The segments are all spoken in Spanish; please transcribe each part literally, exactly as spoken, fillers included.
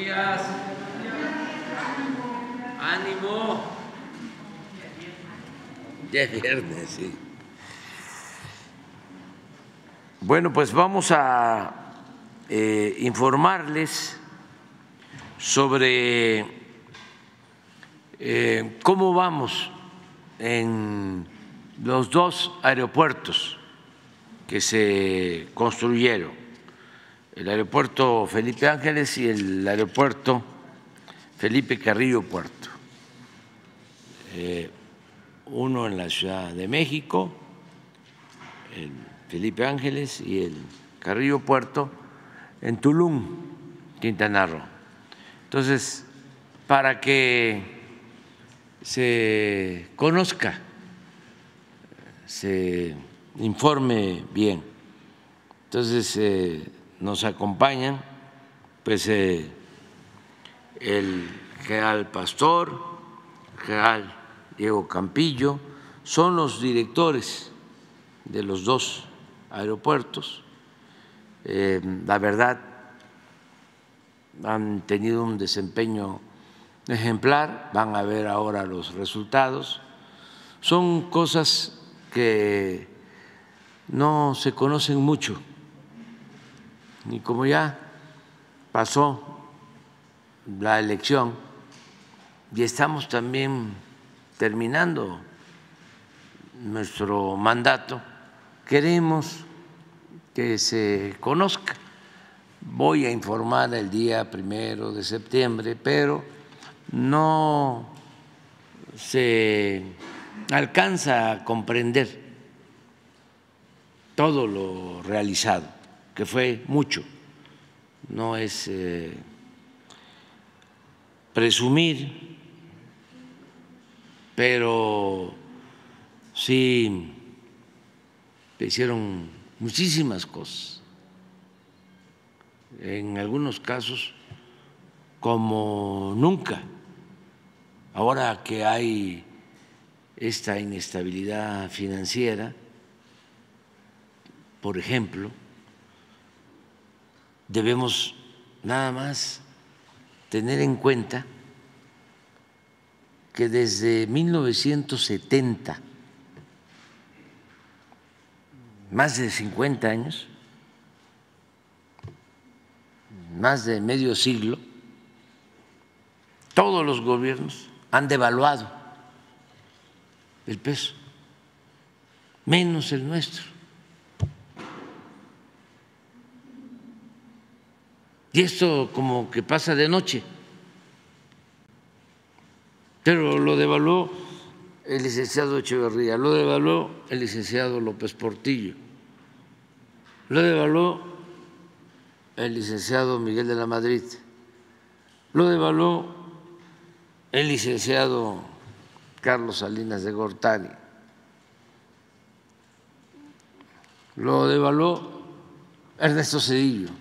días. Ánimo. Ya es viernes, sí. Bueno, pues vamos a eh, informarles sobre eh, cómo vamos en los dos aeropuertos que se construyeron, el aeropuerto Felipe Ángeles y el aeropuerto Felipe Carrillo Puerto, eh, uno en la Ciudad de México, el Felipe Ángeles, y el Carrillo Puerto en Tulum, Quintana Roo. Entonces, para que se conozca, se informe bien. Entonces eh, nos acompañan pues eh, el general Pastor, el general Diego Campillo, son los directores de los dos aeropuertos. Eh, la verdad, han tenido un desempeño ejemplar, van a ver ahora los resultados. Son cosas que no se conocen mucho, y como ya pasó la elección y estamos también terminando nuestro mandato, queremos que se conozca. Voy a informar el día primero de septiembre, pero no se alcanza a comprender todo lo realizado, que fue mucho. No es eh, presumir, pero sí se hicieron muchísimas cosas. En algunos casos como nunca. Ahora que hay esta inestabilidad financiera, por ejemplo, debemos nada más tener en cuenta que desde mil novecientos setenta, más de cincuenta años, más de medio siglo, todos los gobiernos han devaluado el peso, menos el nuestro. Y esto como que pasa de noche, pero lo devaluó el licenciado Echeverría, lo devaluó el licenciado López Portillo, lo devaluó el licenciado Miguel de la Madrid, lo devaluó el licenciado Carlos Salinas de Gortari, lo devaluó Ernesto Zedillo,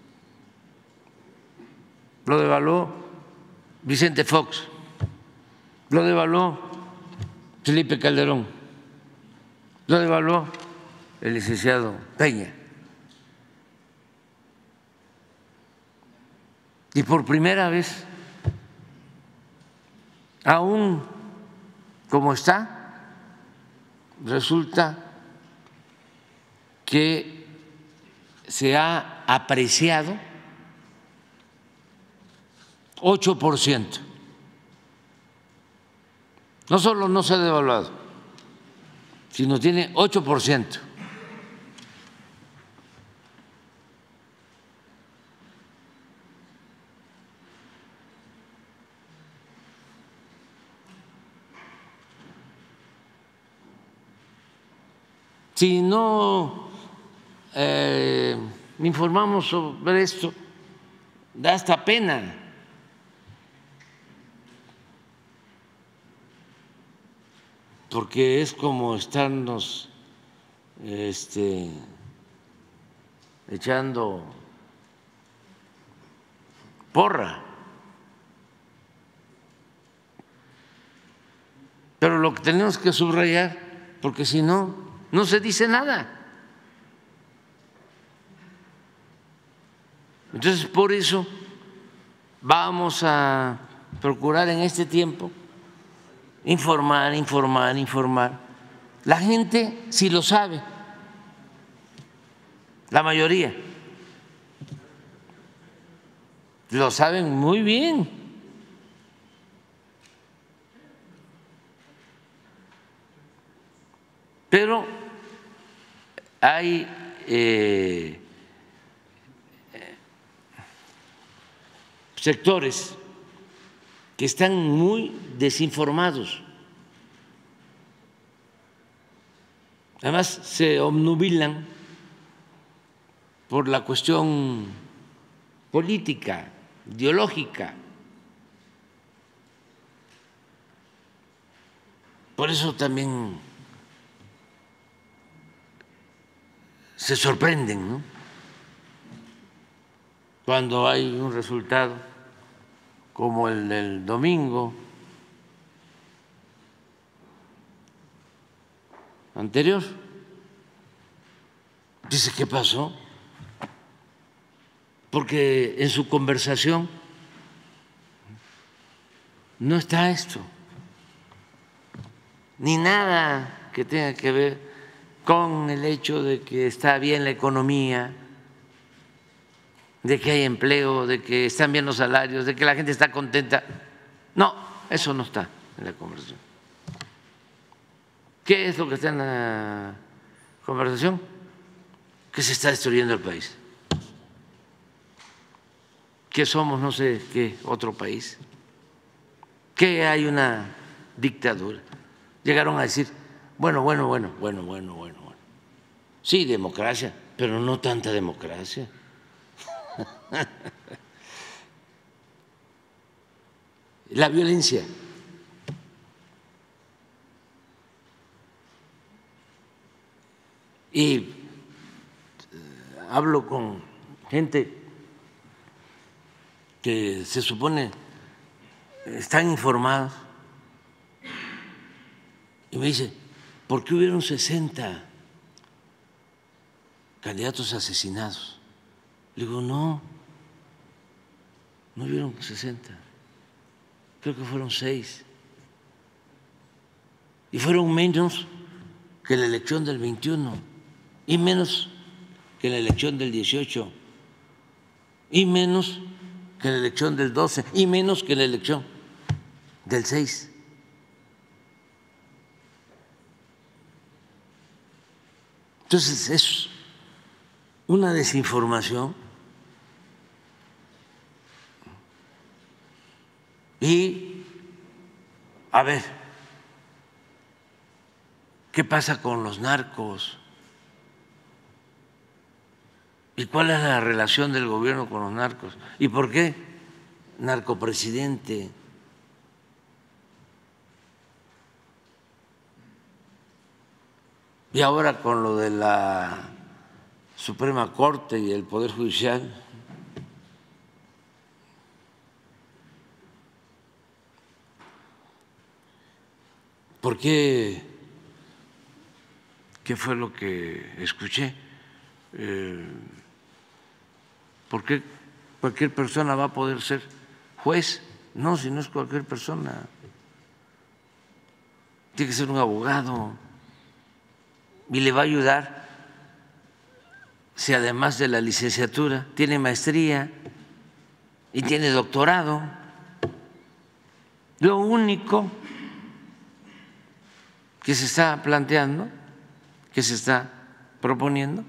lo devaluó Vicente Fox, lo devaluó Felipe Calderón, lo devaluó el licenciado Peña. Y por primera vez, aún como está, resulta que se ha apreciado ocho por ciento. No solo no se ha devaluado, sino tiene ocho por ciento. Si no eh, informamos sobre esto, da hasta pena. Porque es como estarnos este, echando porra. Pero lo que tenemos que subrayar, porque si no, no se dice nada. Entonces, por eso vamos a procurar en este tiempo informar, informar, informar. La gente sí lo sabe, la mayoría lo saben muy bien. Pero hay eh, sectores que están muy desinformados. Además, se obnubilan por la cuestión política, ideológica. Por eso también se sorprenden, ¿no?, cuando hay un resultado como el del domingo anterior. Dice, ¿qué pasó? Porque en su conversación no está esto, ni nada que tenga que ver con el hecho de que está bien la economía, de que hay empleo, de que están bien los salarios, de que la gente está contenta. No, eso no está en la conversación. ¿Qué es lo que está en la conversación? Que se está destruyendo el país, que somos no sé qué otro país, que hay una dictadura. Llegaron a decir, bueno, bueno, bueno, bueno, bueno, bueno, bueno. Sí, democracia, pero no tanta democracia. La violencia. Y hablo con gente que se supone están informados y me dice, ¿por qué hubieron sesenta candidatos asesinados? Le digo, no, no hubieron sesenta, creo que fueron seis. Y fueron menos que la elección del veintiuno, y menos que la elección del dieciocho, y menos que la elección del doce, y menos que la elección del seis. Entonces es una desinformación y a ver, ¿qué pasa con los narcos? ¿Y cuál es la relación del gobierno con los narcos? ¿Y por qué narcopresidente? Y ahora con lo de la Suprema Corte y el Poder Judicial, ¿por qué? ¿Qué fue lo que escuché? Eh, ¿Por qué cualquier persona va a poder ser juez? No, si no es cualquier persona. Tiene que ser un abogado y le va a ayudar si además de la licenciatura tiene maestría y tiene doctorado. Lo único que se está planteando, que se está proponiendo,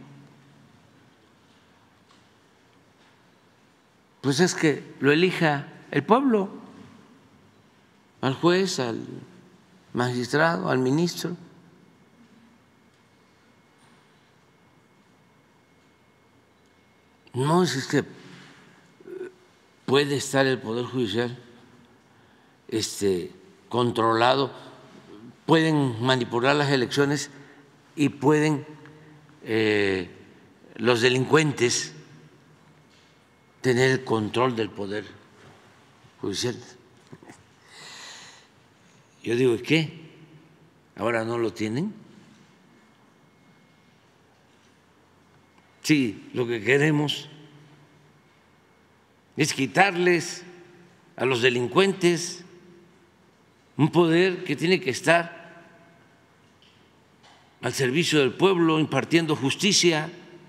pues es que lo elija el pueblo, al juez, al magistrado, al ministro. No es que puede estar el Poder Judicial este, controlado, pueden manipular las elecciones y pueden eh, los delincuentes tener el control del Poder Judicial. Yo digo, ¿qué? ¿Ahora no lo tienen? Sí, lo que queremos es quitarles a los delincuentes, un poder que tiene que estar al servicio del pueblo, impartiendo justicia,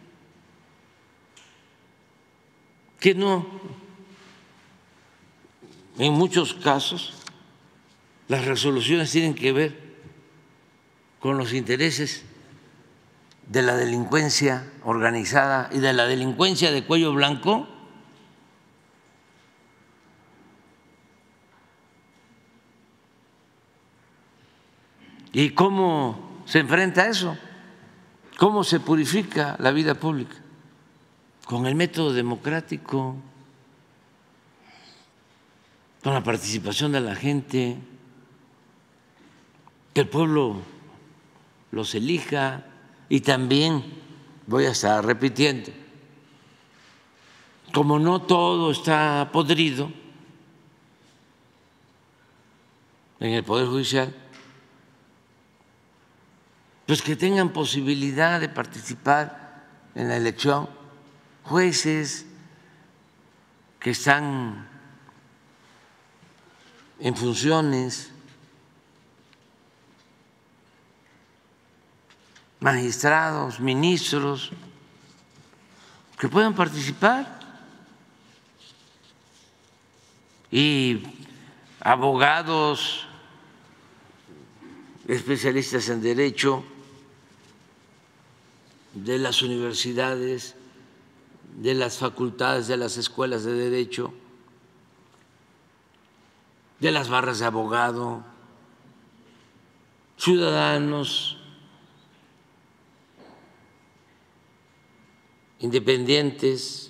que no, en muchos casos, las resoluciones tienen que ver con los intereses de la delincuencia organizada y de la delincuencia de cuello blanco. ¿Y cómo se enfrenta a eso? ¿Cómo se purifica la vida pública? Con el método democrático, con la participación de la gente, que el pueblo los elija. Y también voy a estar repitiendo, como no todo está podrido en el Poder Judicial, pues que tengan posibilidad de participar en la elección jueces que están en funciones, magistrados, ministros, que puedan participar, y abogados, especialistas en derecho de las universidades, de las facultades, de las escuelas de derecho, de las barras de abogado, ciudadanos independientes,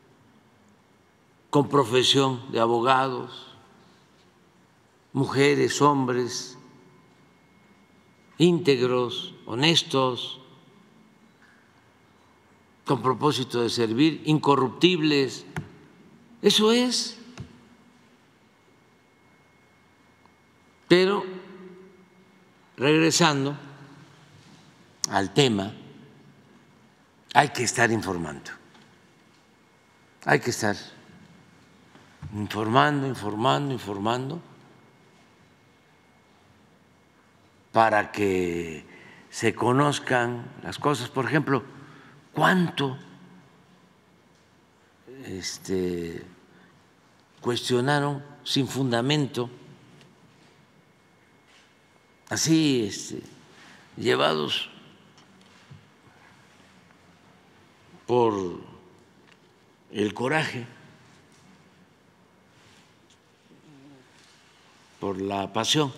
con profesión de abogados, mujeres, hombres, íntegros, honestos, con propósito de servir, incorruptibles. Eso es. Pero, regresando al tema, hay que estar informando, hay que estar informando, informando, informando, para que se conozcan las cosas. Por ejemplo, ¿cuánto este, cuestionaron sin fundamento, así este, llevados por el coraje, por la pasión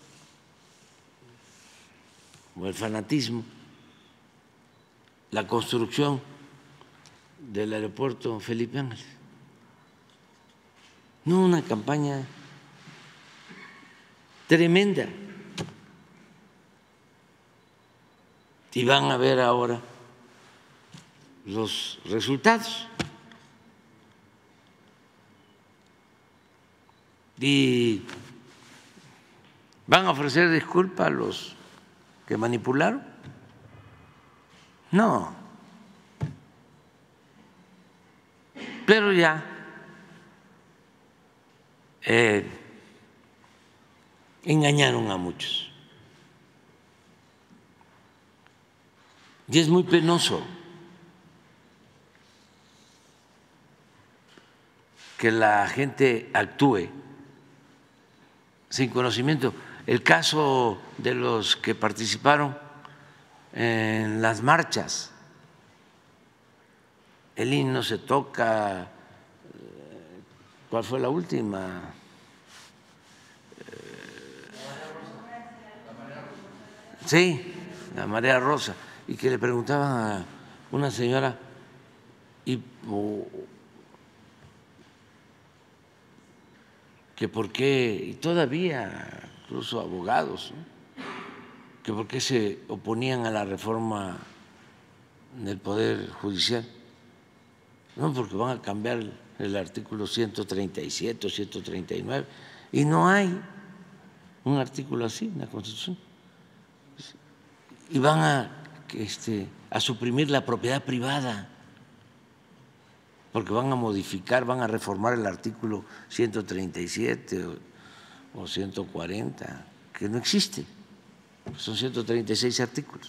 o el fanatismo, la construcción del aeropuerto Felipe Ángeles? No, una campaña tremenda. Y van a ver ahora los resultados. Y van a ofrecer disculpas a los que manipularon. No. Pero ya eh, engañaron a muchos. Y es muy penoso que la gente actúe sin conocimiento. El caso de los que participaron en las marchas, el himno se toca, ¿cuál fue la última? Sí, la marea rosa, y que le preguntaban a una señora, y oh, que por qué, y todavía incluso abogados, ¿no?, que por qué se oponían a la reforma del Poder Judicial. No, porque van a cambiar el artículo ciento treinta y siete o ciento treinta y nueve, y no hay un artículo así en la Constitución. Y van a, este, a suprimir la propiedad privada. porque van a modificar, van a reformar el artículo ciento treinta y siete o, o ciento cuarenta, que no existe, son ciento treinta y seis artículos.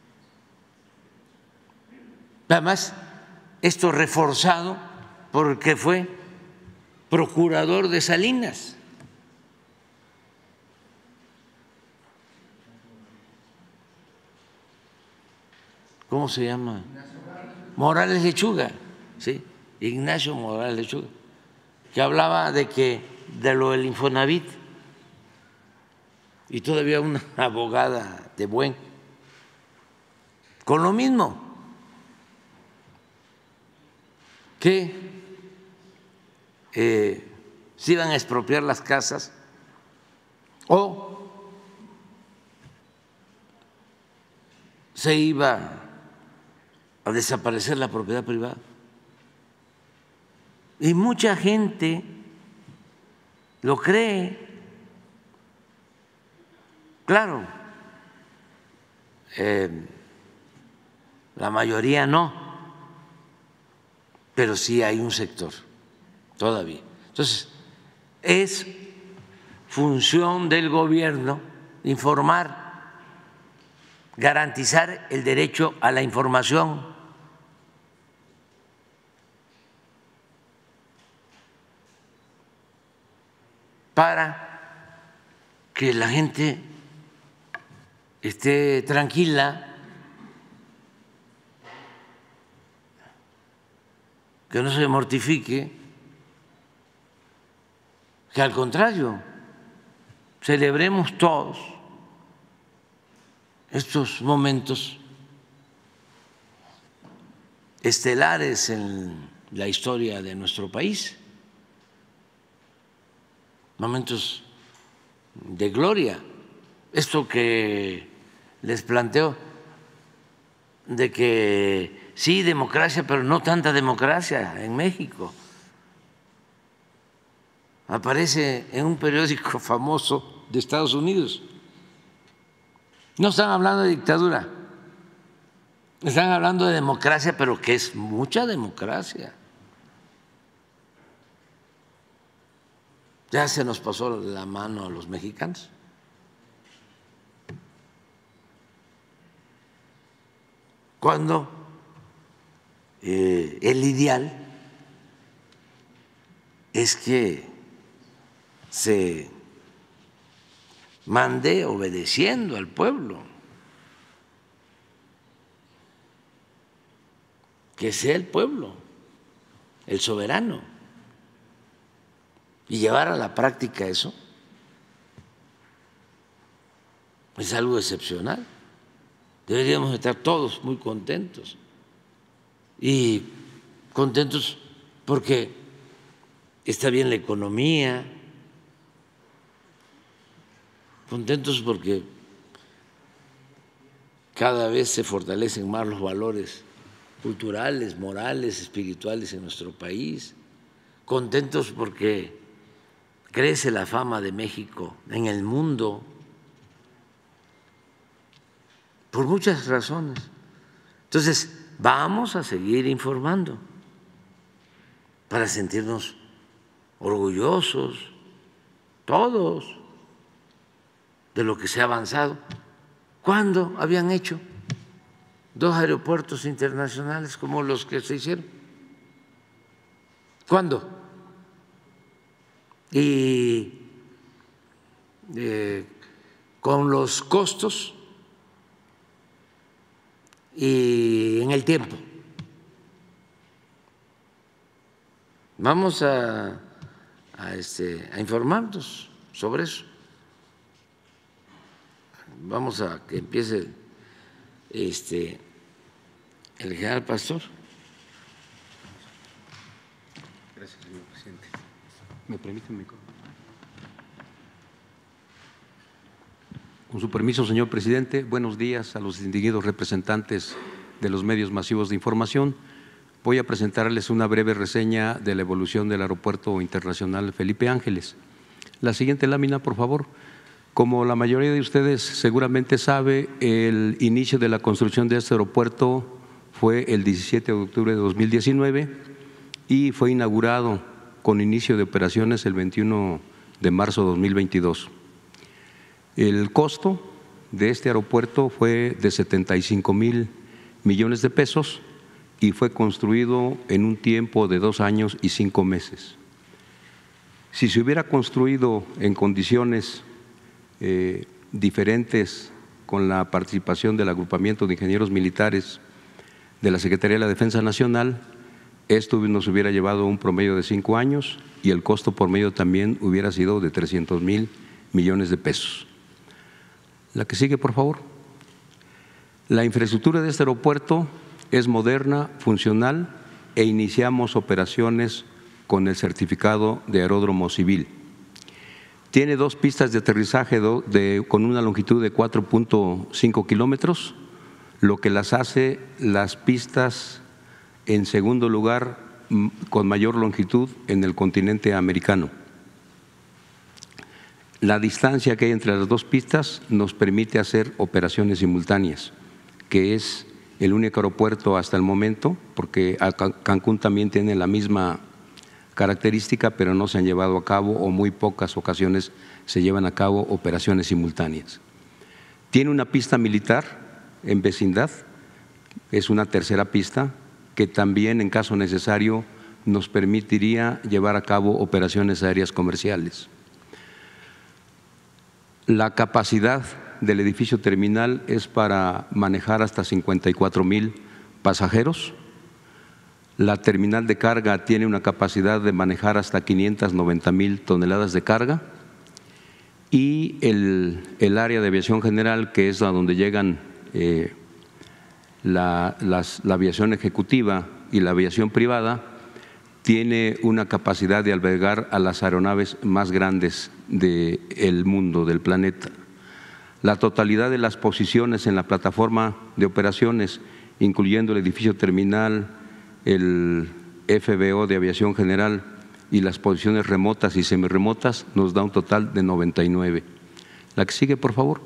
Además, esto reforzado porque fue procurador de Salinas. ¿Cómo se llama? Morales Lechuga, sí, Ignacio Morales Lechuga, que hablaba de que de lo del Infonavit, y todavía una abogada de buen, con lo mismo, que eh, se iban a expropiar las casas o se iba a desaparecer la propiedad privada. Y mucha gente lo cree. Claro, eh, la mayoría no, pero sí hay un sector todavía. Entonces, es función del gobierno informar, garantizar el derecho a la información. Para que la gente esté tranquila, que no se mortifique, que al contrario, celebremos todos estos momentos estelares en la historia de nuestro país, momentos de gloria. Esto que les planteo de que sí, democracia, pero no tanta democracia en México. Aparece en un periódico famoso de Estados Unidos. No están hablando de dictadura, están hablando de democracia, pero que es mucha democracia. Ya se nos pasó la mano a los mexicanos. Cuando eh, el ideal es que se mande obedeciendo al pueblo, que sea el pueblo el soberano, y llevar a la práctica eso es algo excepcional. Deberíamos estar todos muy contentos y contentos porque está bien la economía, contentos porque cada vez se fortalecen más los valores culturales, morales, espirituales en nuestro país, contentos porque crece la fama de México en el mundo, por muchas razones. Entonces, vamos a seguir informando para sentirnos orgullosos, todos, de lo que se ha avanzado. ¿Cuándo habían hecho dos aeropuertos internacionales como los que se hicieron? ¿Cuándo? Y eh, con los costos y en el tiempo. Vamos a, a, este, a informarnos sobre eso. Vamos a que empiece este, el general Pastor. Gracias, señor presidente. ¿Me permite mi micrófono? Con su permiso, señor presidente, buenos días a los distinguidos representantes de los medios masivos de información. Voy a presentarles una breve reseña de la evolución del Aeropuerto Internacional Felipe Ángeles. La siguiente lámina, por favor. Como la mayoría de ustedes seguramente sabe, el inicio de la construcción de este aeropuerto fue el diecisiete de octubre de dos mil diecinueve y fue inaugurado con inicio de operaciones el veintiuno de marzo de dos mil veintidós. El costo de este aeropuerto fue de setenta y cinco mil millones de pesos y fue construido en un tiempo de dos años y cinco meses. Si se hubiera construido en condiciones eh, diferentes con la participación del agrupamiento de ingenieros militares de la Secretaría de la Defensa Nacional, esto nos hubiera llevado un promedio de cinco años y el costo por medio también hubiera sido de trescientos mil millones de pesos. La que sigue, por favor. La infraestructura de este aeropuerto es moderna, funcional e iniciamos operaciones con el certificado de aeródromo civil. Tiene dos pistas de aterrizaje de, de, con una longitud de cuatro punto cinco kilómetros, lo que las hace las pistas en segundo lugar con mayor longitud en el continente americano. La distancia que hay entre las dos pistas nos permite hacer operaciones simultáneas, que es el único aeropuerto hasta el momento, porque Cancún también tiene la misma característica, pero no se han llevado a cabo o muy pocas ocasiones se llevan a cabo operaciones simultáneas. Tiene una pista militar en vecindad, es una tercera pista que también en caso necesario nos permitiría llevar a cabo operaciones aéreas comerciales. La capacidad del edificio terminal es para manejar hasta cincuenta y cuatro mil pasajeros. La terminal de carga tiene una capacidad de manejar hasta quinientas noventa mil toneladas de carga y el, el área de aviación general, que es a donde llegan eh, la, las, la aviación ejecutiva y la aviación privada, tiene una capacidad de albergar a las aeronaves más grandes del mundo, del planeta. La totalidad de las posiciones en la plataforma de operaciones, incluyendo el edificio terminal, el F B O de aviación general y las posiciones remotas y semirremotas, nos da un total de noventa y nueve. La que sigue, por favor.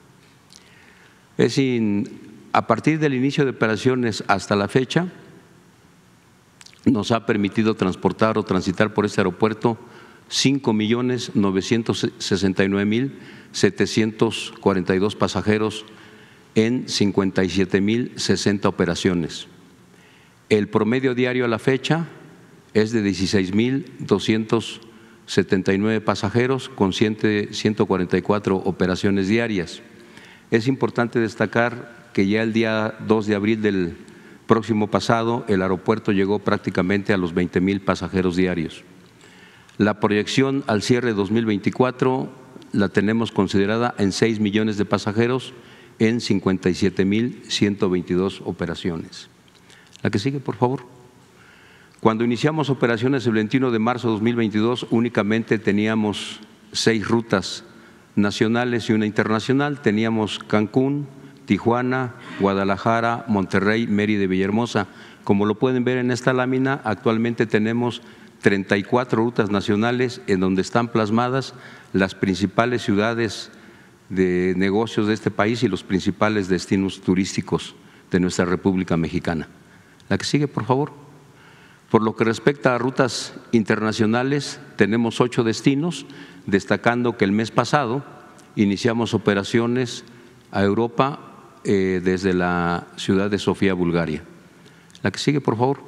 Es in, a partir del inicio de operaciones hasta la fecha, nos ha permitido transportar o transitar por este aeropuerto cinco millones novecientos sesenta y nueve mil setecientos cuarenta y dos pasajeros en cincuenta y siete mil sesenta operaciones. El promedio diario a la fecha es de dieciséis mil doscientos setenta y nueve pasajeros con ciento cuarenta y cuatro operaciones diarias. Es importante destacar que ya el día dos de abril del próximo pasado el aeropuerto llegó prácticamente a los veinte mil pasajeros diarios. La proyección al cierre de dos mil veinticuatro la tenemos considerada en seis millones de pasajeros en cincuenta y siete mil ciento veintidós operaciones. La que sigue, por favor. Cuando iniciamos operaciones el veintiuno de marzo de dos mil veintidós, únicamente teníamos seis rutas nacionales y una internacional. Teníamos Cancún, Tijuana, Guadalajara, Monterrey, Mérida y Villahermosa. Como lo pueden ver en esta lámina, actualmente tenemos treinta y cuatro rutas nacionales en donde están plasmadas las principales ciudades de negocios de este país y los principales destinos turísticos de nuestra República Mexicana. La que sigue, por favor. Por lo que respecta a rutas internacionales, tenemos ocho destinos, destacando que el mes pasado iniciamos operaciones a Europa eh, desde la ciudad de Sofía, Bulgaria. La que sigue, por favor.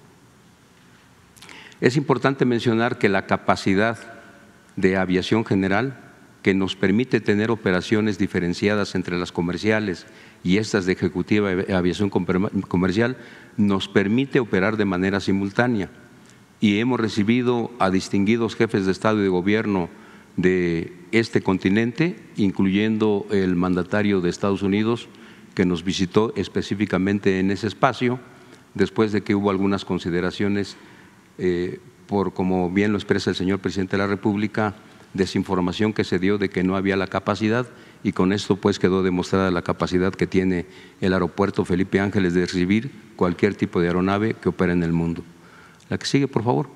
Es importante mencionar que la capacidad de aviación general, que nos permite tener operaciones diferenciadas entre las comerciales y estas de ejecutiva de aviación comercial, nos permite operar de manera simultánea. Y hemos recibido a distinguidos jefes de Estado y de Gobierno de este continente, incluyendo el mandatario de Estados Unidos, que nos visitó específicamente en ese espacio, después de que hubo algunas consideraciones eh, por, como bien lo expresa el señor presidente de la República, desinformación que se dio de que no había la capacidad, y con esto pues quedó demostrada la capacidad que tiene el aeropuerto Felipe Ángeles de recibir cualquier tipo de aeronave que opera en el mundo. La que sigue, por favor.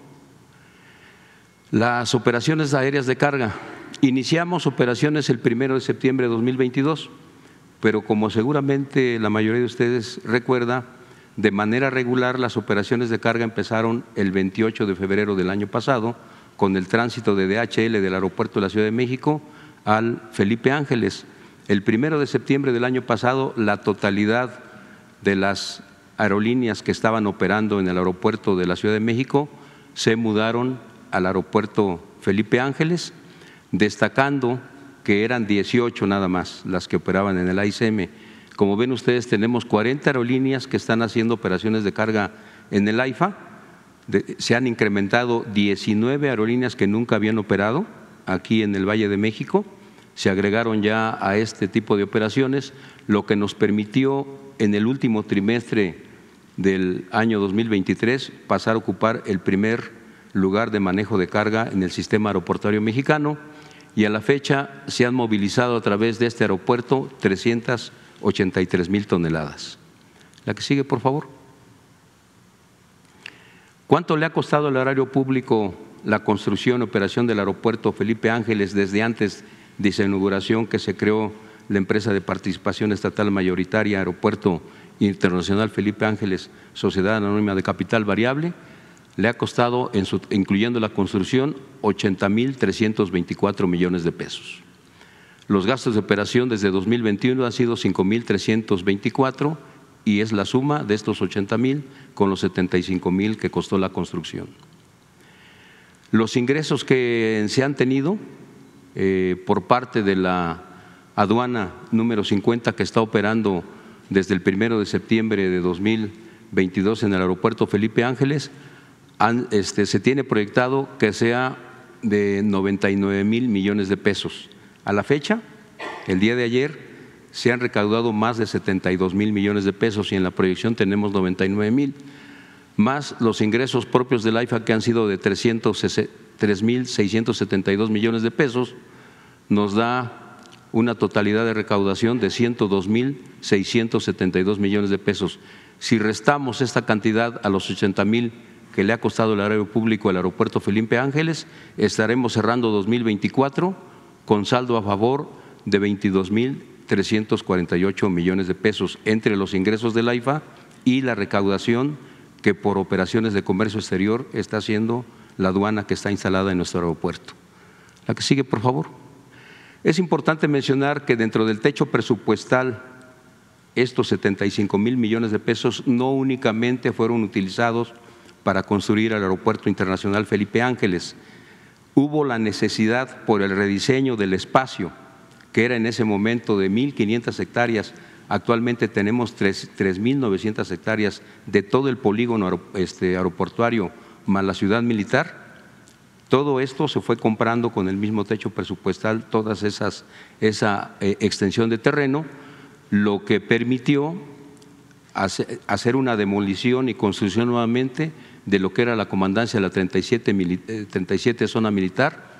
Las operaciones aéreas de carga. Iniciamos operaciones el primero de septiembre de dos mil veintidós, pero como seguramente la mayoría de ustedes recuerda, De manera regular, las operaciones de carga empezaron el veintiocho de febrero del año pasado con el tránsito de D H L del aeropuerto de la Ciudad de México al Felipe Ángeles. El primero de septiembre del año pasado, la totalidad de las aerolíneas que estaban operando en el aeropuerto de la Ciudad de México se mudaron al aeropuerto Felipe Ángeles, destacando que eran dieciocho nada más las que operaban en el A I C M. Como ven ustedes, tenemos cuarenta aerolíneas que están haciendo operaciones de carga en el AIFA. De, se han incrementado diecinueve aerolíneas que nunca habían operado aquí en el Valle de México. Se agregaron ya a este tipo de operaciones, lo que nos permitió en el último trimestre del año dos mil veintitrés pasar a ocupar el primer lugar de manejo de carga en el sistema aeroportuario mexicano, y a la fecha se han movilizado a través de este aeropuerto trescientas ochenta y tres mil toneladas. La que sigue, por favor. ¿Cuánto le ha costado al erario público la construcción y operación del aeropuerto Felipe Ángeles desde antes de su inauguración, que se creó la empresa de participación estatal mayoritaria Aeropuerto Internacional Felipe Ángeles, Sociedad Anónima de Capital Variable? Le ha costado, en su, incluyendo la construcción, ochenta mil trescientos veinticuatro millones de pesos. Los gastos de operación desde dos mil veintiuno han sido cinco mil trescientos veinticuatro y es la suma de estos ochenta mil con los setenta y cinco mil que costó la construcción. Los ingresos que se han tenido eh, por parte de la aduana número cincuenta, que está operando desde el primero de septiembre de dos mil veintidós en el aeropuerto Felipe Ángeles, han, este, se tiene proyectado que sea de noventa y nueve mil millones de pesos. A la fecha, el día de ayer, se han recaudado más de setenta y dos mil millones de pesos y en la proyección tenemos noventa y nueve mil, más los ingresos propios del AIFA, que han sido de tres mil seiscientos setenta y dos millones de pesos, nos da una totalidad de recaudación de ciento dos mil seiscientos setenta y dos millones de pesos. Si restamos esta cantidad a los ochenta mil que le ha costado el erario público al aeropuerto Felipe Ángeles, estaremos cerrando dos mil veinticuatro con saldo a favor de veintidós mil trescientos cuarenta y ocho millones de pesos entre los ingresos del AIFA y la recaudación que por operaciones de comercio exterior está haciendo la aduana que está instalada en nuestro aeropuerto. La que sigue, por favor. Es importante mencionar que dentro del techo presupuestal, estos setenta y cinco mil millones de pesos no únicamente fueron utilizados para construir el Aeropuerto Internacional Felipe Ángeles. Hubo la necesidad por el rediseño del espacio, que era en ese momento de mil quinientas hectáreas. Actualmente tenemos tres mil novecientas hectáreas de todo el polígono este, aeroportuario más la ciudad militar. Todo esto se fue comprando con el mismo techo presupuestal, todas esas esa eh, extensión de terreno, lo que permitió hacer, hacer una demolición y construcción nuevamente de lo que era la comandancia de la treinta y siete zona militar.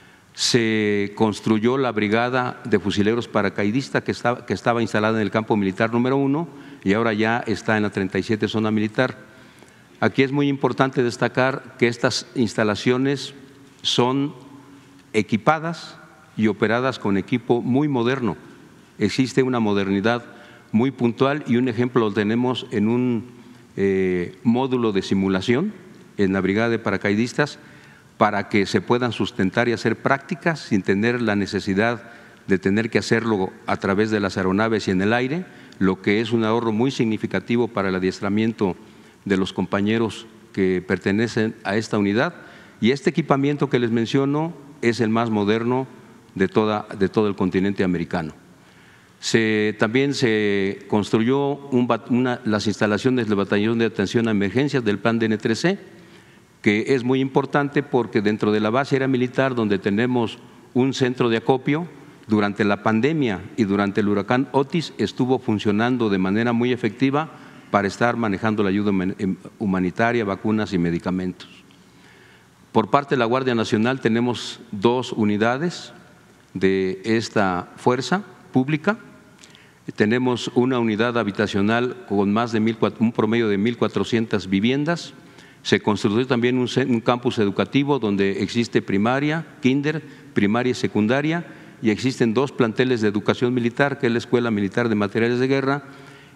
Se construyó la brigada de fusileros paracaidistas que estaba, que estaba instalada en el campo militar número uno y ahora ya está en la treinta y siete zona militar. Aquí es muy importante destacar que estas instalaciones son equipadas y operadas con equipo muy moderno. Existe una modernidad muy puntual y un ejemplo lo tenemos en un eh, módulo de simulación en la brigada de paracaidistas para que se puedan sustentar y hacer prácticas sin tener la necesidad de tener que hacerlo a través de las aeronaves y en el aire, lo que es un ahorro muy significativo para el adiestramiento de los compañeros que pertenecen a esta unidad. Y este equipamiento que les menciono es el más moderno de, toda, de todo el continente americano. Se, también se construyó un, una, las instalaciones del Batallón de Atención a Emergencias del Plan D N tres C, que es muy importante porque dentro de la base aérea militar, donde tenemos un centro de acopio, durante la pandemia y durante el huracán Otis estuvo funcionando de manera muy efectiva para estar manejando la ayuda humanitaria, vacunas y medicamentos. Por parte de la Guardia Nacional tenemos dos unidades de esta fuerza pública. Tenemos una unidad habitacional con más de mil, un promedio de mil cuatrocientas viviendas. Se construyó también un, un campus educativo donde existe primaria, kinder, primaria y secundaria, y existen dos planteles de educación militar, que es la Escuela Militar de Materiales de Guerra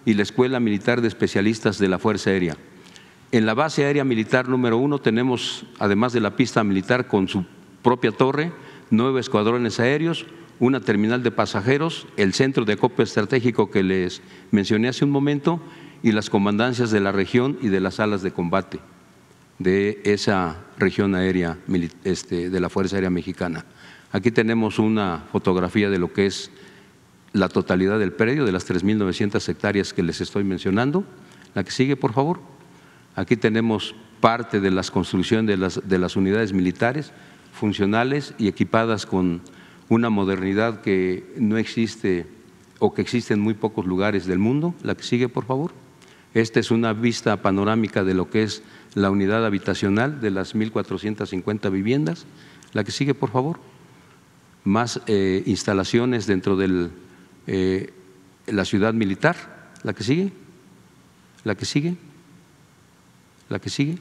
y la Escuela Militar de Especialistas de la Fuerza Aérea. En la base aérea militar número uno tenemos, además de la pista militar con su propia torre, nueve escuadrones aéreos, una terminal de pasajeros, el centro de acopio estratégico que les mencioné hace un momento y las comandancias de la región y de las salas de combate de esa región aérea este, de la Fuerza Aérea Mexicana. Aquí tenemos una fotografía de lo que es la totalidad del predio, de las tres mil novecientas hectáreas que les estoy mencionando. La que sigue, por favor. Aquí tenemos parte de las construcciones de las, de las unidades militares funcionales y equipadas con una modernidad que no existe o que existe en muy pocos lugares del mundo. La que sigue, por favor. Esta es una vista panorámica de lo que es la unidad habitacional de las mil cuatrocientas cincuenta viviendas. La que sigue, por favor. Más eh, instalaciones dentro de eh, la ciudad militar. La que sigue. La que sigue. La que sigue.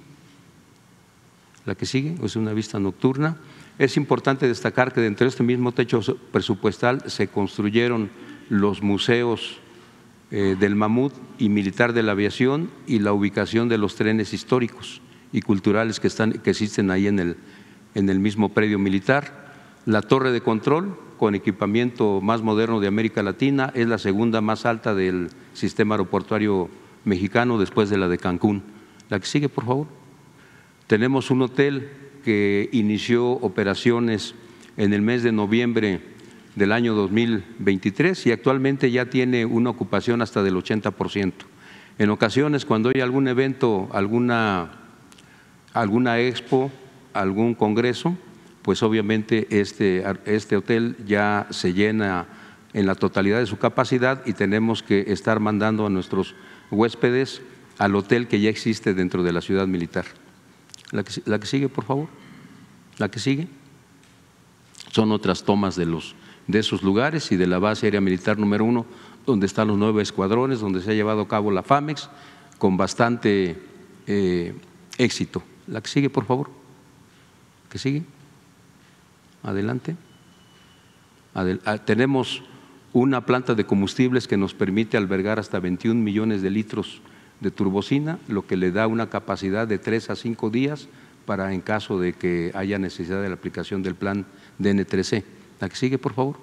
La que sigue es una vista nocturna. Es importante destacar que dentro de este mismo techo presupuestal se construyeron los museos eh, del Mamut y Militar de la Aviación y la ubicación de los trenes históricos y culturales que, están, que existen ahí en el, en el mismo predio militar. La torre de control, con equipamiento más moderno de América Latina, es la segunda más alta del sistema aeroportuario mexicano después de la de Cancún. La que sigue, por favor. Tenemos un hotel que inició operaciones en el mes de noviembre del año dos mil veintitrés y actualmente ya tiene una ocupación hasta del ochenta por ciento. En ocasiones, cuando hay algún evento, alguna, alguna expo, algún congreso, pues obviamente este, este hotel ya se llena en la totalidad de su capacidad y tenemos que estar mandando a nuestros huéspedes al hotel que ya existe dentro de la ciudad militar. La que, la que sigue, por favor. La que sigue. Son otras tomas de, los, de esos lugares y de la base aérea militar número uno, donde están los nueve escuadrones, donde se ha llevado a cabo la FAMEX con bastante eh, éxito. La que sigue, por favor. La que sigue. Adelante. Adel tenemos una planta de combustibles que nos permite albergar hasta veintiún millones de litros de turbocina, lo que le da una capacidad de tres a cinco días para en caso de que haya necesidad de la aplicación del plan D N tres C. La que sigue, por favor.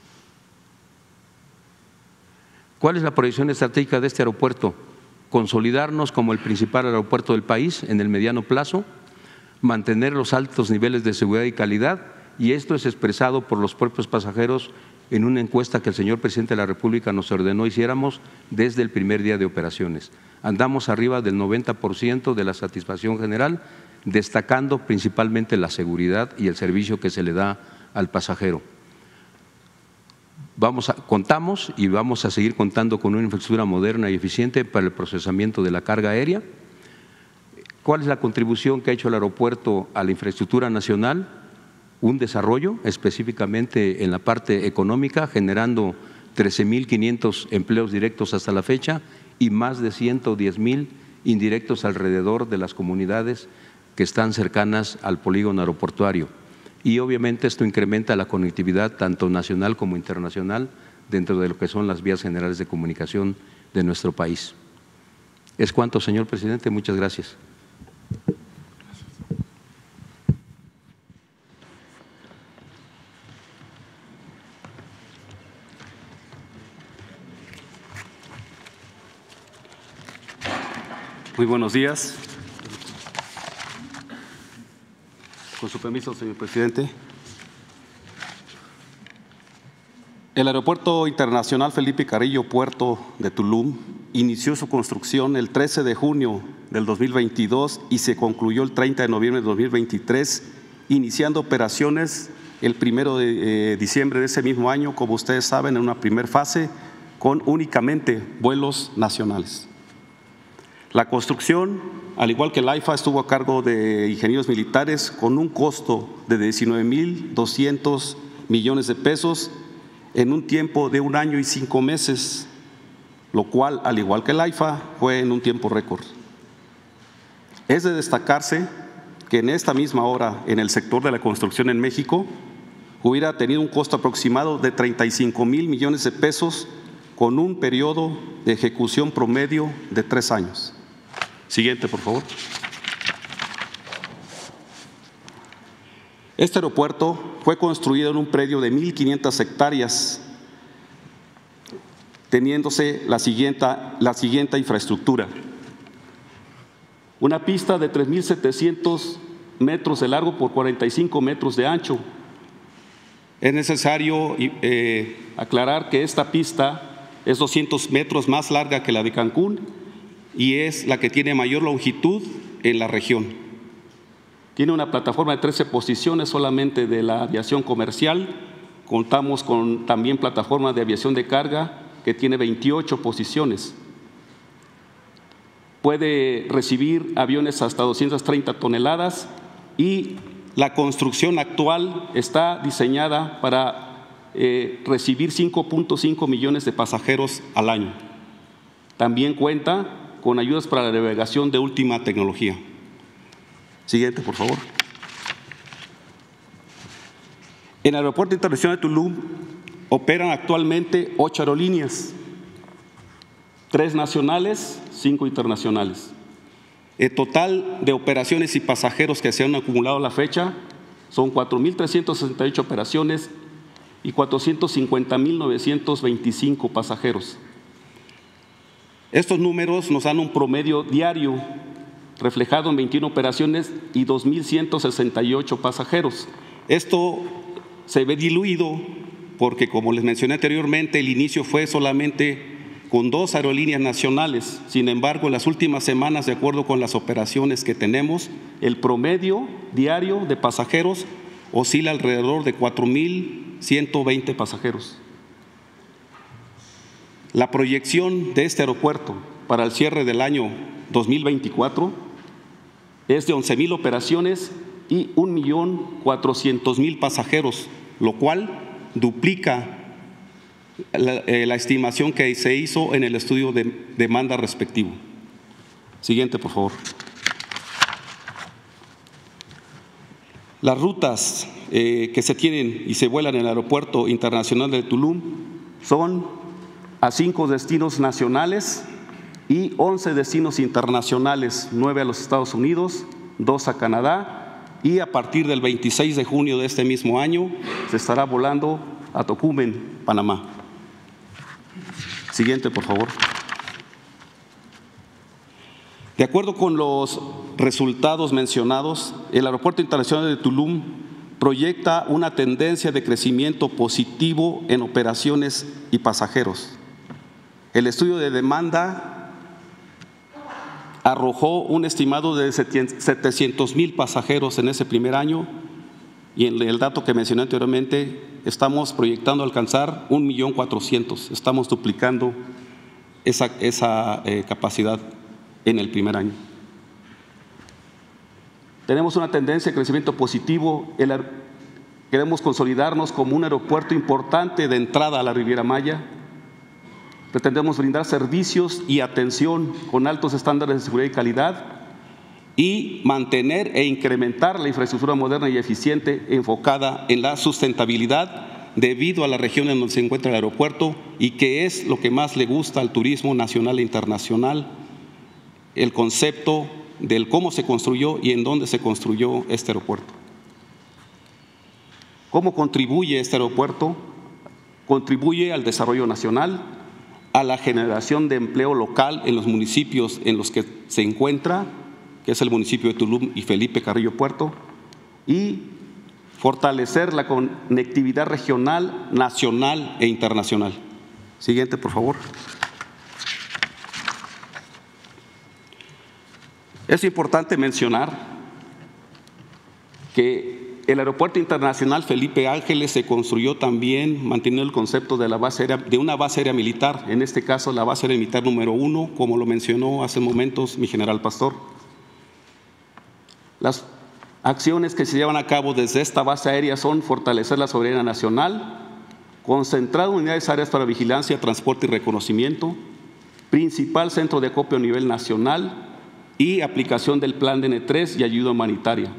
¿Cuál es la proyección estratégica de este aeropuerto? Consolidarnos como el principal aeropuerto del país en el mediano plazo, mantener los altos niveles de seguridad y calidad, y esto es expresado por los propios pasajeros en una encuesta que el señor presidente de la República nos ordenó hiciéramos desde el primer día de operaciones. Andamos arriba del noventa por ciento de la satisfacción general, destacando principalmente la seguridad y el servicio que se le da al pasajero. Vamos a, contamos y vamos a seguir contando con una infraestructura moderna y eficiente para el procesamiento de la carga aérea. ¿Cuál es la contribución que ha hecho el aeropuerto a la infraestructura nacional? Un desarrollo específicamente en la parte económica, generando trece mil quinientos empleos directos hasta la fecha y más de ciento diez mil indirectos alrededor de las comunidades que están cercanas al polígono aeroportuario. Y obviamente esto incrementa la conectividad tanto nacional como internacional dentro de lo que son las vías generales de comunicación de nuestro país. Es cuanto, señor presidente. Muchas gracias. Muy buenos días. Con su permiso, señor presidente. El Aeropuerto Internacional Felipe Carrillo Puerto de Tulum inició su construcción el trece de junio del dos mil veintidós y se concluyó el treinta de noviembre de dos mil veintitrés, iniciando operaciones el primero de eh, diciembre de ese mismo año, como ustedes saben, en una primera fase con únicamente vuelos nacionales. La construcción, al igual que el AIFA, estuvo a cargo de ingenieros militares con un costo de diecinueve mil doscientos millones de pesos en un tiempo de un año y cinco meses, lo cual, al igual que el AIFA, fue en un tiempo récord. Es de destacarse que en esta misma hora, en el sector de la construcción en México, hubiera tenido un costo aproximado de treinta y cinco mil millones de pesos con un periodo de ejecución promedio de tres años. Siguiente, por favor. Este aeropuerto fue construido en un predio de mil quinientas hectáreas, teniéndose la siguiente, la siguiente infraestructura. Una pista de tres mil setecientos metros de largo por cuarenta y cinco metros de ancho. Es necesario eh, aclarar que esta pista es doscientos metros más larga que la de Cancún y es la que tiene mayor longitud en la región. Tiene una plataforma de trece posiciones solamente de la aviación comercial. Contamos con también plataforma de aviación de carga que tiene veintiocho posiciones. Puede recibir aviones hasta doscientas treinta toneladas y la construcción actual está diseñada para eh, recibir cinco punto cinco millones de pasajeros al año. También cuenta con ayudas para la navegación de última tecnología. Siguiente, por favor. En el Aeropuerto Internacional de Tulum operan actualmente ocho aerolíneas, tres nacionales, cinco internacionales. El total de operaciones y pasajeros que se han acumulado a la fecha son cuatro mil trescientas sesenta y ocho operaciones y cuatrocientos cincuenta mil novecientos veinticinco pasajeros. Estos números nos dan un promedio diario reflejado en veintiuna operaciones y dos mil ciento sesenta y ocho pasajeros. Esto se ve diluido porque, como les mencioné anteriormente, el inicio fue solamente con dos aerolíneas nacionales. Sin embargo, en las últimas semanas, de acuerdo con las operaciones que tenemos, el promedio diario de pasajeros oscila alrededor de cuatro mil ciento veinte pasajeros. La proyección de este aeropuerto para el cierre del año dos mil veinticuatro es de once mil operaciones y un millón cuatrocientos mil pasajeros, lo cual duplica la, eh, la estimación que se hizo en el estudio de demanda respectivo. Siguiente, por favor. Las rutas eh, que se tienen y se vuelan en el Aeropuerto Internacional de Tulum son a cinco destinos nacionales y once destinos internacionales, nueve a los Estados Unidos, dos a Canadá, y a partir del veintiséis de junio de este mismo año se estará volando a Tocumen, Panamá. Siguiente, por favor. De acuerdo con los resultados mencionados, el Aeropuerto Internacional de Tulum proyecta una tendencia de crecimiento positivo en operaciones y pasajeros. El estudio de demanda arrojó un estimado de setecientos mil pasajeros en ese primer año y en el dato que mencioné anteriormente estamos proyectando alcanzar un millón cuatrocientos. Estamos duplicando esa, esa eh, capacidad en el primer año. Tenemos una tendencia de crecimiento positivo. El, queremos consolidarnos como un aeropuerto importante de entrada a la Riviera Maya. Pretendemos brindar servicios y atención con altos estándares de seguridad y calidad y mantener e incrementar la infraestructura moderna y eficiente enfocada en la sustentabilidad debido a la región en donde se encuentra el aeropuerto y que es lo que más le gusta al turismo nacional e internacional, el concepto del cómo se construyó y en dónde se construyó este aeropuerto. ¿Cómo contribuye este aeropuerto? Contribuye al desarrollo nacional, a la generación de empleo local en los municipios en los que se encuentra, que es el municipio de Tulum y Felipe Carrillo Puerto, y fortalecer la conectividad regional, nacional e internacional. Siguiente, por favor. Es importante mencionar que el Aeropuerto Internacional Felipe Ángeles se construyó también manteniendo el concepto de, la base aérea, de una base aérea militar, en este caso la base aérea militar número uno, como lo mencionó hace momentos mi general Pastor. Las acciones que se llevan a cabo desde esta base aérea son fortalecer la soberanía nacional, concentrar unidades áreas para vigilancia, transporte y reconocimiento, principal centro de acopio a nivel nacional y aplicación del plan D N tres y ayuda humanitaria.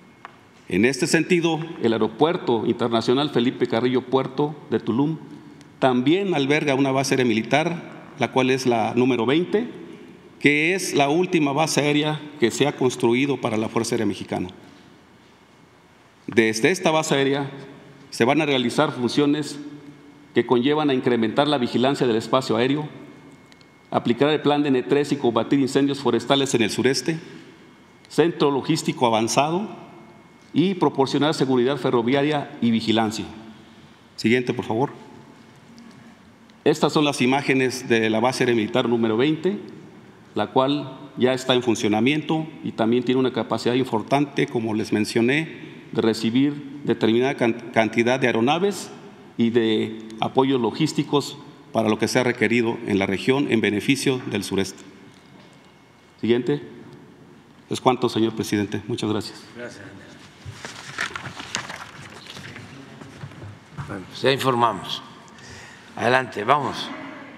En este sentido, el Aeropuerto Internacional Felipe Carrillo Puerto de Tulum también alberga una base aérea militar, la cual es la número veinte, que es la última base aérea que se ha construido para la Fuerza Aérea Mexicana. Desde esta base aérea se van a realizar funciones que conllevan a incrementar la vigilancia del espacio aéreo, aplicar el plan de N tres y combatir incendios forestales en el sureste, centro logístico avanzado y proporcionar seguridad ferroviaria y vigilancia. Siguiente, por favor. Estas son las imágenes de la base aérea militar número veinte, la cual ya está en funcionamiento y también tiene una capacidad importante, como les mencioné, de recibir determinada cantidad de aeronaves y de apoyos logísticos para lo que sea requerido en la región en beneficio del sureste. Siguiente. Es cuanto, señor presidente. Muchas gracias. Gracias. Bueno, pues ya informamos. Adelante, vamos.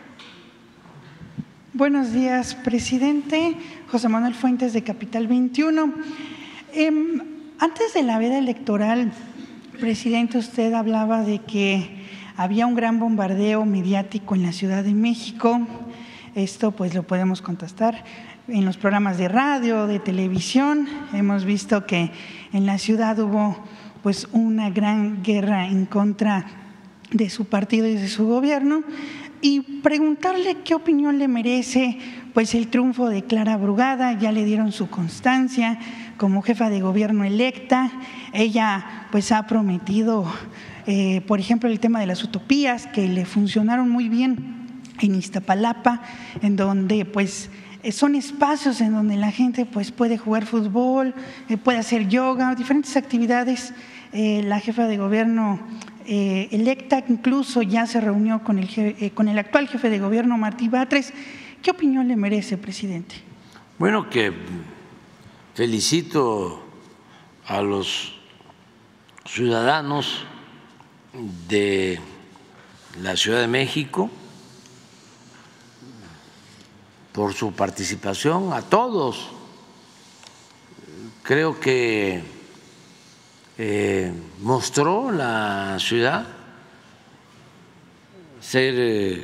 Buenos días, presidente. José Manuel Fuentes, de Capital veintiuno. Eh, antes de la veda electoral, presidente, usted hablaba de que había un gran bombardeo mediático en la Ciudad de México. Esto pues lo podemos contestar en los programas de radio, de televisión. Hemos visto que en la ciudad hubo pues una gran guerra en contra de su partido y de su gobierno, y preguntarle qué opinión le merece pues el triunfo de Clara Brugada. Ya le dieron su constancia como jefa de gobierno electa. Ella pues ha prometido, eh, por ejemplo, el tema de las utopías, que le funcionaron muy bien en Iztapalapa, en donde pues son espacios en donde la gente pues puede jugar fútbol, eh, puede hacer yoga, diferentes actividades. Eh, la jefa de gobierno eh, electa incluso ya se reunió con el, eh, con el actual jefe de gobierno, Martí Batres. ¿Qué opinión le merece, presidente? Bueno, que felicito a los ciudadanos de la Ciudad de México por su participación, a todos. Creo que eh, mostró la ciudad ser eh,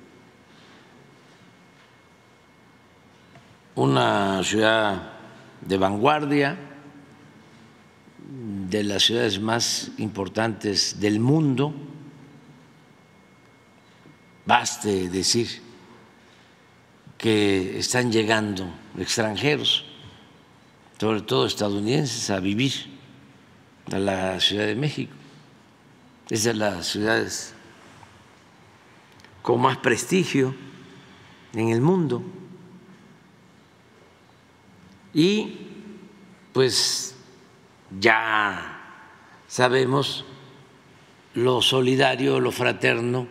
una ciudad de vanguardia, de las ciudades más importantes del mundo. Baste decir que están llegando extranjeros, sobre todo estadounidenses, a vivir a la Ciudad de México. Es de las ciudades con más prestigio en el mundo. Y pues ya sabemos lo solidario, lo fraterno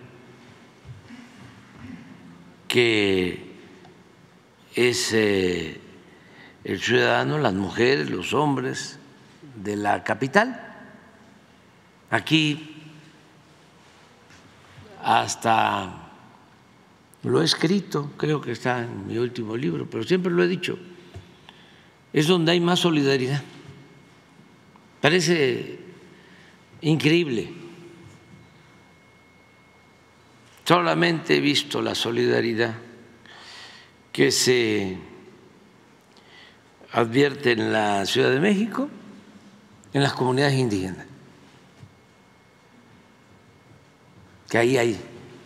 que es eh, el ciudadano, las mujeres, los hombres de la capital. Aquí hasta lo he escrito, creo que está en mi último libro, pero siempre lo he dicho, es donde hay más solidaridad. Parece increíble. Solamente he visto la solidaridad que se advierte en la Ciudad de México, en las comunidades indígenas, que ahí hay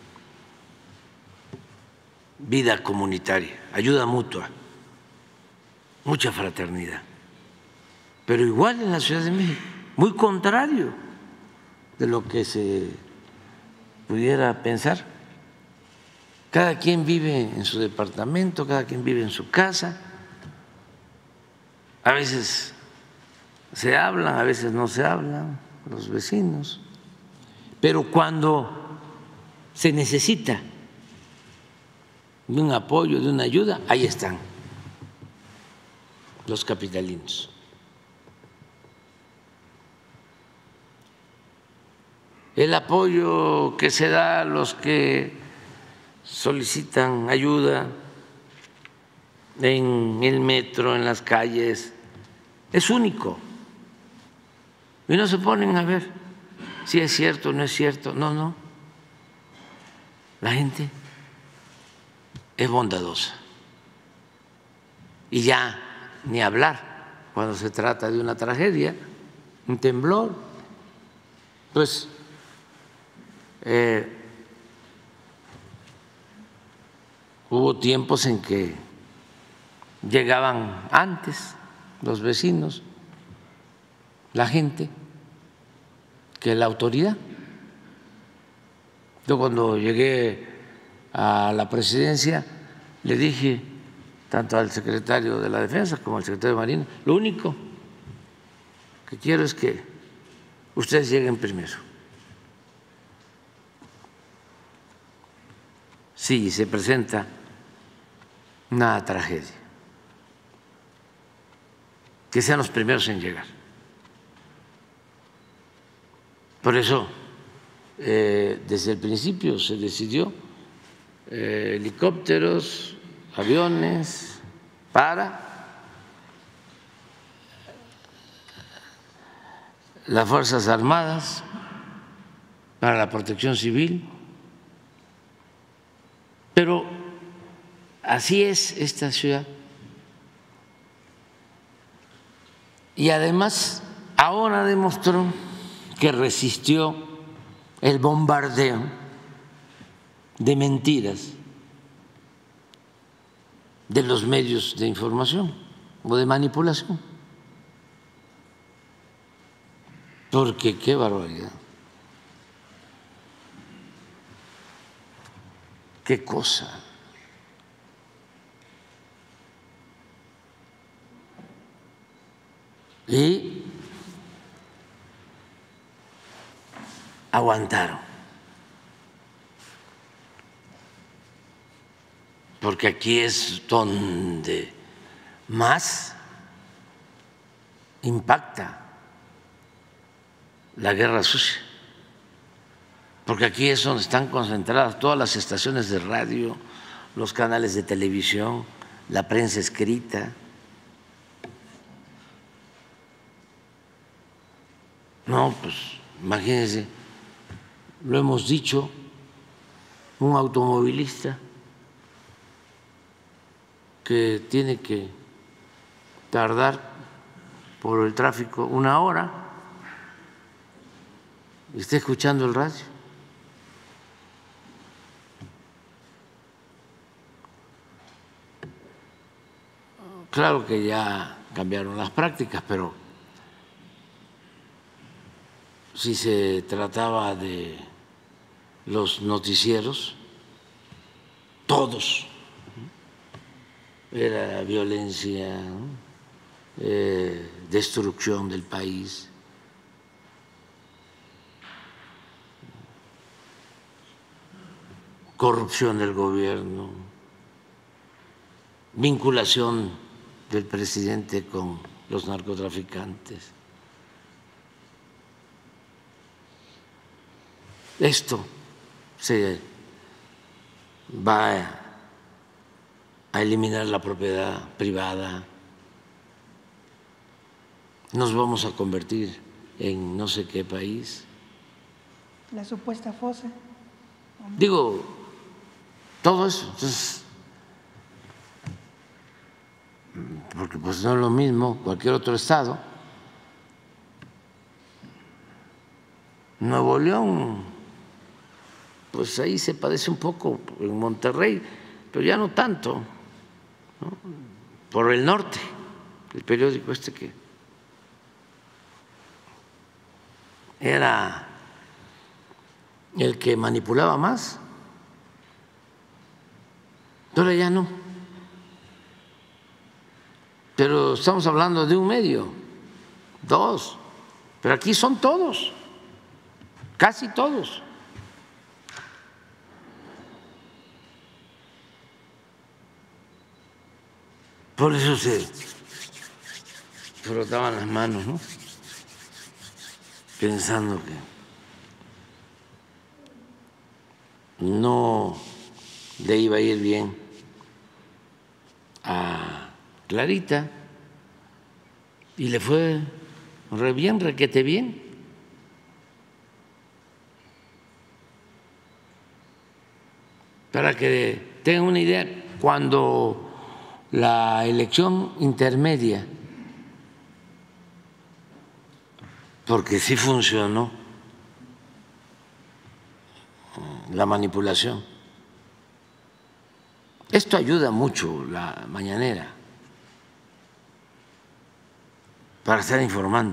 vida comunitaria, ayuda mutua, mucha fraternidad. Pero igual en la Ciudad de México, muy contrario de lo que se pudiera pensar. Cada quien vive en su departamento, cada quien vive en su casa. A veces se hablan, a veces no se hablan, los vecinos. Pero cuando se necesita de un apoyo, de una ayuda, ahí están los capitalinos. El apoyo que se da a los que solicitan ayuda en el metro, en las calles, es único. Y no se ponen a ver si es cierto o no es cierto. No, no. la gente es bondadosa. Y ya ni hablar cuando se trata de una tragedia, un temblor, pues eh, hubo tiempos en que llegaban antes los vecinos, la gente, que la autoridad. Yo cuando llegué a la presidencia le dije tanto al secretario de la Defensa como al secretario de Marina, lo único que quiero es que ustedes lleguen primero. Si se presenta una tragedia, que sean los primeros en llegar. Por eso, eh, desde el principio se decidió eh, helicópteros, aviones para las Fuerzas Armadas, para la protección civil, pero así es esta ciudad. Y además ahora demostró que resistió el bombardeo de mentiras de los medios de información o de manipulación. Porque qué barbaridad, qué cosa. Y aguantaron, porque aquí es donde más impacta la guerra sucia, porque aquí es donde están concentradas todas las estaciones de radio, los canales de televisión, la prensa escrita. No, pues imagínense, lo hemos dicho, un automovilista que tiene que tardar por el tráfico una hora y está escuchando el radio. Claro que ya cambiaron las prácticas, pero si se trataba de los noticieros, todos, era violencia, ¿no? eh, destrucción del país, corrupción del gobierno, vinculación del presidente con los narcotraficantes. Esto se va a eliminar la propiedad privada, nos vamos a convertir en no sé qué país. La supuesta fosa. Digo, todo eso, entonces, porque pues no es lo mismo cualquier otro estado. Nuevo León, pues ahí se padece un poco, en Monterrey, pero ya no tanto, ¿no? Por el norte, el periódico este que era el que manipulaba más, pero ya no. Pero estamos hablando de un medio, dos, pero aquí son todos, casi todos. Por eso se frotaban las manos, ¿no? Pensando que no le iba a ir bien a Clarita y le fue re bien, requete bien. Para que tengan una idea, cuando la elección intermedia, porque sí funcionó la manipulación, esto ayuda mucho, la mañanera, para estar informando.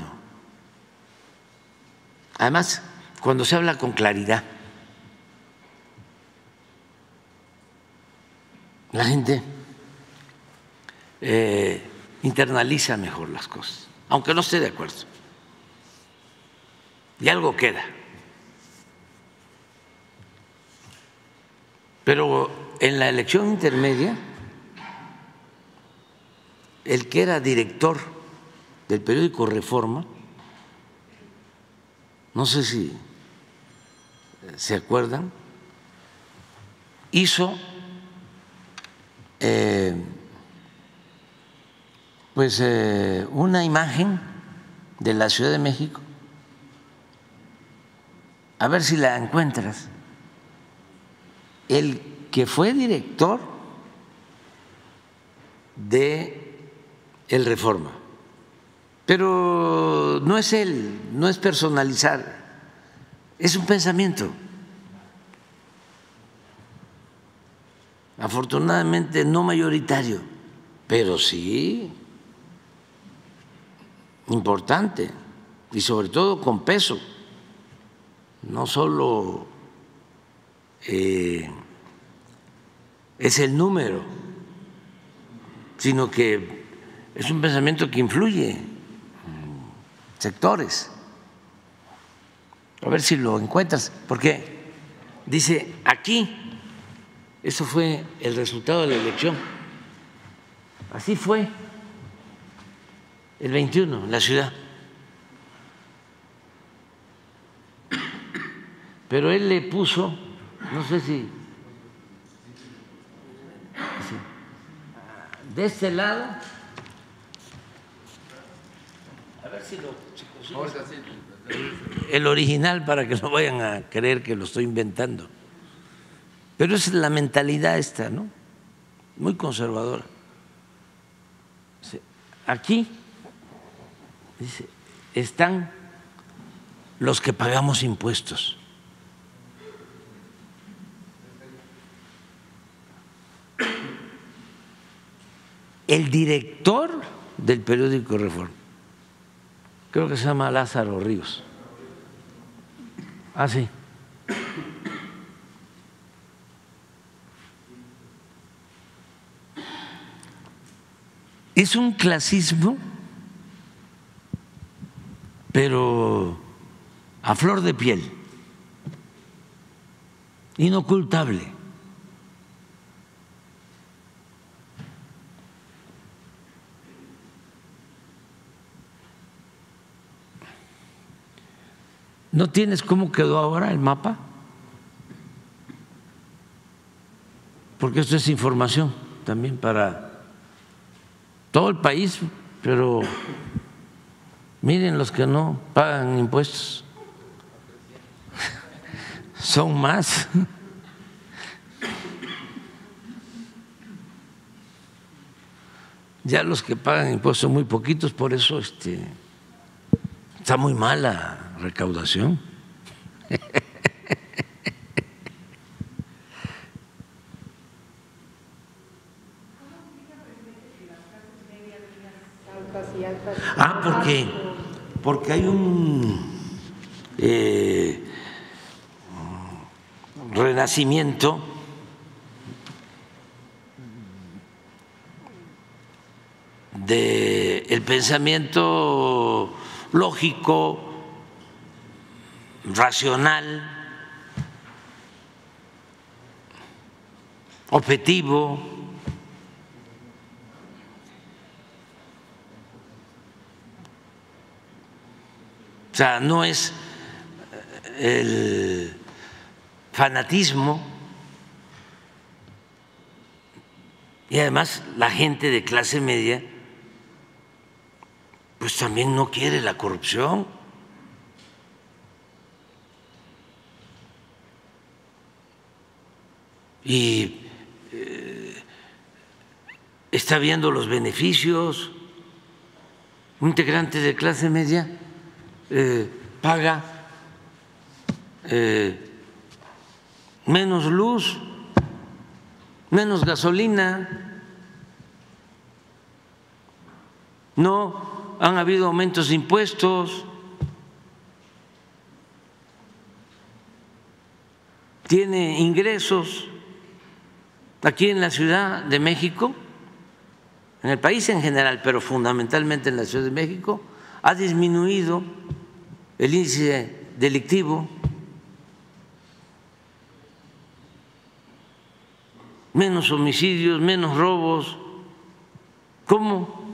Además, cuando se habla con claridad, la gente eh, internaliza mejor las cosas, aunque no esté de acuerdo. Y algo queda. Pero en la elección intermedia, el que era director del periódico Reforma, no sé si se acuerdan, hizo eh, pues eh, una imagen de la Ciudad de México, a ver si la encuentras. El que fue director de el Reforma, pero no es él, no es personalizar, es un pensamiento. Afortunadamente no mayoritario, pero sí importante y sobre todo con peso, no solo eh, es el número, sino que es un pensamiento que influye en sectores. A ver si lo encuentras, porque dice aquí, eso fue el resultado de la elección, así fue el veintiuno en la ciudad. Pero él le puso, no sé si, de este lado, a ver si lo si consigues, el original para que no vayan a creer que lo estoy inventando. Pero es la mentalidad esta, ¿no? Muy conservadora. Aquí dice, están los que pagamos impuestos. El director del periódico Reforma, creo que se llama Lázaro Ríos. Ah, sí. Es un clasismo, pero a flor de piel, inocultable. ¿No tienes cómo quedó ahora el mapa? Porque esto es información también para todo el país, pero miren los que no pagan impuestos, son más. Ya los que pagan impuestos son muy poquitos, por eso este, está muy mala recaudación. Ah, ¿por qué? Porque hay un eh, renacimiento del pensamiento lógico, racional, objetivo. O sea, no es el fanatismo, y además la gente de clase media pues también no quiere la corrupción. y eh, está viendo los beneficios. Un integrante de clase media eh, paga eh, menos luz, menos gasolina. No han habido aumentos de impuestos. Tiene ingresos aquí en la Ciudad de México, en el país en general, pero fundamentalmente en la Ciudad de México, ha disminuido el índice delictivo, menos homicidios, menos robos. ¿Cómo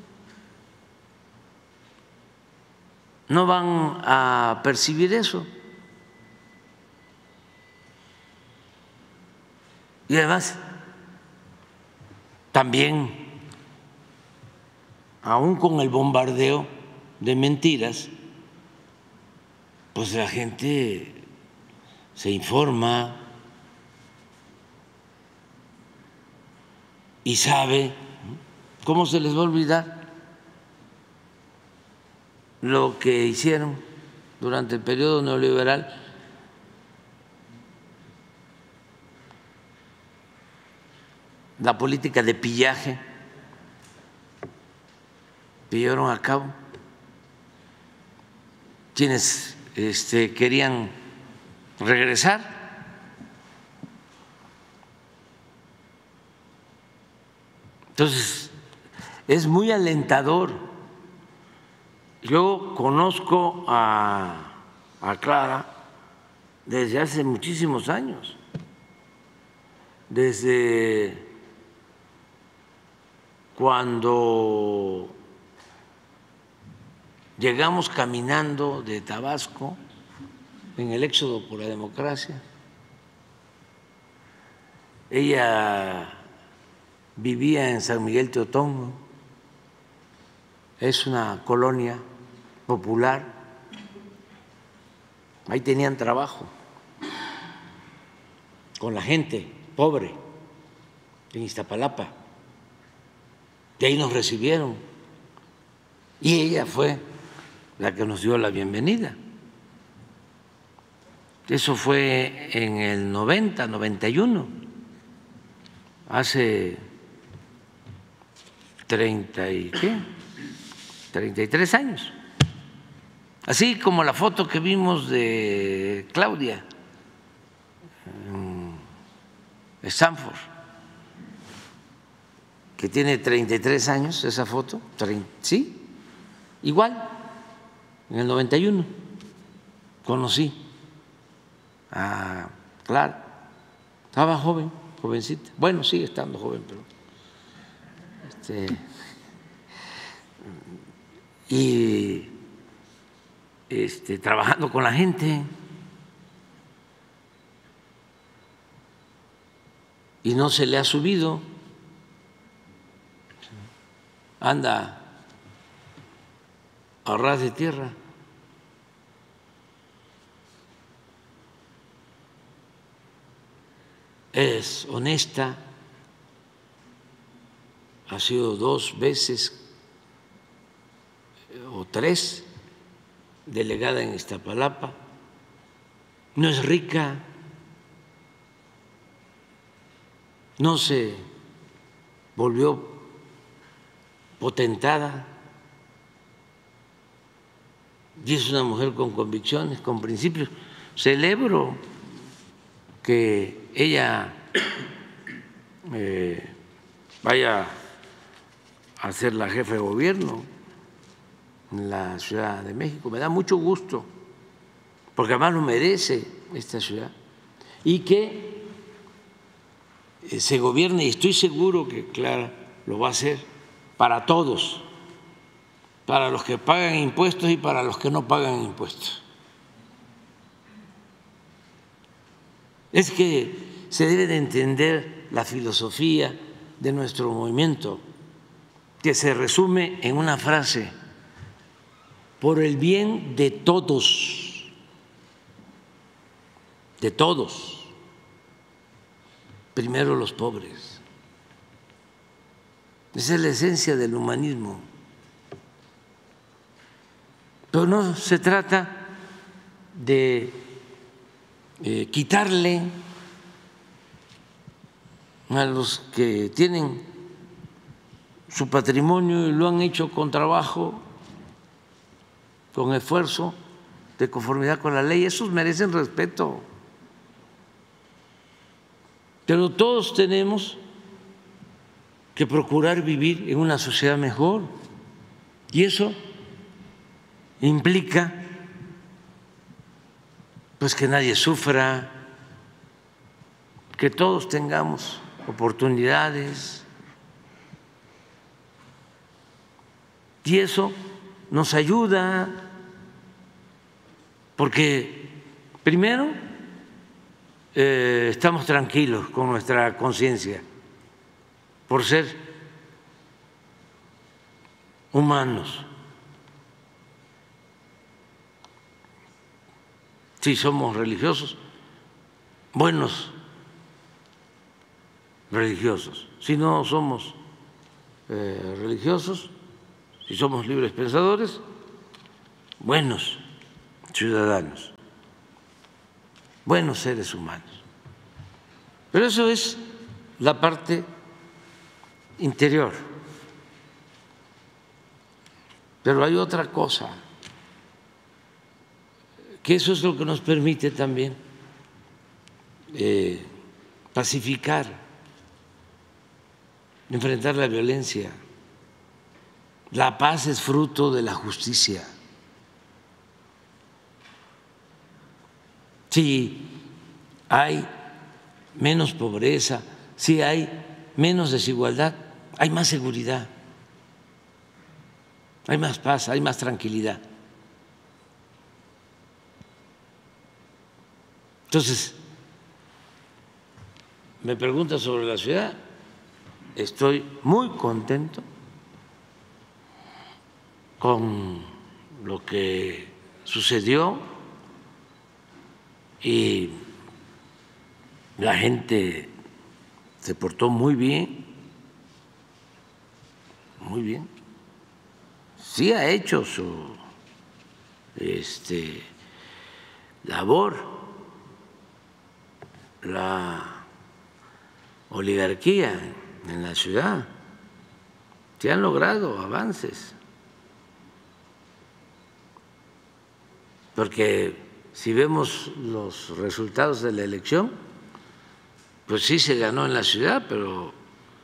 no van a percibir eso? Y además, también, aún con el bombardeo de mentiras, pues la gente se informa y sabe. ¿Cómo se les va a olvidar lo que hicieron durante el periodo neoliberal? La política de pillaje que llevaron a cabo quienes este, querían regresar. Entonces, es muy alentador. Yo conozco a, a Clara desde hace muchísimos años, desde cuando llegamos caminando de Tabasco en el éxodo por la democracia. Ella vivía en San Miguel Teotongo, es una colonia popular, ahí tenían trabajo con la gente pobre en Iztapalapa. De ahí nos recibieron y ella fue la que nos dio la bienvenida. Eso fue en el noventa, noventa y uno, hace treinta y qué, treinta y tres años. Así como la foto que vimos de Claudia en Stanford, que tiene treinta y tres años, esa foto, sí, igual, en el noventa y uno conocí a Clara, estaba joven, jovencita, bueno, sigue estando joven, pero este, y este, trabajando con la gente, y no se le ha subido. Anda a ras de tierra. Es honesta, ha sido dos veces o tres delegada en Iztapalapa, no es rica, no se volvió potentada, y es una mujer con convicciones, con principios. Celebro que ella eh, vaya a ser la jefa de gobierno en la Ciudad de México. Me da mucho gusto, porque además lo merece esta ciudad, y que se gobierne, y estoy seguro que Clara lo va a hacer para todos, para los que pagan impuestos y para los que no pagan impuestos. Es que se debe de entender la filosofía de nuestro movimiento, que se resume en una frase: por el bien de todos, de todos. primero los pobres. Esa es la esencia del humanismo. Pero no se trata de eh, quitarle a los que tienen su patrimonio y lo han hecho con trabajo, con esfuerzo, de conformidad con la ley. Esos merecen respeto. Pero todos tenemos que procurar vivir en una sociedad mejor, y eso implica pues que nadie sufra, que todos tengamos oportunidades, y eso nos ayuda porque primero eh, estamos tranquilos con nuestra conciencia por ser humanos. Si somos religiosos, buenos religiosos. Si no somos eh, religiosos, si somos libres pensadores, buenos ciudadanos, buenos seres humanos. Pero eso es la parte interior. Pero hay otra cosa, que eso es lo que nos permite también eh, pacificar, enfrentar la violencia. La paz es fruto de la justicia. Si hay menos pobreza, si hay menos desigualdad, hay más seguridad, hay más paz, hay más tranquilidad. Entonces, me pregunta sobre la ciudad, estoy muy contento con lo que sucedió y la gente se portó muy bien, muy bien. Sí ha hecho su este, labor la oligarquía en la ciudad, se han logrado avances, porque si vemos los resultados de la elección, pues sí se ganó en la ciudad, pero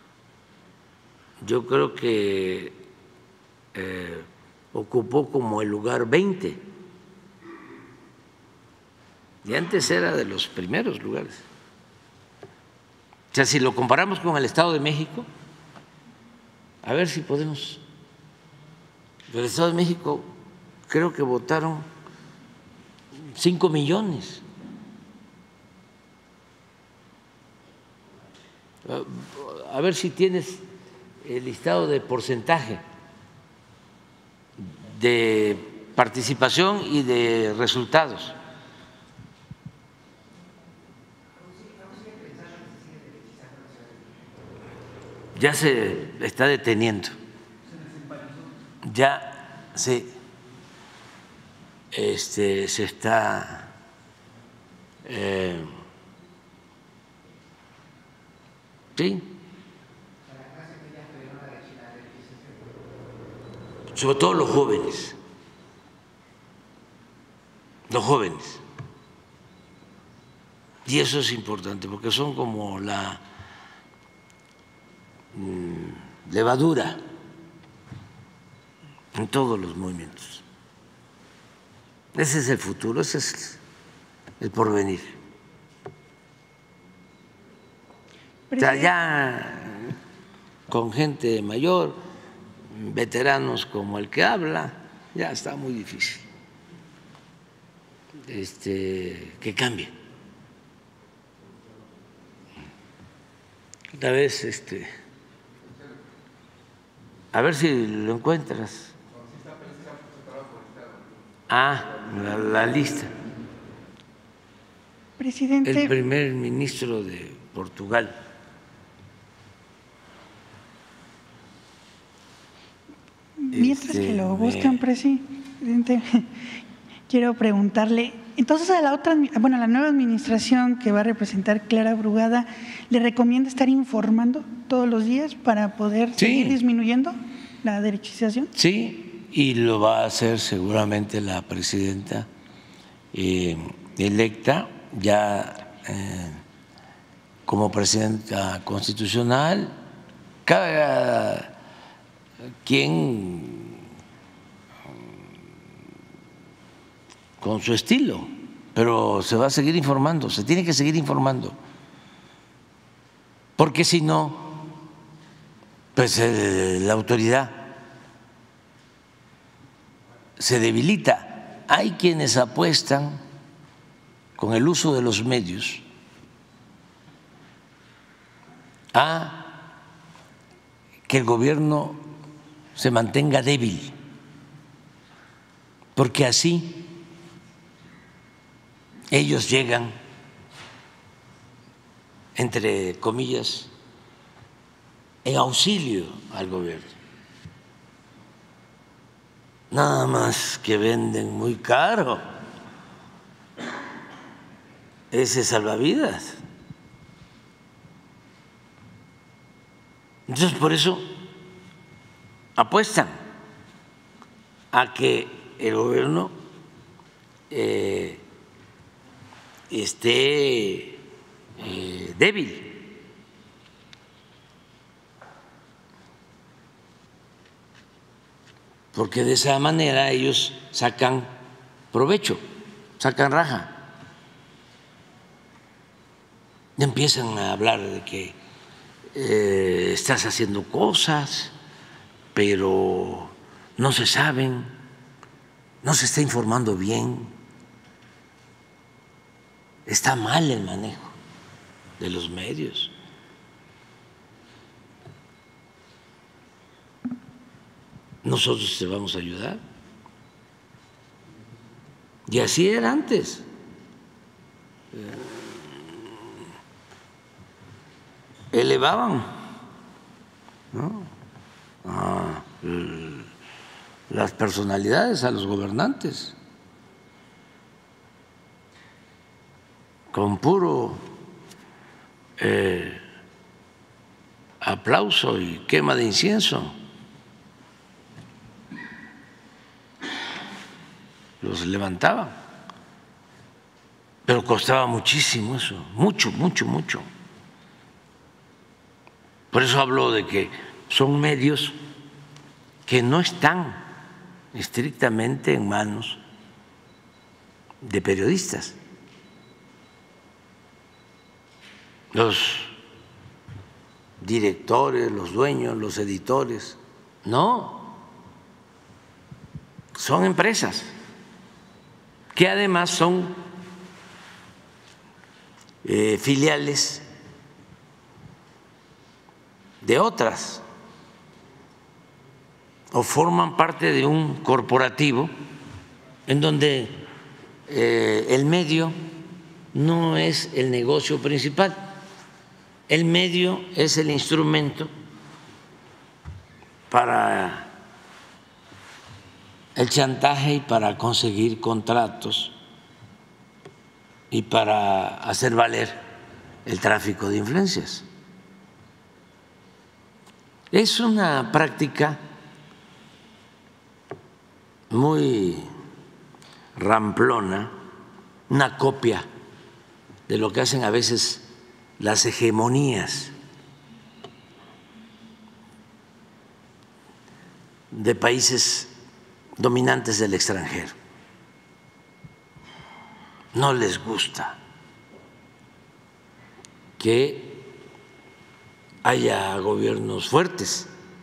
yo creo que eh, ocupó como el lugar veinte, y antes era de los primeros lugares. O sea, si lo comparamos con el Estado de México, a ver si podemos. El Estado de México creo que votaron cinco millones. A ver si tienes el listado de porcentaje de participación y de resultados. Ya se está deteniendo, ya se, este, se está eh, sí, sobre todo los jóvenes, los jóvenes, y eso es importante porque son como la levadura en todos los movimientos. Ese es el futuro, ese es el porvenir. O sea, ya con gente mayor, veteranos como el que habla, ya está muy difícil este, que cambie. Una vez, este, a ver si lo encuentras. Ah, la, la lista. Presidente. El primer ministro de Portugal. Mientras este, que lo buscan, me... presidente, quiero preguntarle, entonces a la otra, bueno, a la nueva administración que va a representar Clara Brugada, ¿le recomienda estar informando todos los días para poder sí. seguir disminuyendo la derechización? Sí, y lo va a hacer seguramente la presidenta eh, electa, ya eh, como presidenta constitucional. Cada quien con su estilo, pero se va a seguir informando, se tiene que seguir informando, porque si no, pues eh, la autoridad se debilita. Hay quienes apuestan con el uso de los medios a que el gobierno se mantenga débil, porque así ellos llegan, entre comillas, en auxilio al gobierno. Nada más que venden muy caro ese salvavidas. Entonces, por eso apuestan a que el gobierno eh, esté eh, débil. Porque de esa manera ellos sacan provecho, sacan raja. Y empiezan a hablar de que eh, estás haciendo cosas, pero no se saben, no se está informando bien, está mal el manejo de los medios. Nosotros te vamos a ayudar. Y así era antes. Elevaban, ¿no?, a las personalidades, a los gobernantes, con puro eh, aplauso y quema de incienso. Los levantaban, pero costaba muchísimo eso, mucho, mucho, mucho. Por eso hablo de que son medios que no están estrictamente en manos de periodistas. Los directores, los dueños, los editores, no, son empresas que además son eh, filiales de otras o forman parte de un corporativo en donde eh, el medio no es el negocio principal, el medio es el instrumento para el chantaje y para conseguir contratos y para hacer valer el tráfico de influencias. Es una práctica muy ramplona, una copia de lo que hacen a veces las hegemonías de países dominantes del extranjero. No les gusta que haya gobiernos fuertes,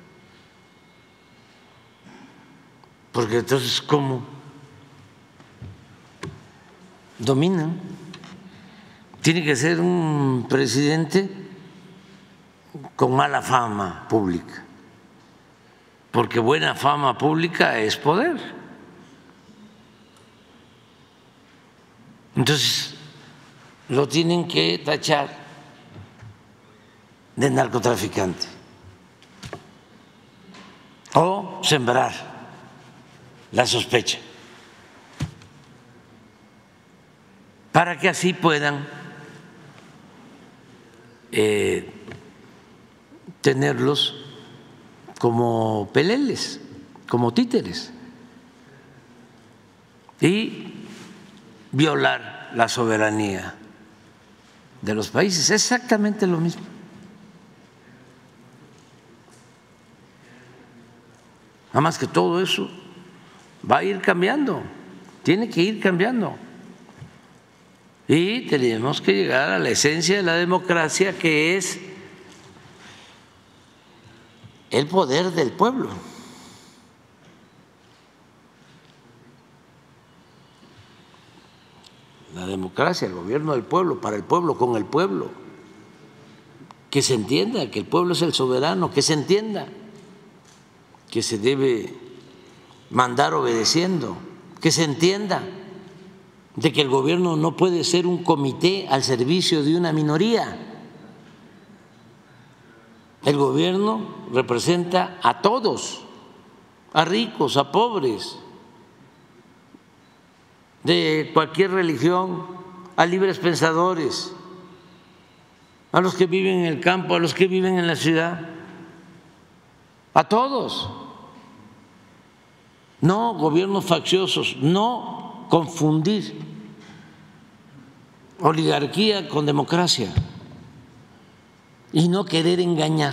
porque entonces ¿cómo dominan? Tiene que ser un presidente con mala fama pública, porque buena fama pública es poder. Entonces, lo tienen que tachar de narcotraficante o sembrar la sospecha para que así puedan eh, tenerlos como peleles, como títeres y violar la soberanía de los países. Es exactamente lo mismo. Nada más que todo eso va a ir cambiando, tiene que ir cambiando. Y tenemos que llegar a la esencia de la democracia, que es el poder del pueblo. La democracia, el gobierno del pueblo, para el pueblo, con el pueblo. Que se entienda que el pueblo es el soberano, que se entienda que se debe mandar obedeciendo, que se entienda de que el gobierno no puede ser un comité al servicio de una minoría. El gobierno representa a todos, a ricos, a pobres, de cualquier religión, a libres pensadores, a los que viven en el campo, a los que viven en la ciudad, a todos. No gobiernos facciosos, no confundir oligarquía con democracia y no querer engañar,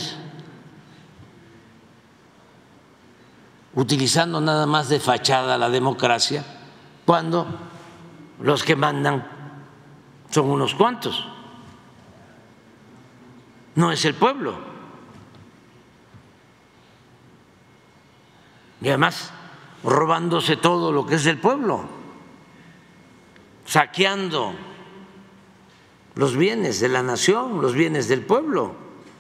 utilizando nada más de fachada la democracia cuando los que mandan son unos cuantos, no es el pueblo. Y además robándose todo lo que es del pueblo, saqueando los bienes de la nación, los bienes del pueblo,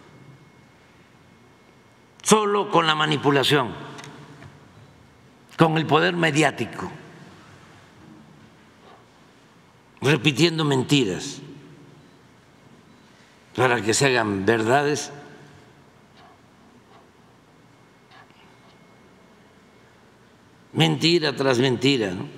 solo con la manipulación, con el poder mediático, repitiendo mentiras para que se hagan verdades mentira tras mentira, ¿no?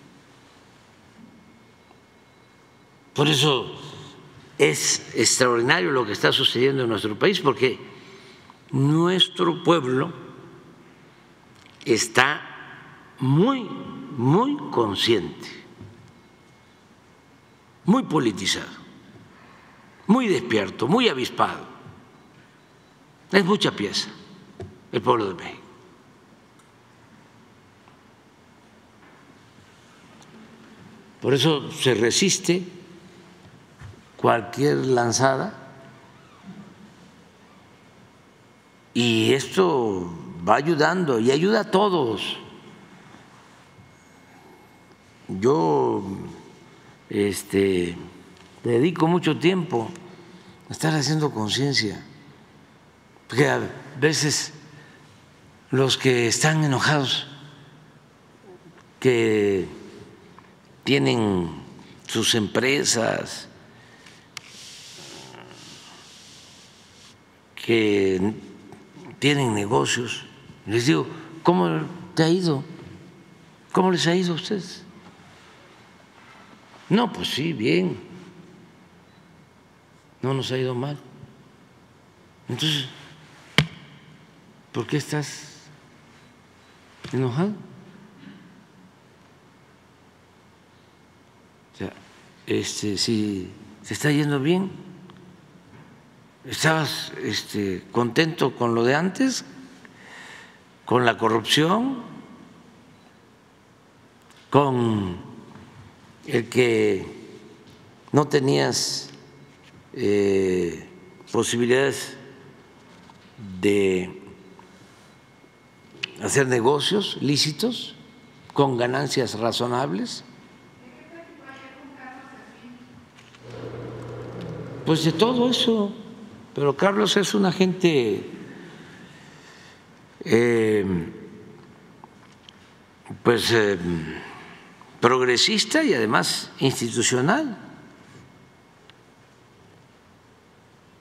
Por eso es extraordinario lo que está sucediendo en nuestro país, porque nuestro pueblo está muy, muy consciente, muy politizado, muy despierto, muy avispado. Es mucha pieza el pueblo de México. Por eso se resiste cualquier lanzada y esto va ayudando y ayuda a todos. Yo este, dedico mucho tiempo a estar haciendo conciencia, porque a veces los que están enojados, que tienen sus empresas, que tienen negocios, les digo, ¿cómo te ha ido? ¿Cómo les ha ido a ustedes? No, pues sí, bien, no nos ha ido mal. Entonces, ¿por qué estás enojado? O sea, este, si te está yendo bien, ¿estabas este, contento con lo de antes, con la corrupción, con el que no tenías eh, posibilidades de hacer negocios lícitos con ganancias razonables? Pues de todo eso, pero Carlos es una gente eh, pues eh, progresista y además institucional.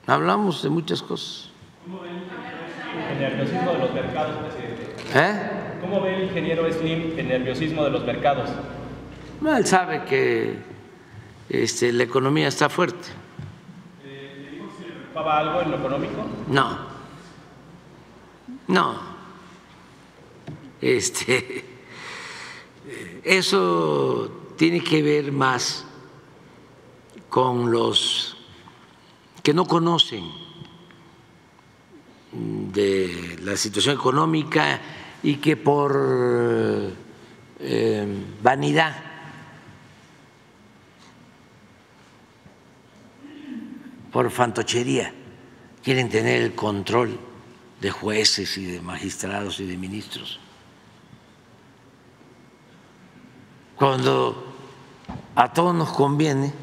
hablamos de muchas cosas. ¿Cómo ve el nerviosismo de los mercados, presidente? ¿Eh? ¿Cómo ve el ingeniero Slim el nerviosismo de los mercados? No, él sabe que este, la economía está fuerte. Eh, ¿Le dijo si le preocupaba algo en lo económico? No, no. Este, eso tiene que ver más con los que no conocen de la situación económica y que por eh, vanidad por fantochería quieren tener el control de jueces y de magistrados y de ministros. Cuando a todos nos conviene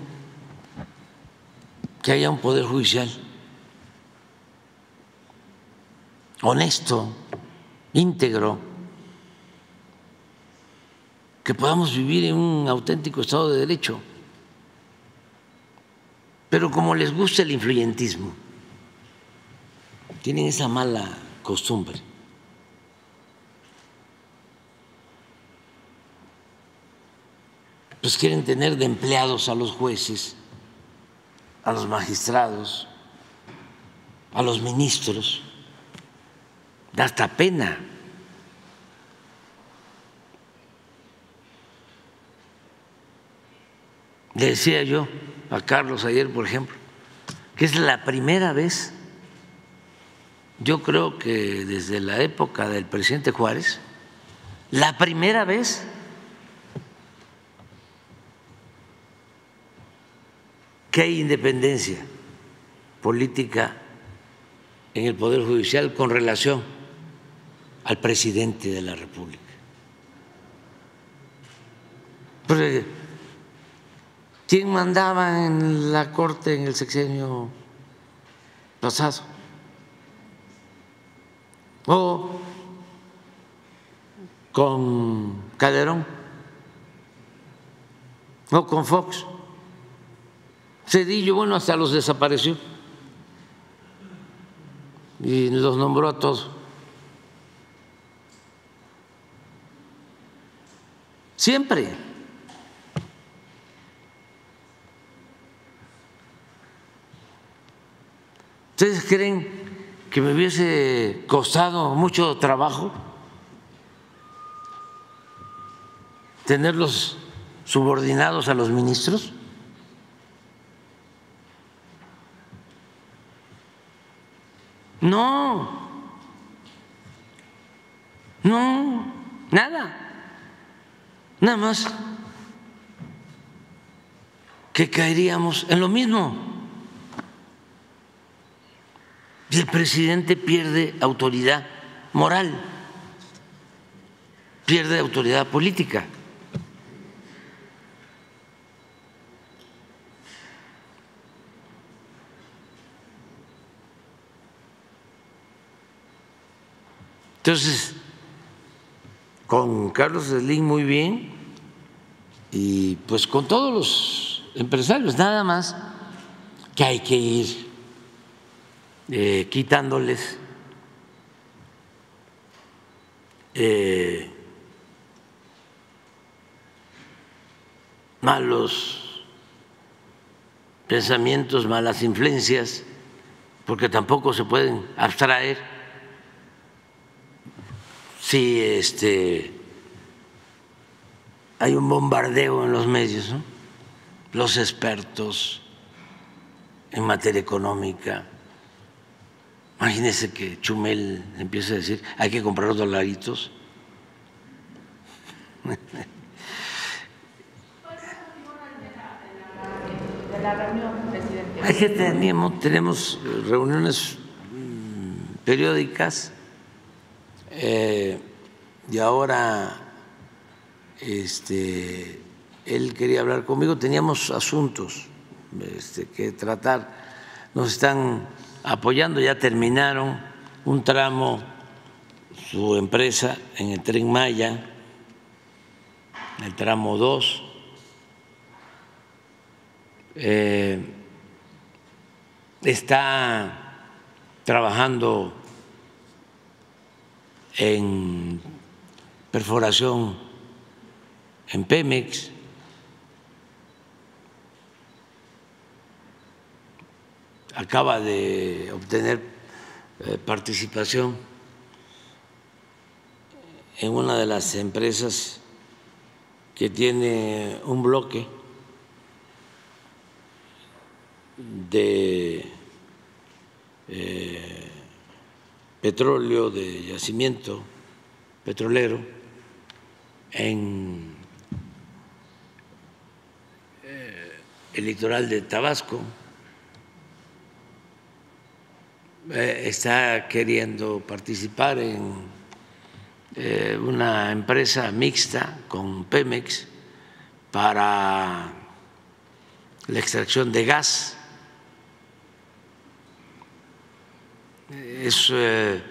que haya un poder judicial honesto, íntegro, que podamos vivir en un auténtico Estado de Derecho. Pero como les gusta el influyentismo, tienen esa mala costumbre. Pues quieren tener de empleados a los jueces, a los magistrados, a los ministros. Da hasta pena. Le decía yo a Carlos ayer, por ejemplo, que es la primera vez, yo creo que desde la época del presidente Juárez, la primera vez que hay independencia política en el Poder Judicial con relación al presidente de la República. Porque ¿quién mandaba en la Corte en el sexenio pasado? O con Calderón, o con Fox. Cedillo, bueno, hasta los desapareció y los nombró a todos. Siempre. ¿Ustedes creen que me hubiese costado mucho trabajo tenerlos subordinados a los ministros? No, no, nada. Nada más que caeríamos en lo mismo. Y el presidente pierde autoridad moral, pierde autoridad política. Entonces, con Carlos Slim muy bien y pues con todos los empresarios, nada más que hay que ir eh, quitándoles eh, malos pensamientos, malas influencias, porque tampoco se pueden abstraer. Si este, hay un bombardeo en los medios, ¿no? Los expertos en materia económica. Imagínense que Chumel empiece a decir hay que comprar los dolaritos. De la reunión, presidente. Es que tenemos, tenemos reuniones periódicas. Eh, y ahora este, él quería hablar conmigo, teníamos asuntos este, que tratar, nos están apoyando, ya terminaron un tramo su empresa en el Tren Maya, el tramo dos, eh, está trabajando en perforación en Pemex, acaba de obtener eh, participación en una de las empresas que tiene un bloque de eh, petróleo, de yacimiento petrolero en eh, el litoral de Tabasco. Eh, está queriendo participar en eh, una empresa mixta con Pemex para la extracción de gas. Es eh,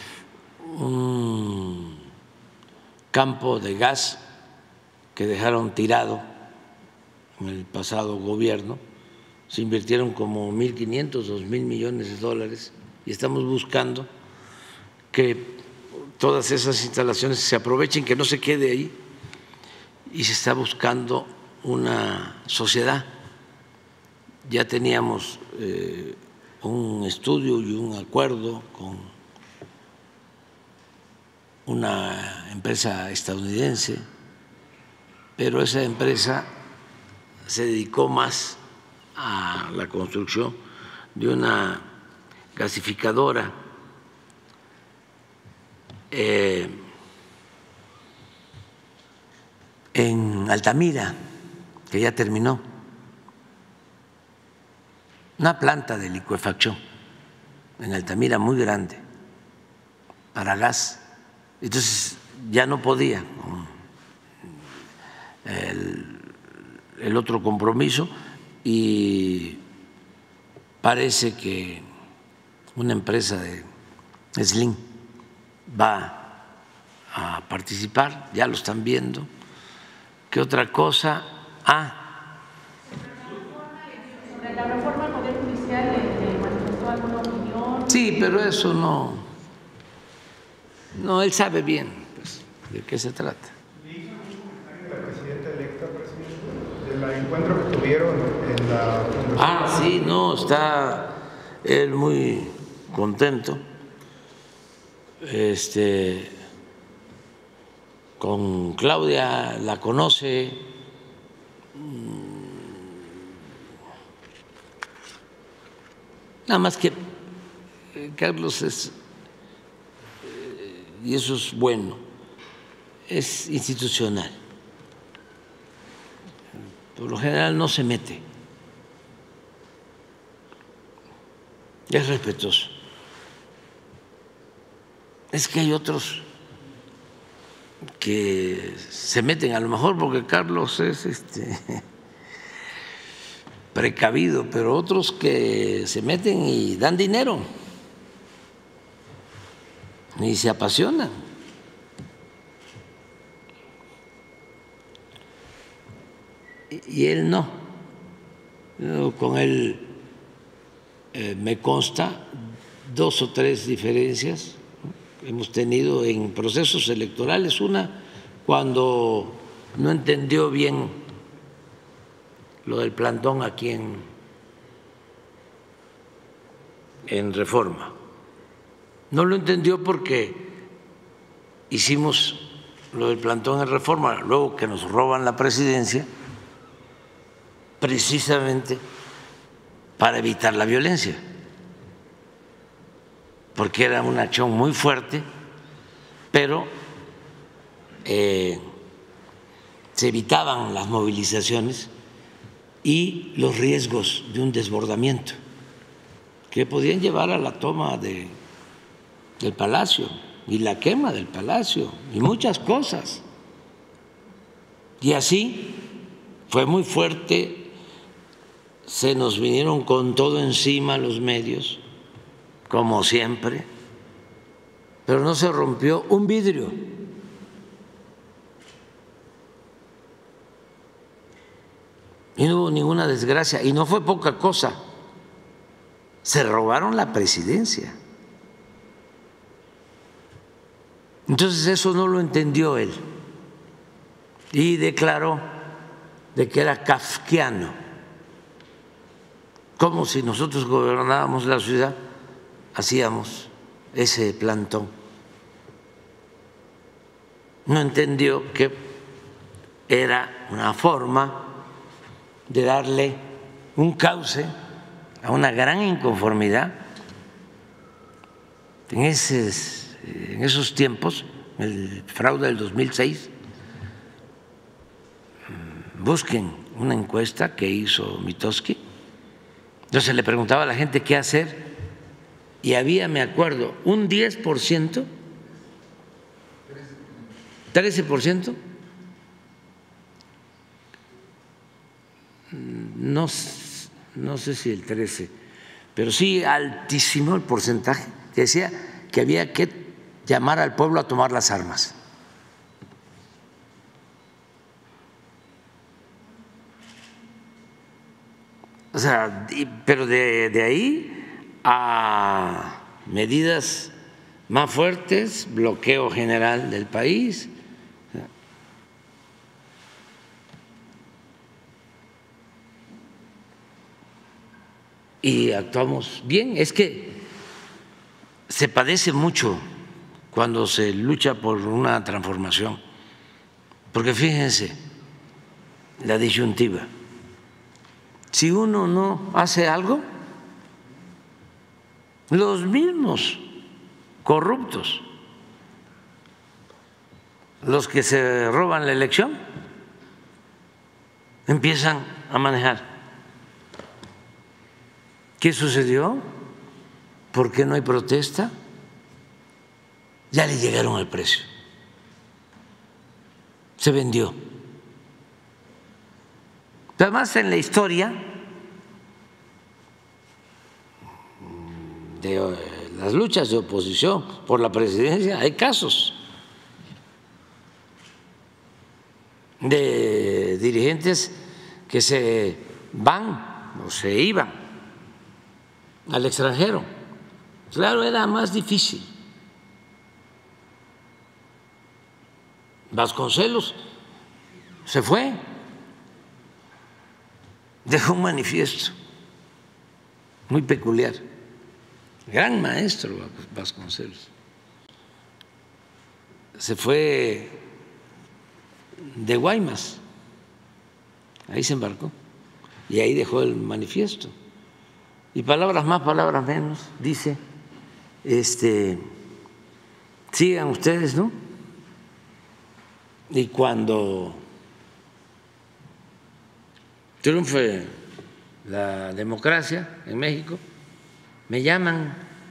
un campo de gas que dejaron tirado en el pasado gobierno. Se invirtieron como mil quinientos, dos mil millones de dólares y estamos buscando que todas esas instalaciones se aprovechen, que no se quede ahí, y se está buscando una sociedad. Ya teníamos eh, un estudio y un acuerdo con una empresa estadounidense, pero esa empresa se dedicó más a la construcción de una gasificadora eh, en Altamira, que ya terminó, una planta de licuefacción en Altamira muy grande para gas. Entonces ya no podía con el, el otro compromiso y parece que una empresa de Slim va a participar, ya lo están viendo. ¿Qué otra cosa? Ah, Sobre la reforma al Poder Judicial, ¿le manifestó alguna opinión? sí, pero eso no, no, él sabe bien pues, de qué se trata. ¿Le hizo algún comentario la presidenta electa, presidente, del encuentro que tuvieron en la Fundación? Ah, sí, no, está él muy contento este, con Claudia, la conoce, nada más que eh, Carlos es, eh, y eso es bueno, es institucional, por lo general no se mete, es respetuoso. Es que hay otros que se meten, a lo mejor porque Carlos es este precavido, pero otros que se meten y dan dinero y se apasionan. Y él no. Con él eh, me consta dos o tres diferencias hemos tenido en procesos electorales. Una, cuando no entendió bien lo del plantón aquí en, en Reforma. No lo entendió porque hicimos lo del plantón en Reforma, luego que nos roban la presidencia, precisamente para evitar la violencia, porque era una acción muy fuerte, pero eh, se evitaban las movilizaciones y los riesgos de un desbordamiento que podían llevar a la toma de, del Palacio y la quema del Palacio y muchas cosas. Y así fue muy fuerte, se nos vinieron con todo encima los medios, como siempre, pero no se rompió un vidrio. Y no hubo ninguna desgracia, y no fue poca cosa. se robaron la presidencia. Entonces eso no lo entendió él y declaró de que era kafkiano, como si nosotros gobernábamos la ciudad, hacíamos ese plantón. No entendió que era una forma de darle un cauce a una gran inconformidad. En, esos, en esos tiempos, el fraude del dos mil seis, busquen una encuesta que hizo Mitofsky. Entonces le preguntaba a la gente qué hacer y había, me acuerdo, un diez por ciento, trece por ciento, no, no sé si el trece, pero sí altísimo el porcentaje, que decía que había que llamar al pueblo a tomar las armas. O sea, pero de, de ahí a medidas más fuertes, bloqueo general del país. Y actuamos bien. Es que se padece mucho cuando se lucha por una transformación, porque fíjense la disyuntiva. Si uno no hace algo, los mismos corruptos, los que se roban la elección, empiezan a manejar. ¿Qué sucedió? ¿Por qué no hay protesta? Ya le llegaron al precio. Se vendió. Además, en la historia de las luchas de oposición por la presidencia hay casos de dirigentes que se van o se iban al extranjero. Claro, era más difícil. Vasconcelos se fue, dejó un manifiesto muy peculiar, gran maestro Vasconcelos. Se fue de Guaymas, ahí se embarcó y ahí dejó el manifiesto. Y palabras más, palabras menos, dice, este, sigan ustedes, ¿no? Y cuando triunfe la democracia en México, me llaman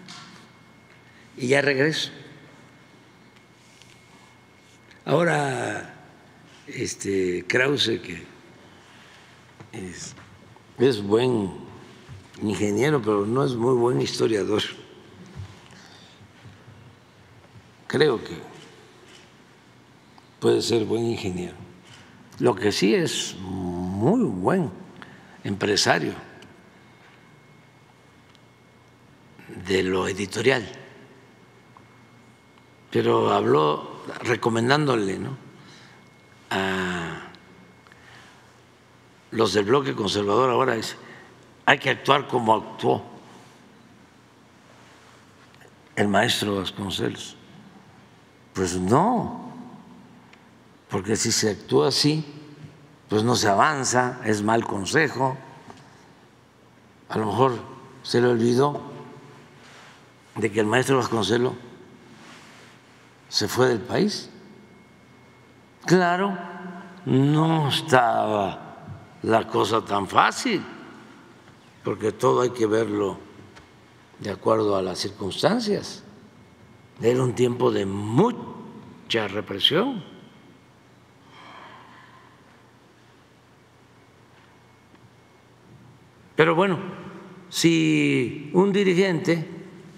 y ya regreso. Ahora, este Krause, que es, es buen ingeniero, pero no es muy buen historiador, creo que puede ser buen ingeniero. Lo que sí es muy buen empresario de lo editorial, pero habló recomendándole, ¿no?, a los del bloque conservador. Ahora dice, hay que actuar como actuó el maestro Vasconcelos. Pues no, porque si se actúa así, pues no se avanza, es mal consejo. A lo mejor se le olvidó de que el maestro Vasconcelos se fue del país. Claro, no estaba la cosa tan fácil, porque todo hay que verlo de acuerdo a las circunstancias. Era un tiempo de mucha represión. Pero bueno, si un dirigente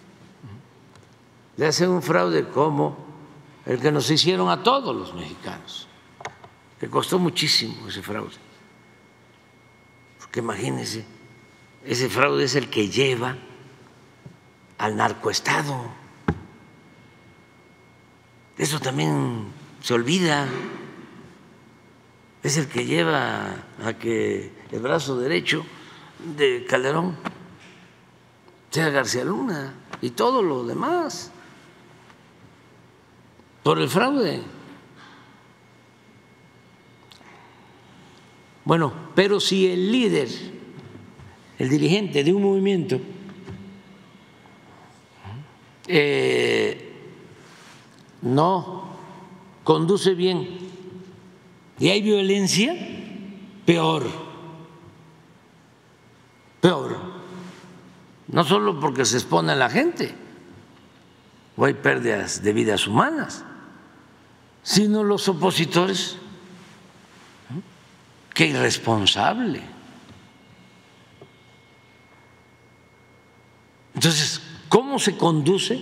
le hace un fraude como el que nos hicieron a todos los mexicanos, que costó muchísimo ese fraude, porque imagínense, ese fraude es el que lleva al narcoestado. Eso también se olvida. Es el que lleva a que el brazo derecho de Calderón sea García Luna y todo lo demás por el fraude. Bueno, pero si el líder, el dirigente de un movimiento eh, no conduce bien y hay violencia, peor, peor. No solo porque se expone a la gente o hay pérdidas de vidas humanas, sino los opositores. ¡Qué irresponsable! Entonces, ¿cómo se conduce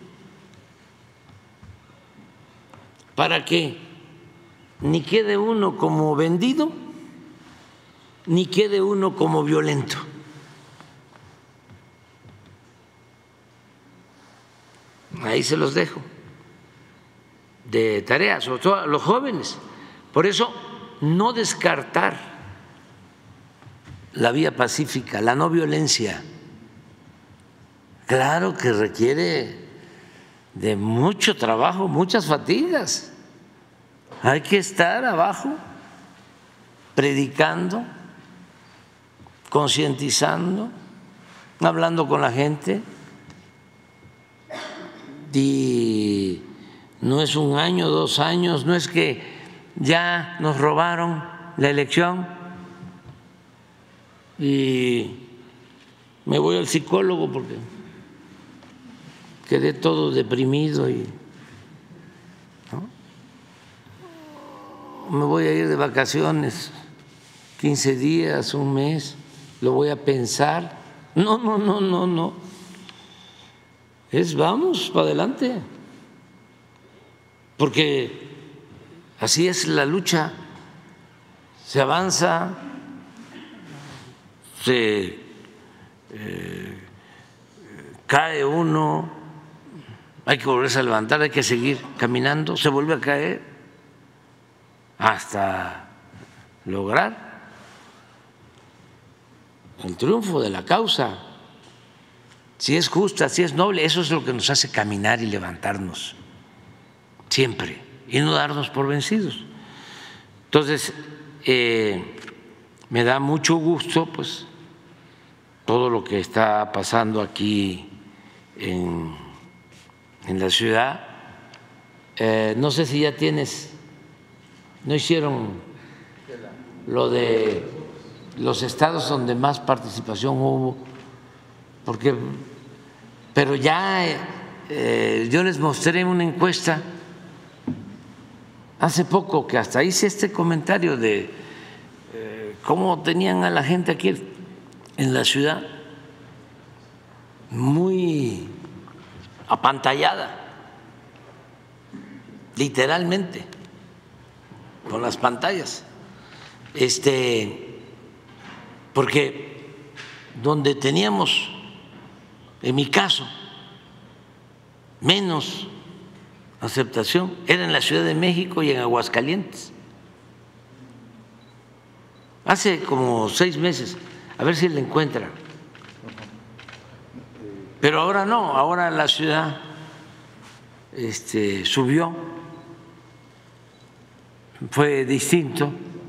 para que ni quede uno como vendido, ni quede uno como violento? Ahí se los dejo de tarea, sobre todo a los jóvenes. Por eso, no descartar la vía pacífica, la no violencia. Claro que requiere de mucho trabajo, muchas fatigas. Hay que estar abajo predicando, concientizando, hablando con la gente. Y no es un año, dos años, no es que ya nos robaron la elección y me voy al psicólogo porque quedé todo deprimido y ¿no? Me voy a ir de vacaciones quince días, un mes, lo voy a pensar. No, no, no, no, no. Es vamos para adelante, porque así es la lucha, se avanza, se eh, cae uno, hay que volverse a levantar, hay que seguir caminando, se vuelve a caer hasta lograr el triunfo de la causa. Si es justa, si es noble, eso es lo que nos hace caminar y levantarnos siempre y no darnos por vencidos. Entonces, eh, me da mucho gusto pues todo lo que está pasando aquí en, en la ciudad. Eh, no sé si ya tienes, no hicieron lo de los estados donde más participación hubo, porque, pero ya eh, yo les mostré una encuesta hace poco que hasta hice este comentario de eh, cómo tenían a la gente aquí en la ciudad muy apantallada, literalmente, con las pantallas, este, porque donde teníamos, en mi caso, menos aceptación era en la Ciudad de México y en Aguascalientes. Hace como seis meses, a ver si la encuentran. Pero ahora no, ahora la ciudad este, subió, fue distinto.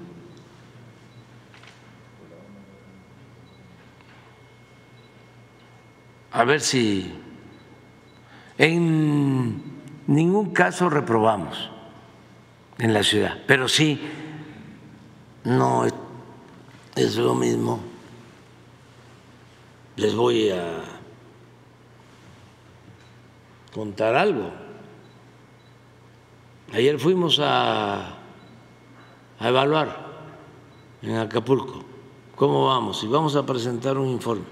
A ver si en ningún caso reprobamos en la ciudad, pero sí no es lo mismo. Les voy a contar algo. Ayer fuimos a, a evaluar en Acapulco cómo vamos y vamos a presentar un informe.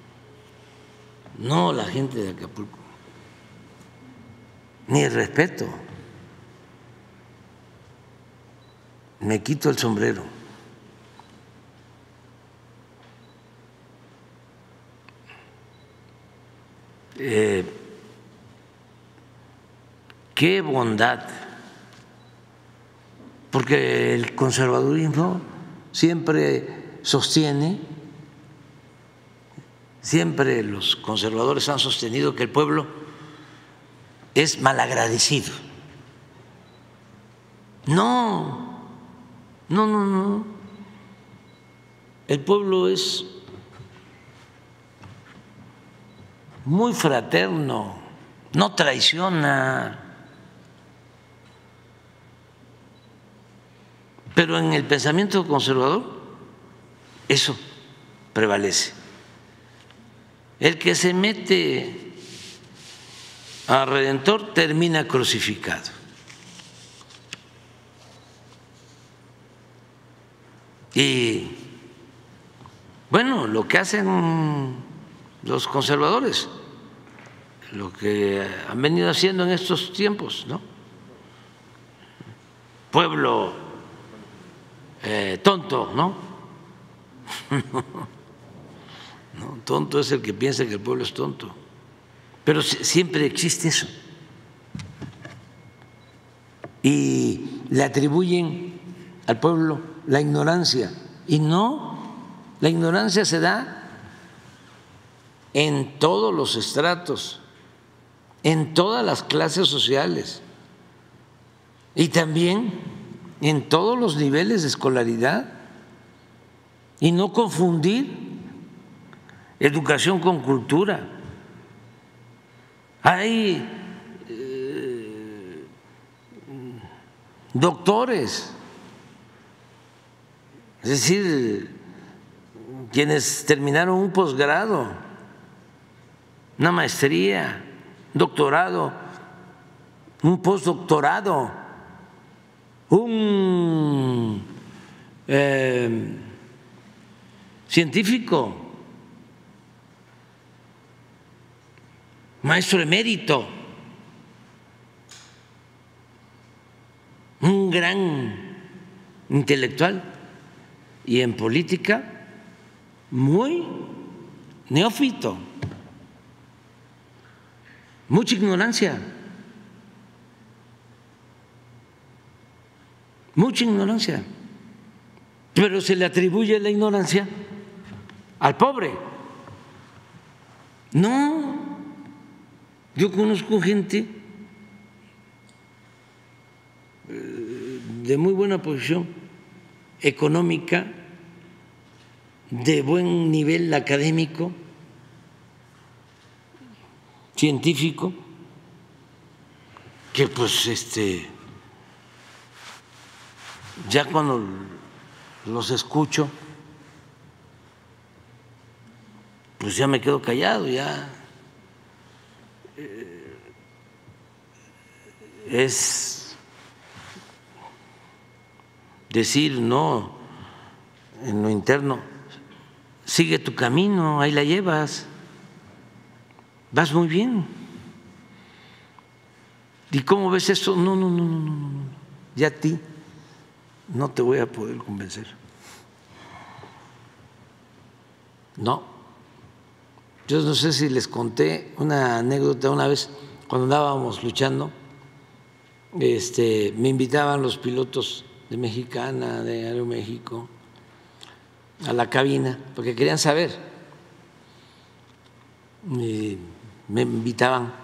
No la gente de Acapulco, ni el respeto. Me quito el sombrero. eh, qué bondad, porque el conservadurismo siempre sostiene, siempre los conservadores han sostenido que el pueblo es malagradecido. No, no, no, no. El pueblo es muy fraterno, no traiciona. Pero en el pensamiento conservador eso prevalece. El que se mete al Redentor termina crucificado. Y bueno, lo que hacen los conservadores, lo que han venido haciendo en estos tiempos, ¿no? Pueblo eh, tonto, ¿no? No, tonto es el que piensa que el pueblo es tonto, pero siempre existe eso. Y le atribuyen al pueblo la ignorancia, y no, la ignorancia se da en todos los estratos, en todas las clases sociales y también en todos los niveles de escolaridad, y no confundir educación con cultura. Hay eh, doctores, es decir, quienes terminaron un posgrado, una maestría, doctorado, un postdoctorado, un eh, científico, maestro emérito, un gran intelectual, y en política muy neófito, mucha ignorancia, mucha ignorancia, pero se le atribuye la ignorancia al pobre. No, yo conozco gente de muy buena posición económica, de buen nivel académico, científico, que pues este ya cuando los escucho pues ya me quedo callado, ya eh, es decir, no, en lo interno, sigue tu camino, ahí la llevas, vas muy bien. ¿Y cómo ves esto? No, no, no, no, no, no, ya a ti no te voy a poder convencer. No. Yo no sé si les conté una anécdota una vez cuando andábamos luchando, este, me invitaban los pilotos de Mexicana, de Aeroméxico, a la cabina, porque querían saber. Y me invitaban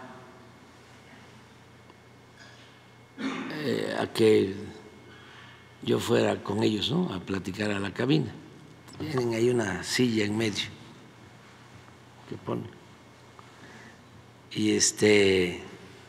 eh, a que yo fuera con ellos, ¿no?, a platicar a la cabina. Tienen ahí una silla en medio que ponen. Y este,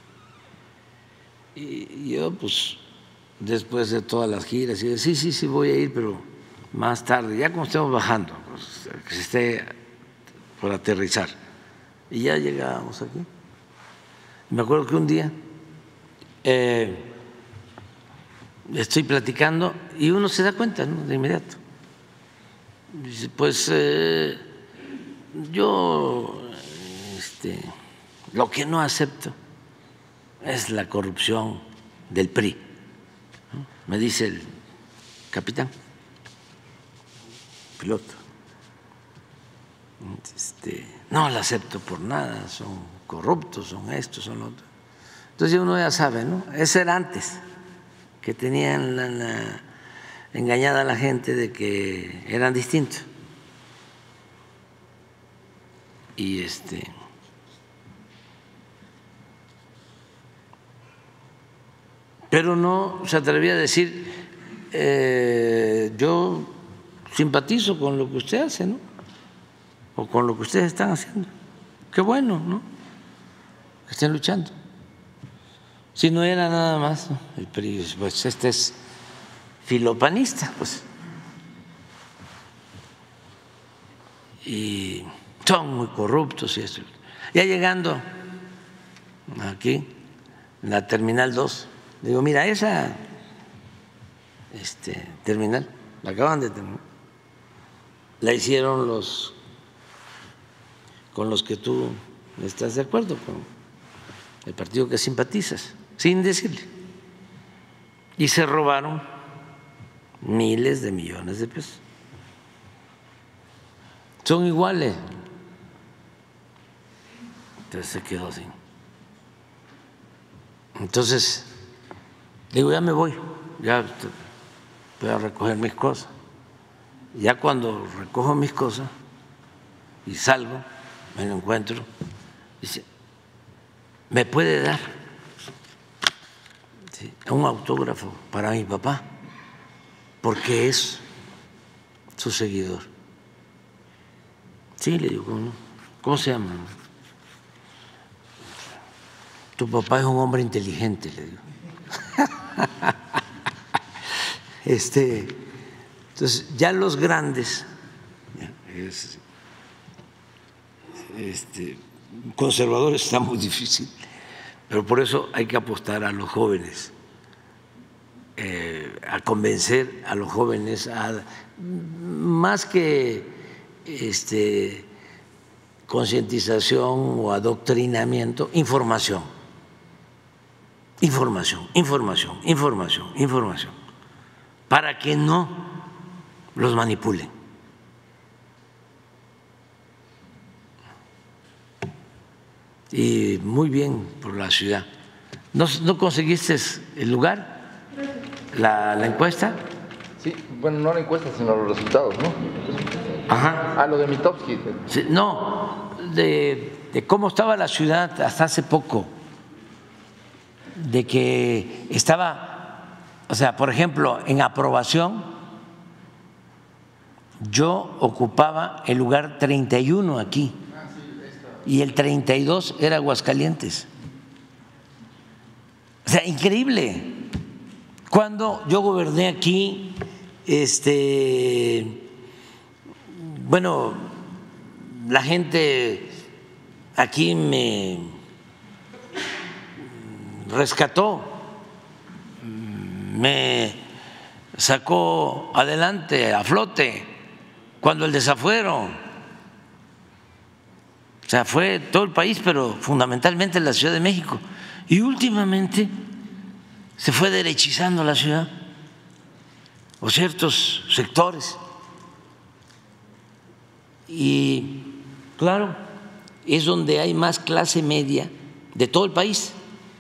y yo pues después de todas las giras, y yo, sí, sí, sí, voy a ir, pero más tarde, ya como estemos bajando, pues, que se esté por aterrizar. Y ya llegábamos aquí. Me acuerdo que un día eh, estoy platicando y uno se da cuenta, ¿no?, de inmediato. Dice, pues eh, yo este, lo que no acepto es la corrupción del P R I. Me dice el capitán, piloto, este, no la acepto por nada, son corruptos, son estos, son otros. Entonces uno ya sabe, ¿no? Eso era antes, que tenían la, la, engañada a la gente de que eran distintos. Y este pero no se atrevía a decir eh, yo simpatizo con lo que usted hace, ¿no? O con lo que ustedes están haciendo. Qué bueno, ¿no? Que estén luchando. Si no era nada más, ¿no? El P R I, pues este es filopanista, pues. Y son muy corruptos y eso. Ya llegando aquí, en la Terminal dos, digo, mira, esa este, terminal, la acaban de terminar, la hicieron los con los que tú estás de acuerdo, con el partido que simpatizas, sin decirle. Y se robaron miles de millones de pesos. Son iguales. Entonces se quedó así. Entonces, digo, ya me voy, ya voy a recoger mis cosas. Ya cuando recojo mis cosas y salgo, me lo encuentro, dice, ¿me puede dar sí, un autógrafo para mi papá? Porque es su seguidor. Sí, le digo, ¿cómo, ¿cómo se llama? Tu papá es un hombre inteligente, le digo. Este, entonces, ya los grandes, es, este, conservadores está muy difícil, pero por eso hay que apostar a los jóvenes, eh, a convencer a los jóvenes, a, más que este, concientización o adoctrinamiento, información, información, información, información, información, para que no los manipulen. Y muy bien por la ciudad. ¿No, no conseguiste el lugar? ¿La, la encuesta? Sí, bueno, no la encuesta, sino los resultados, ¿no? Ajá. Ah, lo de Mitofsky. Sí, no, de, de cómo estaba la ciudad hasta hace poco, de que estaba, o sea, por ejemplo, en aprobación, yo ocupaba el lugar treinta y uno aquí. Y el treinta y dos era Aguascalientes. O sea, increíble. Cuando yo goberné aquí, este, bueno, la gente aquí me rescató, me sacó adelante, a flote, cuando el desafuero. O sea, fue todo el país, pero fundamentalmente la Ciudad de México. Y últimamente se fue derechizando la ciudad, o ciertos sectores. Y claro, es donde hay más clase media de todo el país,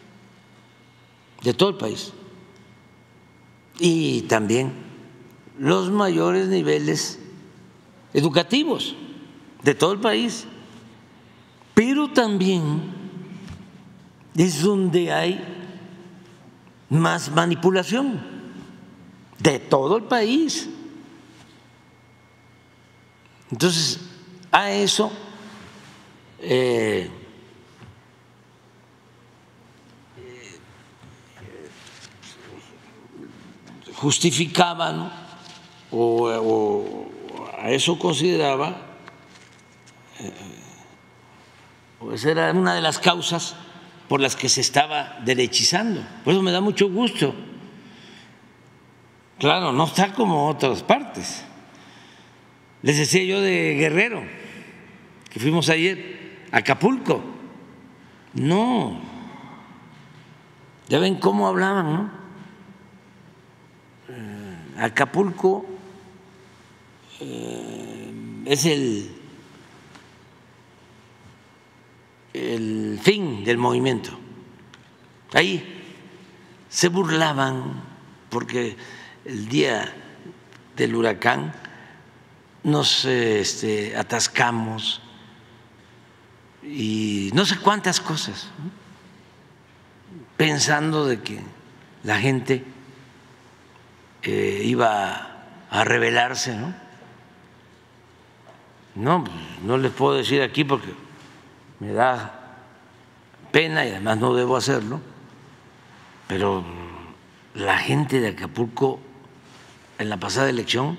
de todo el país. Y también los mayores niveles educativos de todo el país. Pero también es donde hay más manipulación de todo el país. Entonces, a eso eh, justificaban o, o a eso consideraba eh, pues era una de las causas por las que se estaba derechizando. Por eso me da mucho gusto. Claro, no está como otras partes. Les decía yo de Guerrero, que fuimos ayer a Acapulco. No, ya ven cómo hablaban, ¿no? Eh, Acapulco eh, es el el fin del movimiento. Ahí se burlaban porque el día del huracán nos este, atascamos y no sé cuántas cosas, ¿no? Pensando de que la gente eh, iba a rebelarse, ¿no? No, no les puedo decir aquí porque me da pena y además no debo hacerlo, pero la gente de Acapulco en la pasada elección,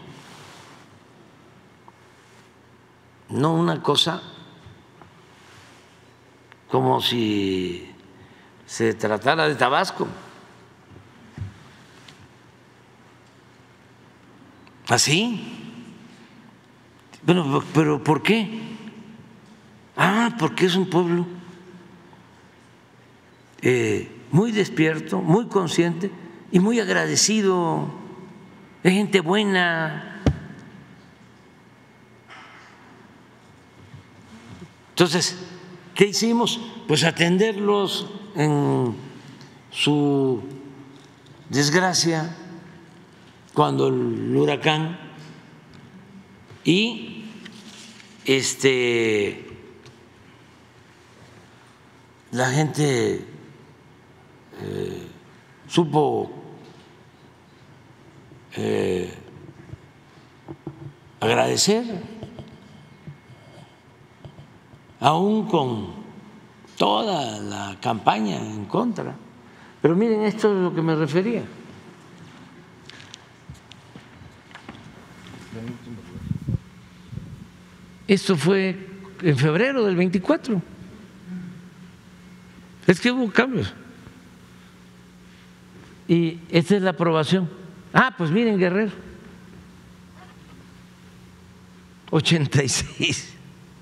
no una cosa como si se tratara de Tabasco, así. Bueno, pero ¿por qué? Ah, porque es un pueblo eh, muy despierto, muy consciente y muy agradecido, es gente buena. Entonces, ¿qué hicimos? Pues atenderlos en su desgracia cuando el huracán, y este la gente eh, supo eh, agradecer, aún con toda la campaña en contra. Pero miren, esto es a lo que me refería. Esto fue en febrero del veinticuatro. Es que hubo cambios. Y esta es la aprobación. Ah, pues miren, Guerrero, ochenta y seis.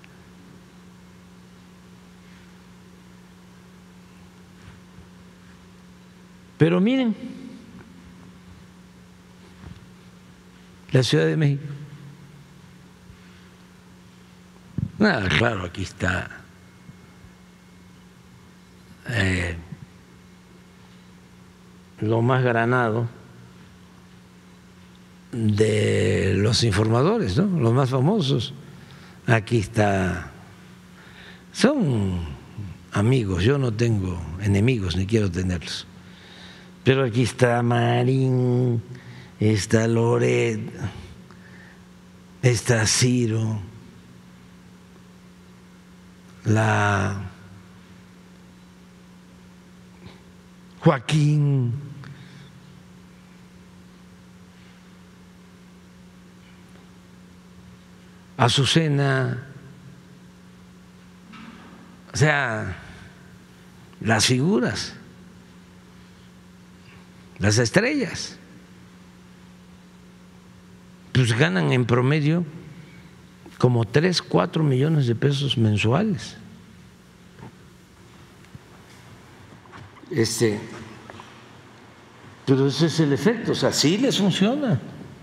Pero miren, la Ciudad de México. Nada, claro, aquí está eh, lo más granado de los informadores, ¿no? Los más famosos. Aquí está, son amigos, yo no tengo enemigos ni quiero tenerlos, pero aquí está Marín, está Loret, está Ciro, la Joaquín, Azucena, o sea, las figuras, las estrellas, pues ganan en promedio como tres, cuatro millones de pesos mensuales. Este, pero ese es el efecto, o sea, sí les funciona.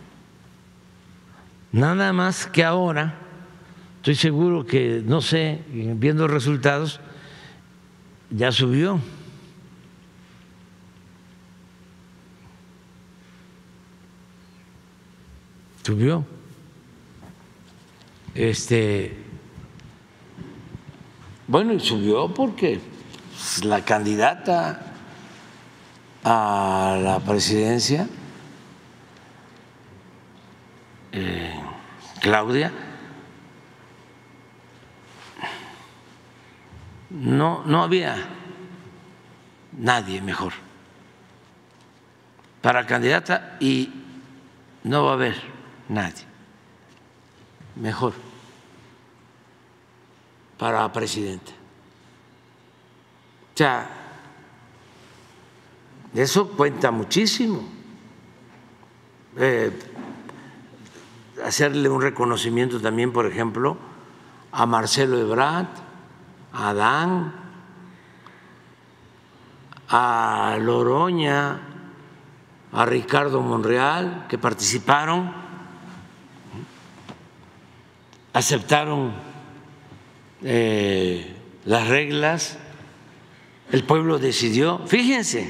Nada más que ahora, estoy seguro que, no sé, viendo resultados, ya subió. Subió. Este, bueno, y subió porque la candidata a la presidencia, eh, Claudia, no, no había nadie mejor para candidata y no va a haber nadie mejor para presidente. O sea, eso cuenta muchísimo. Eh, hacerle un reconocimiento también, por ejemplo, a Marcelo Ebrard, a Adán, a Loroña, a Ricardo Monreal, que participaron, aceptaron eh, las reglas, el pueblo decidió. Fíjense,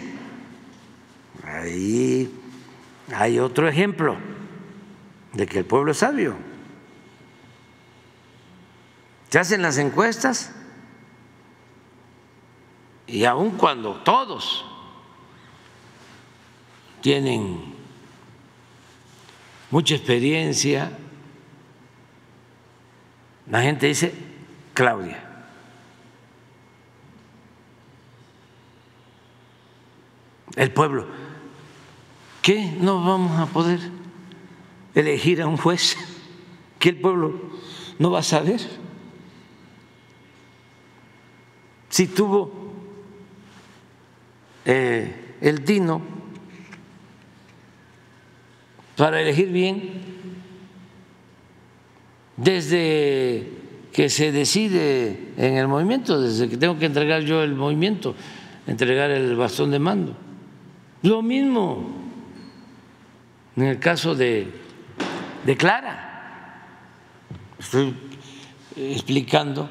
ahí hay otro ejemplo de que el pueblo es sabio. Se hacen las encuestas y aun cuando todos tienen mucha experiencia, la gente dice Claudia. El pueblo, ¿qué? No vamos a poder elegir a un juez que el pueblo no va a saber si tuvo eh, el tino para elegir bien desde que se decide en el movimiento, desde que tengo que entregar yo el movimiento, entregar el bastón de mando. Lo mismo en el caso de, de Clara. Estoy explicando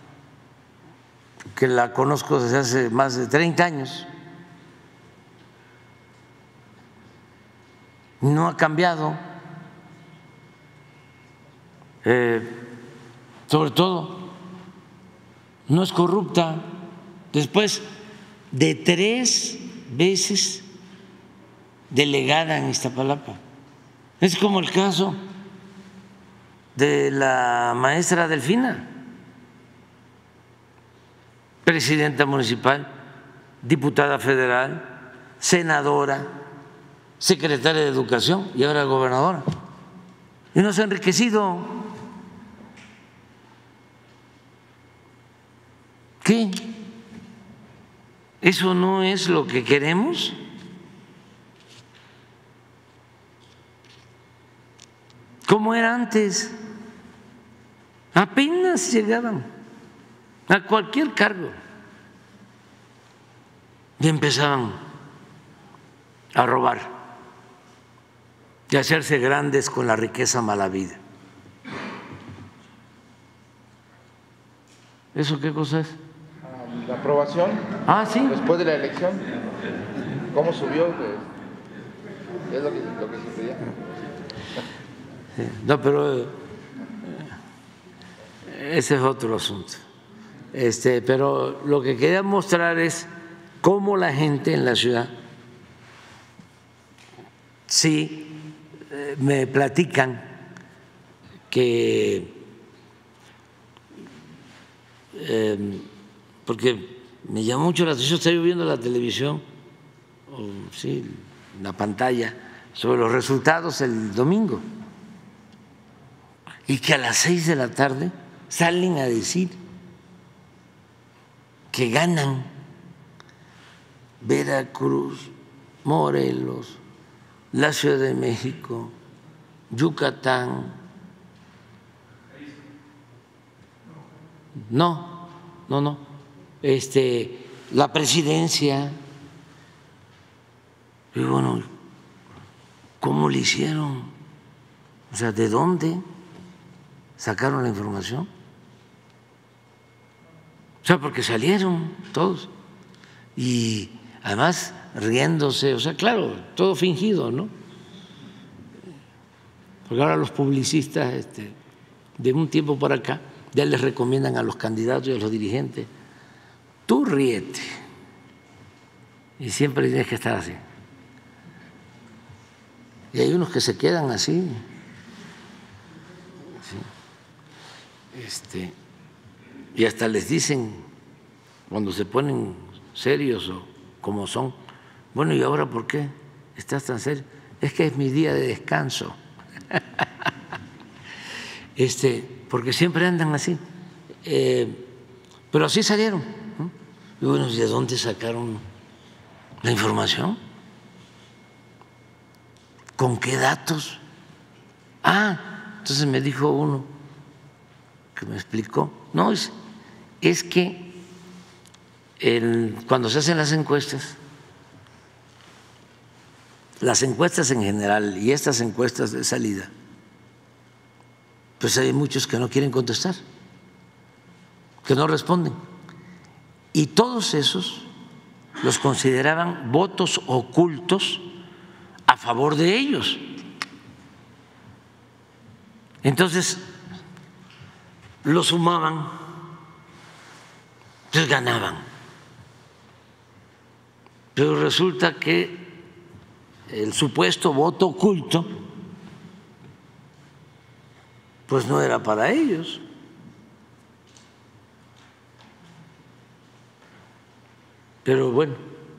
que la conozco desde hace más de treinta años. No ha cambiado. Eh, sobre todo, no es corrupta. Después de tres veces delegada en Iztapalapa. Es como el caso de la maestra Delfina, presidenta municipal, diputada federal, senadora, secretaria de Educación y ahora gobernadora. Y no se ha enriquecido. ¿Qué? ¿Eso no es lo que queremos? ¿Cómo era antes? Apenas llegaban a cualquier cargo y empezaban a robar y a hacerse grandes con la riqueza mala vida. ¿Eso qué cosa es? La aprobación. Ah, sí. Después de la elección, ¿cómo subió? Es lo que, lo que se pedía. No, pero eh, ese es otro asunto. Este, pero lo que quería mostrar es cómo la gente en la ciudad, sí, eh, me platican que, eh, porque me llamó mucho la atención, estaba yo viendo la televisión, o, sí, la pantalla, sobre los resultados el domingo, y que a las seis de la tarde salen a decir que ganan Veracruz, Morelos, la Ciudad de México, Yucatán. No, no, no. Este, la presidencia. Y bueno, ¿cómo le hicieron? O sea, ¿de dónde sacaron la información? O sea, porque salieron todos y además riéndose, o sea, claro, todo fingido, ¿no? Porque ahora los publicistas, este, de un tiempo para acá, ya les recomiendan a los candidatos y a los dirigentes, tú ríete, y siempre tienes que estar así. Y hay unos que se quedan así. Sí. Este, y hasta les dicen, cuando se ponen serios o como son, bueno, ¿y ahora por qué estás tan serio? Es que es mi día de descanso. Este, porque siempre andan así. Eh, pero así salieron, ¿no? Y bueno, ¿de dónde sacaron la información? ¿Con qué datos? Ah, entonces me dijo uno que me explicó, no, es, es que el, cuando se hacen las encuestas, las encuestas en general y estas encuestas de salida, pues hay muchos que no quieren contestar, que no responden. y todos esos los consideraban votos ocultos a favor de ellos. Entonces, lo sumaban, entonces ganaban. Pero resulta que el supuesto voto oculto pues no era para ellos. Pero bueno.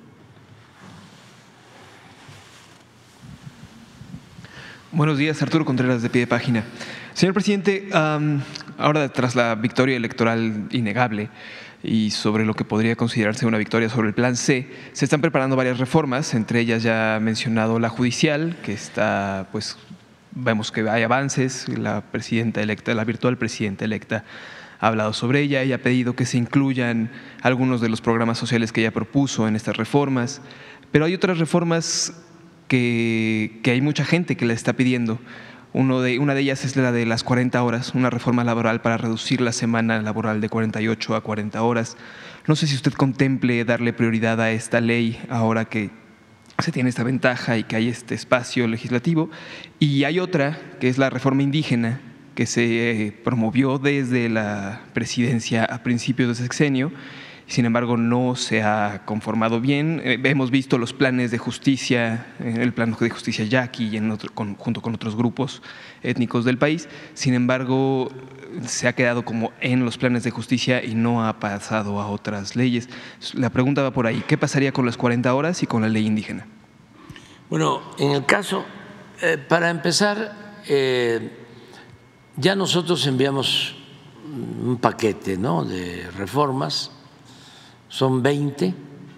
Buenos días, Arturo Contreras, de Pie de Página. Señor presidente, um, ahora tras la victoria electoral innegable y sobre lo que podría considerarse una victoria sobre el Plan C, se están preparando varias reformas, entre ellas ya ha mencionado la judicial, que está, pues, vemos que hay avances, la presidenta electa, la virtual presidenta electa ha hablado sobre ella y ha pedido que se incluyan algunos de los programas sociales que ella propuso en estas reformas, pero hay otras reformas que, que hay mucha gente que la está pidiendo. Uno de, una de ellas es la de las cuarenta horas, una reforma laboral para reducir la semana laboral de cuarenta y ocho a cuarenta horas. No sé si usted contemple darle prioridad a esta ley ahora que se tiene esta ventaja y que hay este espacio legislativo. Y hay otra, que es la reforma indígena, que se promovió desde la presidencia a principios de sexenio, sin embargo no se ha conformado bien. Eh, hemos visto los planes de justicia, el plan de justicia yaqui y en otro, con, junto con otros grupos étnicos del país, sin embargo se ha quedado como en los planes de justicia y no ha pasado a otras leyes. La pregunta va por ahí, ¿qué pasaría con las cuarenta horas y con la ley indígena? Bueno, en el caso, eh, para empezar, eh, ya nosotros enviamos un paquete, ¿no?, de reformas. Son veinte,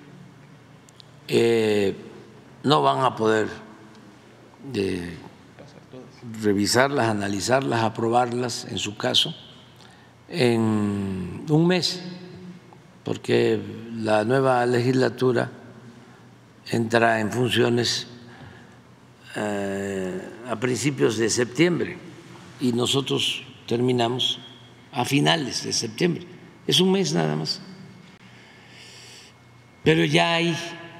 eh, no van a poder eh, revisarlas, analizarlas, aprobarlas en su caso en un mes, porque la nueva legislatura entra en funciones eh, a principios de septiembre y nosotros terminamos a finales de septiembre. Es un mes nada más. Pero ya hay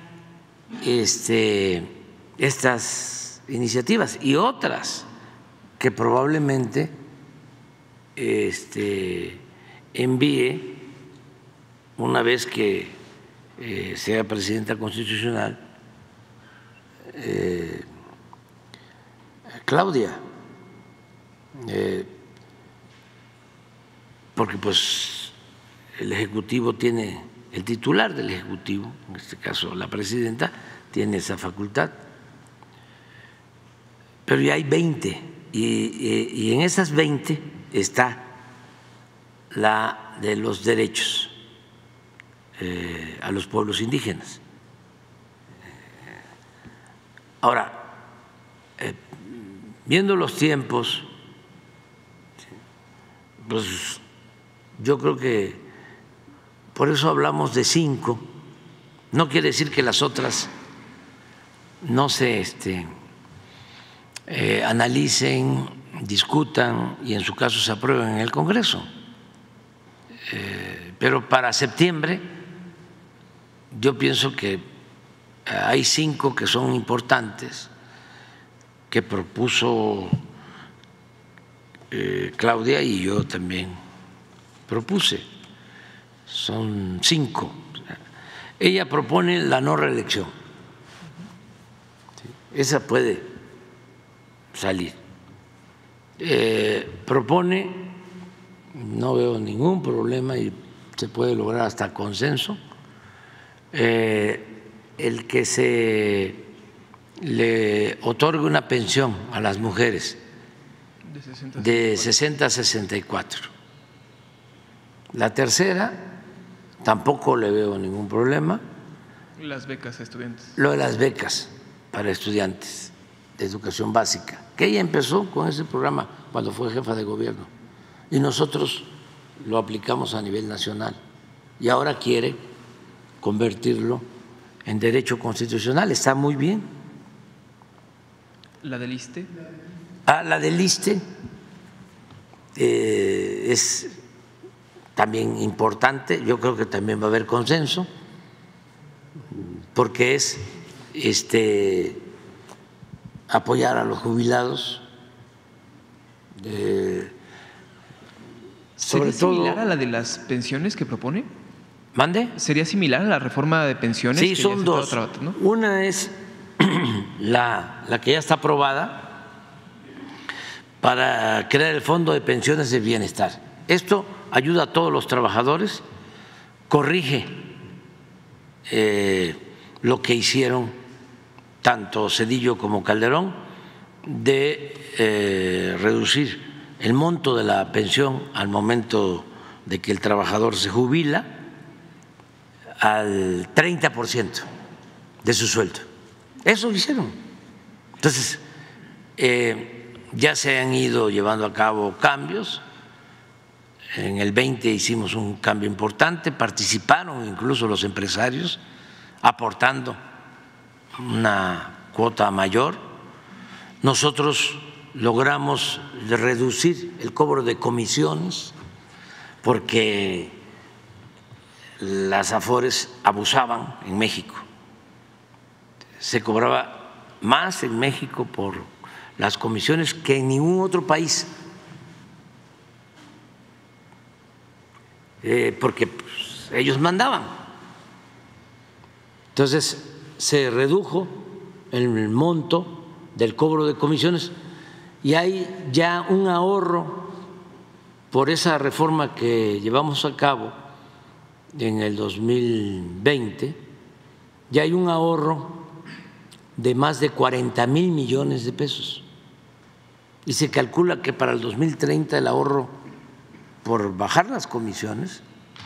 este, estas iniciativas y otras que probablemente este, envíe una vez que eh, sea presidenta constitucional eh, Claudia, eh, porque pues el Ejecutivo tiene… El titular del Ejecutivo, en este caso la presidenta, tiene esa facultad, pero ya hay veinte y, y, y en esas veinte está la de los derechos eh, a los pueblos indígenas. Ahora, eh, viendo los tiempos, pues yo creo que por eso hablamos de cinco. No quiere decir que las otras no se este, eh, analicen, discutan y en su caso se aprueben en el Congreso. Eh, pero para septiembre yo pienso que hay cinco que son importantes, que propuso eh, Claudia y yo también propuse. Son cinco. Ella propone la no reelección. Esa puede salir. Eh, propone, no veo ningún problema y se puede lograr hasta consenso, eh, el que se le otorgue una pensión a las mujeres de sesenta a sesenta y cuatro. La tercera, tampoco le veo ningún problema. Las becas a estudiantes. Lo de las becas para estudiantes de educación básica, que ella empezó con ese programa cuando fue jefa de gobierno y nosotros lo aplicamos a nivel nacional y ahora quiere convertirlo en derecho constitucional. Está muy bien. ¿La del ISSSTE? Ah, la del ISSSTE eh, es también importante, yo creo que también va a haber consenso, porque es este, apoyar a los jubilados. Eh, sobre ¿Sería todo, similar a la de las pensiones que propone? ¿Mande? ¿Sería similar a la reforma de pensiones? Sí, que ya son se dos. estaba tratando? Una es la, la que ya está aprobada para crear el Fondo de Pensiones de Bienestar. Esto ayuda a todos los trabajadores, corrige eh, lo que hicieron tanto Zedillo como Calderón de eh, reducir el monto de la pensión al momento de que el trabajador se jubila al treinta por ciento de su sueldo. Eso hicieron. Entonces, eh, ya se han ido llevando a cabo cambios. En el veinte hicimos un cambio importante, participaron incluso los empresarios aportando una cuota mayor. Nosotros logramos reducir el cobro de comisiones porque las Afores abusaban en México. Se cobraba más en México por las comisiones que en ningún otro país, eh, porque pues, ellos mandaban. Entonces se redujo el monto del cobro de comisiones y hay ya un ahorro por esa reforma que llevamos a cabo en el dos mil veinte, ya hay un ahorro de más de cuarenta mil millones de pesos y se calcula que para el dos mil treinta el ahorro por bajar las comisiones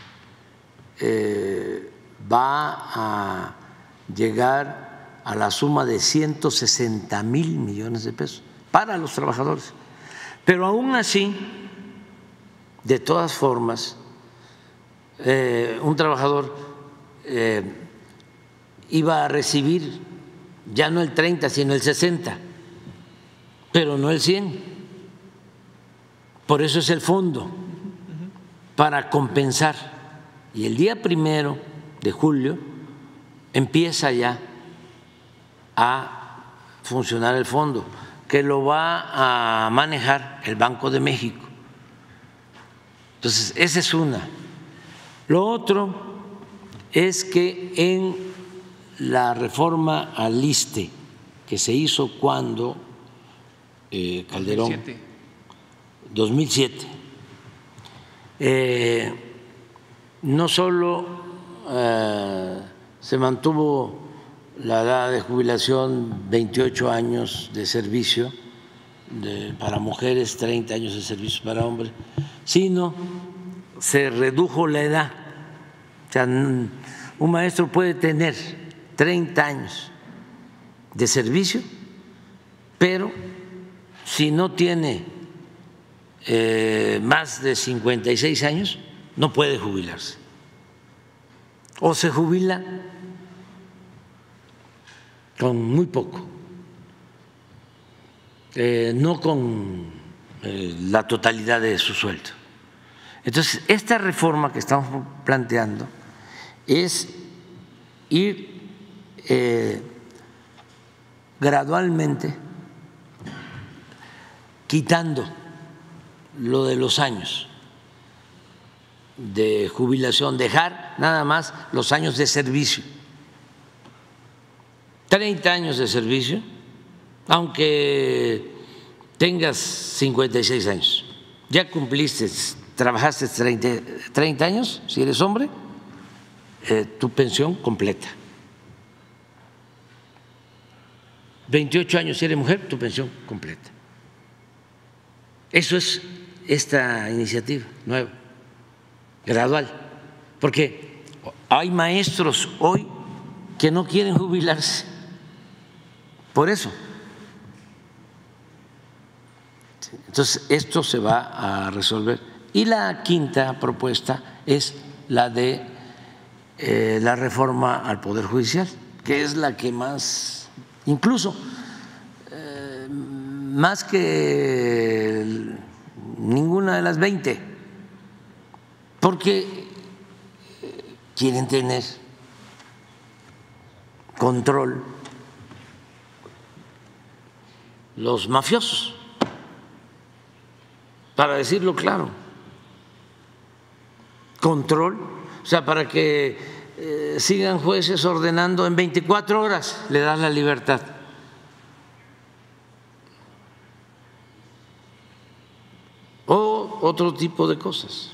eh, va a llegar a la suma de ciento sesenta mil millones de pesos para los trabajadores. Pero aún así, de todas formas, eh, un trabajador eh, iba a recibir ya no el treinta, sino el sesenta, pero no el cien. Por eso es el fondo, para compensar. Y el día primero de julio empieza ya a funcionar el fondo, que lo va a manejar el Banco de México. Entonces, esa es una. Lo otro es que en la reforma al ISSSTE que se hizo cuando eh, Calderón, dos mil siete, eh, no solo eh, se mantuvo la edad de jubilación veintiocho años de servicio de, para mujeres, treinta años de servicio para hombres, sino se redujo la edad. O sea, un maestro puede tener treinta años de servicio, pero si no tiene eh, más de cincuenta y seis años, no puede jubilarse. O se jubila con muy poco, eh, no con eh, la totalidad de su sueldo. Entonces, esta reforma que estamos planteando es ir eh, gradualmente quitando lo de los años de jubilación, dejar nada más los años de servicio. treinta años de servicio, aunque tengas cincuenta y seis años, ya cumpliste, trabajaste treinta años, si eres hombre, eh, tu pensión completa. veintiocho años si eres mujer, tu pensión completa. Eso es esta iniciativa nueva, gradual, porque hay maestros hoy que no quieren jubilarse. Por eso. Entonces, esto se va a resolver. Y la quinta propuesta es la de eh, la reforma al Poder Judicial, que es la que más, incluso eh, más que ninguna de las veinte, porque quieren tener control los mafiosos, para decirlo claro, control, o sea, para que eh, sigan jueces ordenando en veinticuatro horas, le dan la libertad. O otro tipo de cosas.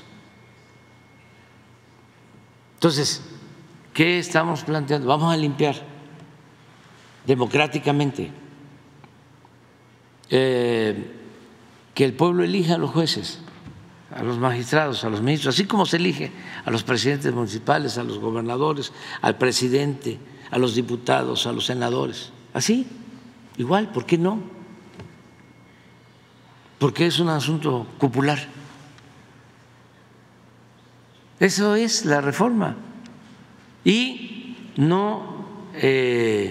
Entonces, ¿qué estamos planteando? Vamos a limpiar democráticamente, eh, que el pueblo elija a los jueces, a los magistrados, a los ministros, así como se elige a los presidentes municipales, a los gobernadores, al presidente, a los diputados, a los senadores. Así, igual, ¿por qué no? Porque es un asunto popular. Eso es la reforma. Y no eh,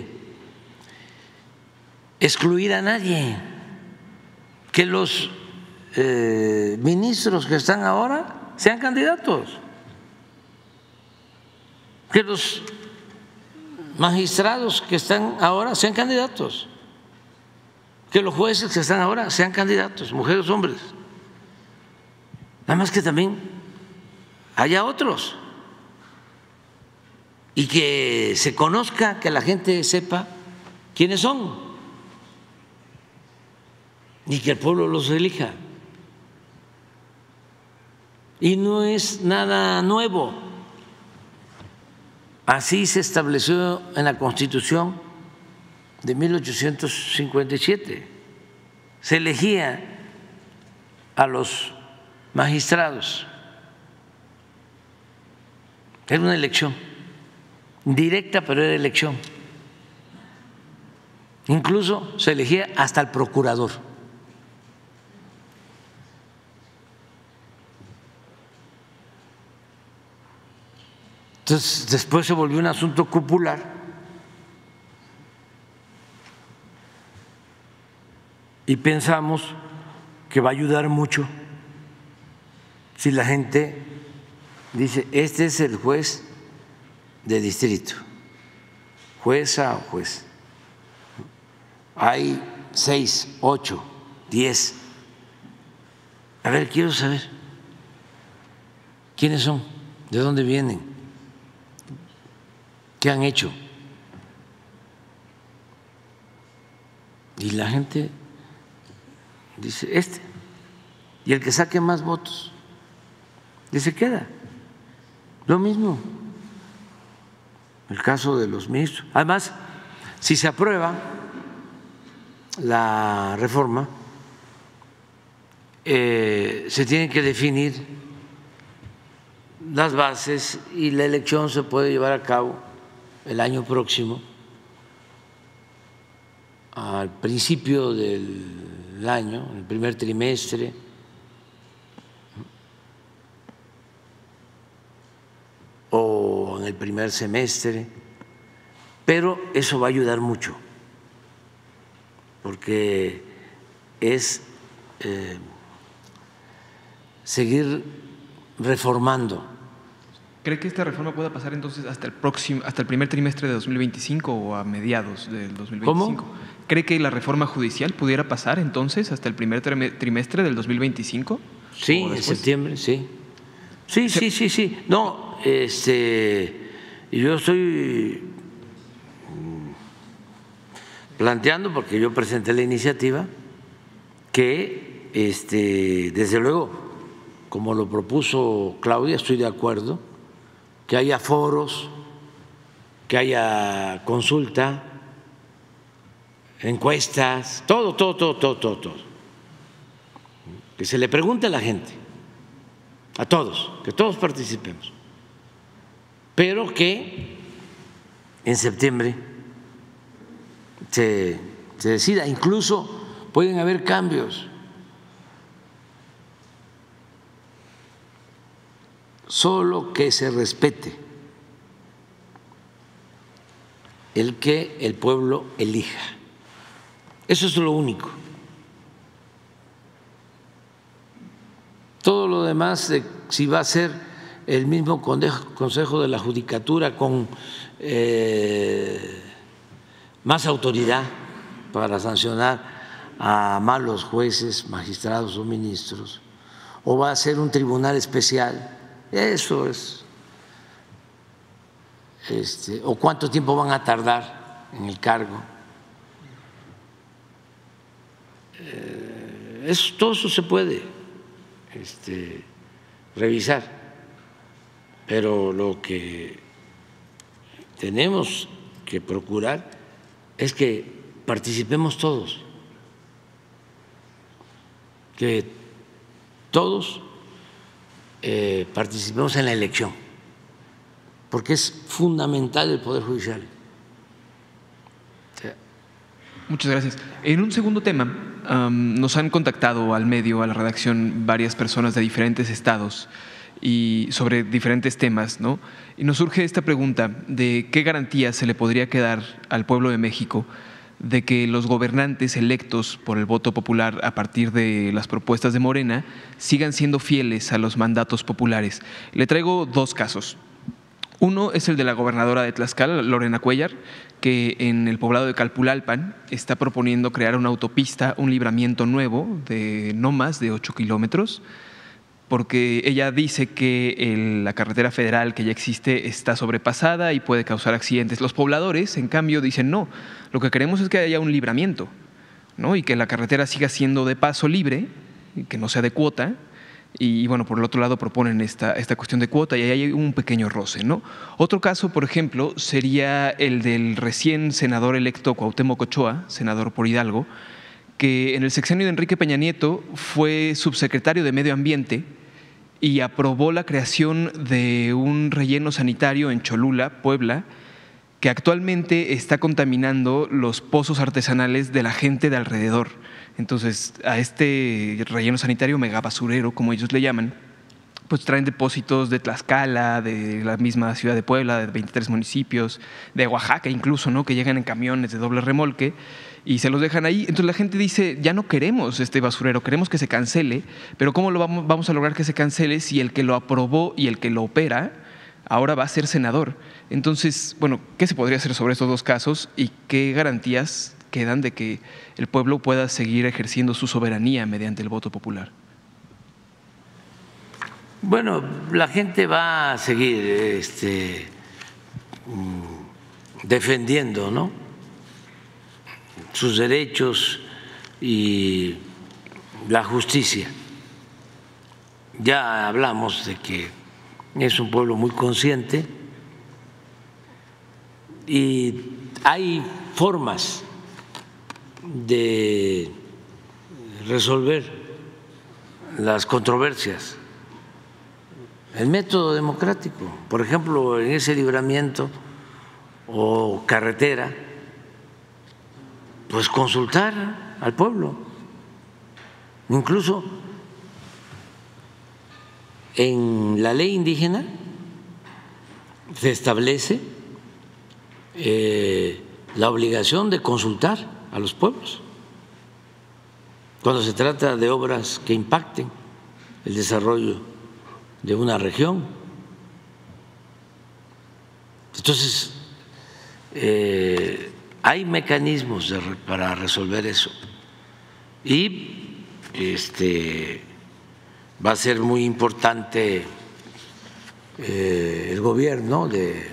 excluir a nadie. Que los eh, ministros que están ahora sean candidatos. Que los magistrados que están ahora sean candidatos. Que los jueces que están ahora sean candidatos, mujeres, hombres. Nada más que también haya otros. Y que se conozca, que la gente sepa quiénes son. Y que el pueblo los elija. Y no es nada nuevo. Así se estableció en la Constitución de mil ochocientos cincuenta y siete. Se elegía a los magistrados. Era una elección directa, pero era elección. Incluso se elegía hasta el procurador. Entonces, después se volvió un asunto popular. Y pensamos que va a ayudar mucho si la gente dice, este es el juez de distrito, jueza o juez. Hay seis, ocho, diez. A ver, quiero saber quiénes son, de dónde vienen, qué han hecho. Y la gente dice este, y el que saque más votos, y se queda. Lo mismo el caso de los ministros. Además, si se aprueba la reforma, eh, se tienen que definir las bases y la elección se puede llevar a cabo el año próximo, al principio del año, en el primer trimestre. O en el primer semestre, pero eso va a ayudar mucho, porque es eh, seguir reformando. ¿Cree que esta reforma pueda pasar entonces hasta el próximo, hasta el primer trimestre de dos mil veinticinco o a mediados del dos mil veinticinco? ¿Cómo? ¿Cree que la reforma judicial pudiera pasar entonces hasta el primer trimestre del dos mil veinticinco? Sí, en septiembre, sí. Sí, sí, sí, sí. No, este, yo estoy planteando, porque yo presenté la iniciativa, que este, desde luego, como lo propuso Claudia, estoy de acuerdo, que haya foros, que haya consulta, encuestas, todo, todo, todo, todo, todo, todo. Que se le pregunte a la gente, a todos, que todos participemos, pero que en septiembre se, se decida. Incluso pueden haber cambios, solo que se respete el que el pueblo elija. Eso es lo único. Todo lo demás, de si va a ser el mismo Consejo de la Judicatura con eh, más autoridad para sancionar a malos jueces, magistrados o ministros, o va a ser un tribunal especial. Eso es. Este, o cuánto tiempo van a tardar en el cargo. Eh, eso, todo eso se puede este, revisar, pero lo que tenemos que procurar es que participemos todos, que todos eh, participemos en la elección, porque es fundamental el Poder Judicial. Muchas gracias. En un segundo tema, um, nos han contactado al medio, a la redacción, varias personas de diferentes estados y sobre diferentes temas, ¿no? Y nos surge esta pregunta de qué garantías se le podría quedar al pueblo de México de que los gobernantes electos por el voto popular a partir de las propuestas de Morena sigan siendo fieles a los mandatos populares. Le traigo dos casos. Uno es el de la gobernadora de Tlaxcala, Lorena Cuellar, que en el poblado de Calpulalpan está proponiendo crear una autopista, un libramiento nuevo de no más de ocho kilómetros, porque ella dice que el, la carretera federal que ya existe está sobrepasada y puede causar accidentes. Los pobladores, en cambio, dicen no, lo que queremos es que haya un libramiento, ¿no? Y que la carretera siga siendo de paso libre, y que no sea de cuota. Y bueno, por el otro lado proponen esta, esta cuestión de cuota y ahí hay un pequeño roce, ¿no? Otro caso, por ejemplo, sería el del recién senador electo Cuauhtémoc Ochoa, senador por Hidalgo, que en el sexenio de Enrique Peña Nieto fue subsecretario de Medio Ambiente y aprobó la creación de un relleno sanitario en Cholula, Puebla, que actualmente está contaminando los pozos artesanales de la gente de alrededor. Entonces, a este relleno sanitario megabasurero, como ellos le llaman, pues traen depósitos de Tlaxcala, de la misma ciudad de Puebla, de veintitrés municipios, de Oaxaca incluso, ¿no? Que llegan en camiones de doble remolque y se los dejan ahí. Entonces la gente dice, ya no queremos este basurero, queremos que se cancele, pero ¿cómo lo vamos, vamos a lograr que se cancele si el que lo aprobó y el que lo opera ahora va a ser senador? Entonces, bueno, ¿qué se podría hacer sobre estos dos casos y qué garantías quedan de que el pueblo pueda seguir ejerciendo su soberanía mediante el voto popular? Bueno, la gente va a seguir este, defendiendo, ¿no?, sus derechos y la justicia. Ya hablamos de que es un pueblo muy consciente y hay formas de resolver las controversias. El método democrático, por ejemplo, en ese libramiento o carretera, pues consultar al pueblo. Incluso en la ley indígena se establece eh, la obligación de consultar a los pueblos cuando se trata de obras que impacten el desarrollo de una región. Entonces, eh, hay mecanismos de, para resolver eso y este, va a ser muy importante eh, el gobierno de,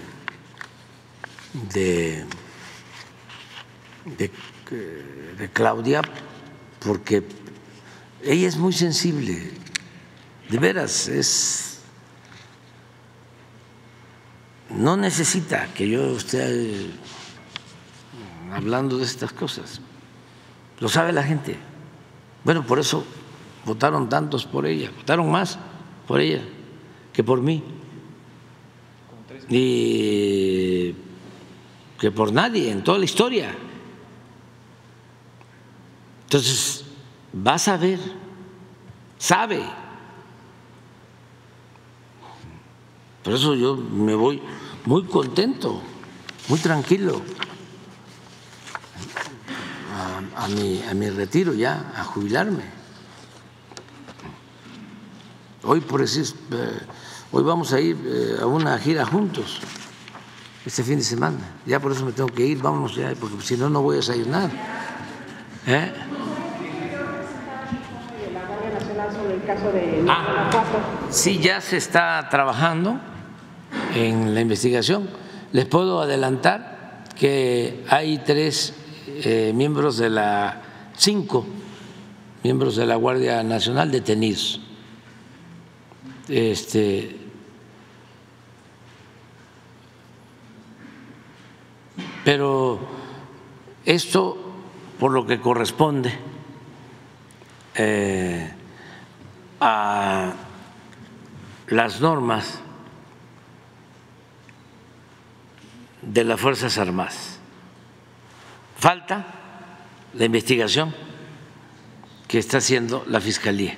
de, de, de Claudia, porque ella es muy sensible, de veras, es, no necesita que yo esté hablando de estas cosas, lo sabe la gente. Bueno, por eso votaron tantos por ella, votaron más por ella que por mí y que por nadie en toda la historia. Entonces, vas a ver, sabe. Por eso yo me voy muy contento, muy tranquilo a, a, mi, a mi retiro ya, a jubilarme. Hoy, por decir, Hoy vamos a ir eh, a una gira juntos este fin de semana. Ya por eso me tengo que ir, vámonos ya, porque si no, no voy a desayunar. ¿Eh? Sobre el caso de ah, sí, ya se está trabajando en la investigación. Les puedo adelantar que hay tres eh, miembros de la, cinco miembros de la Guardia Nacional detenidos. Este, pero esto por lo que corresponde eh, a las normas de las Fuerzas Armadas. Falta la investigación que está haciendo la Fiscalía.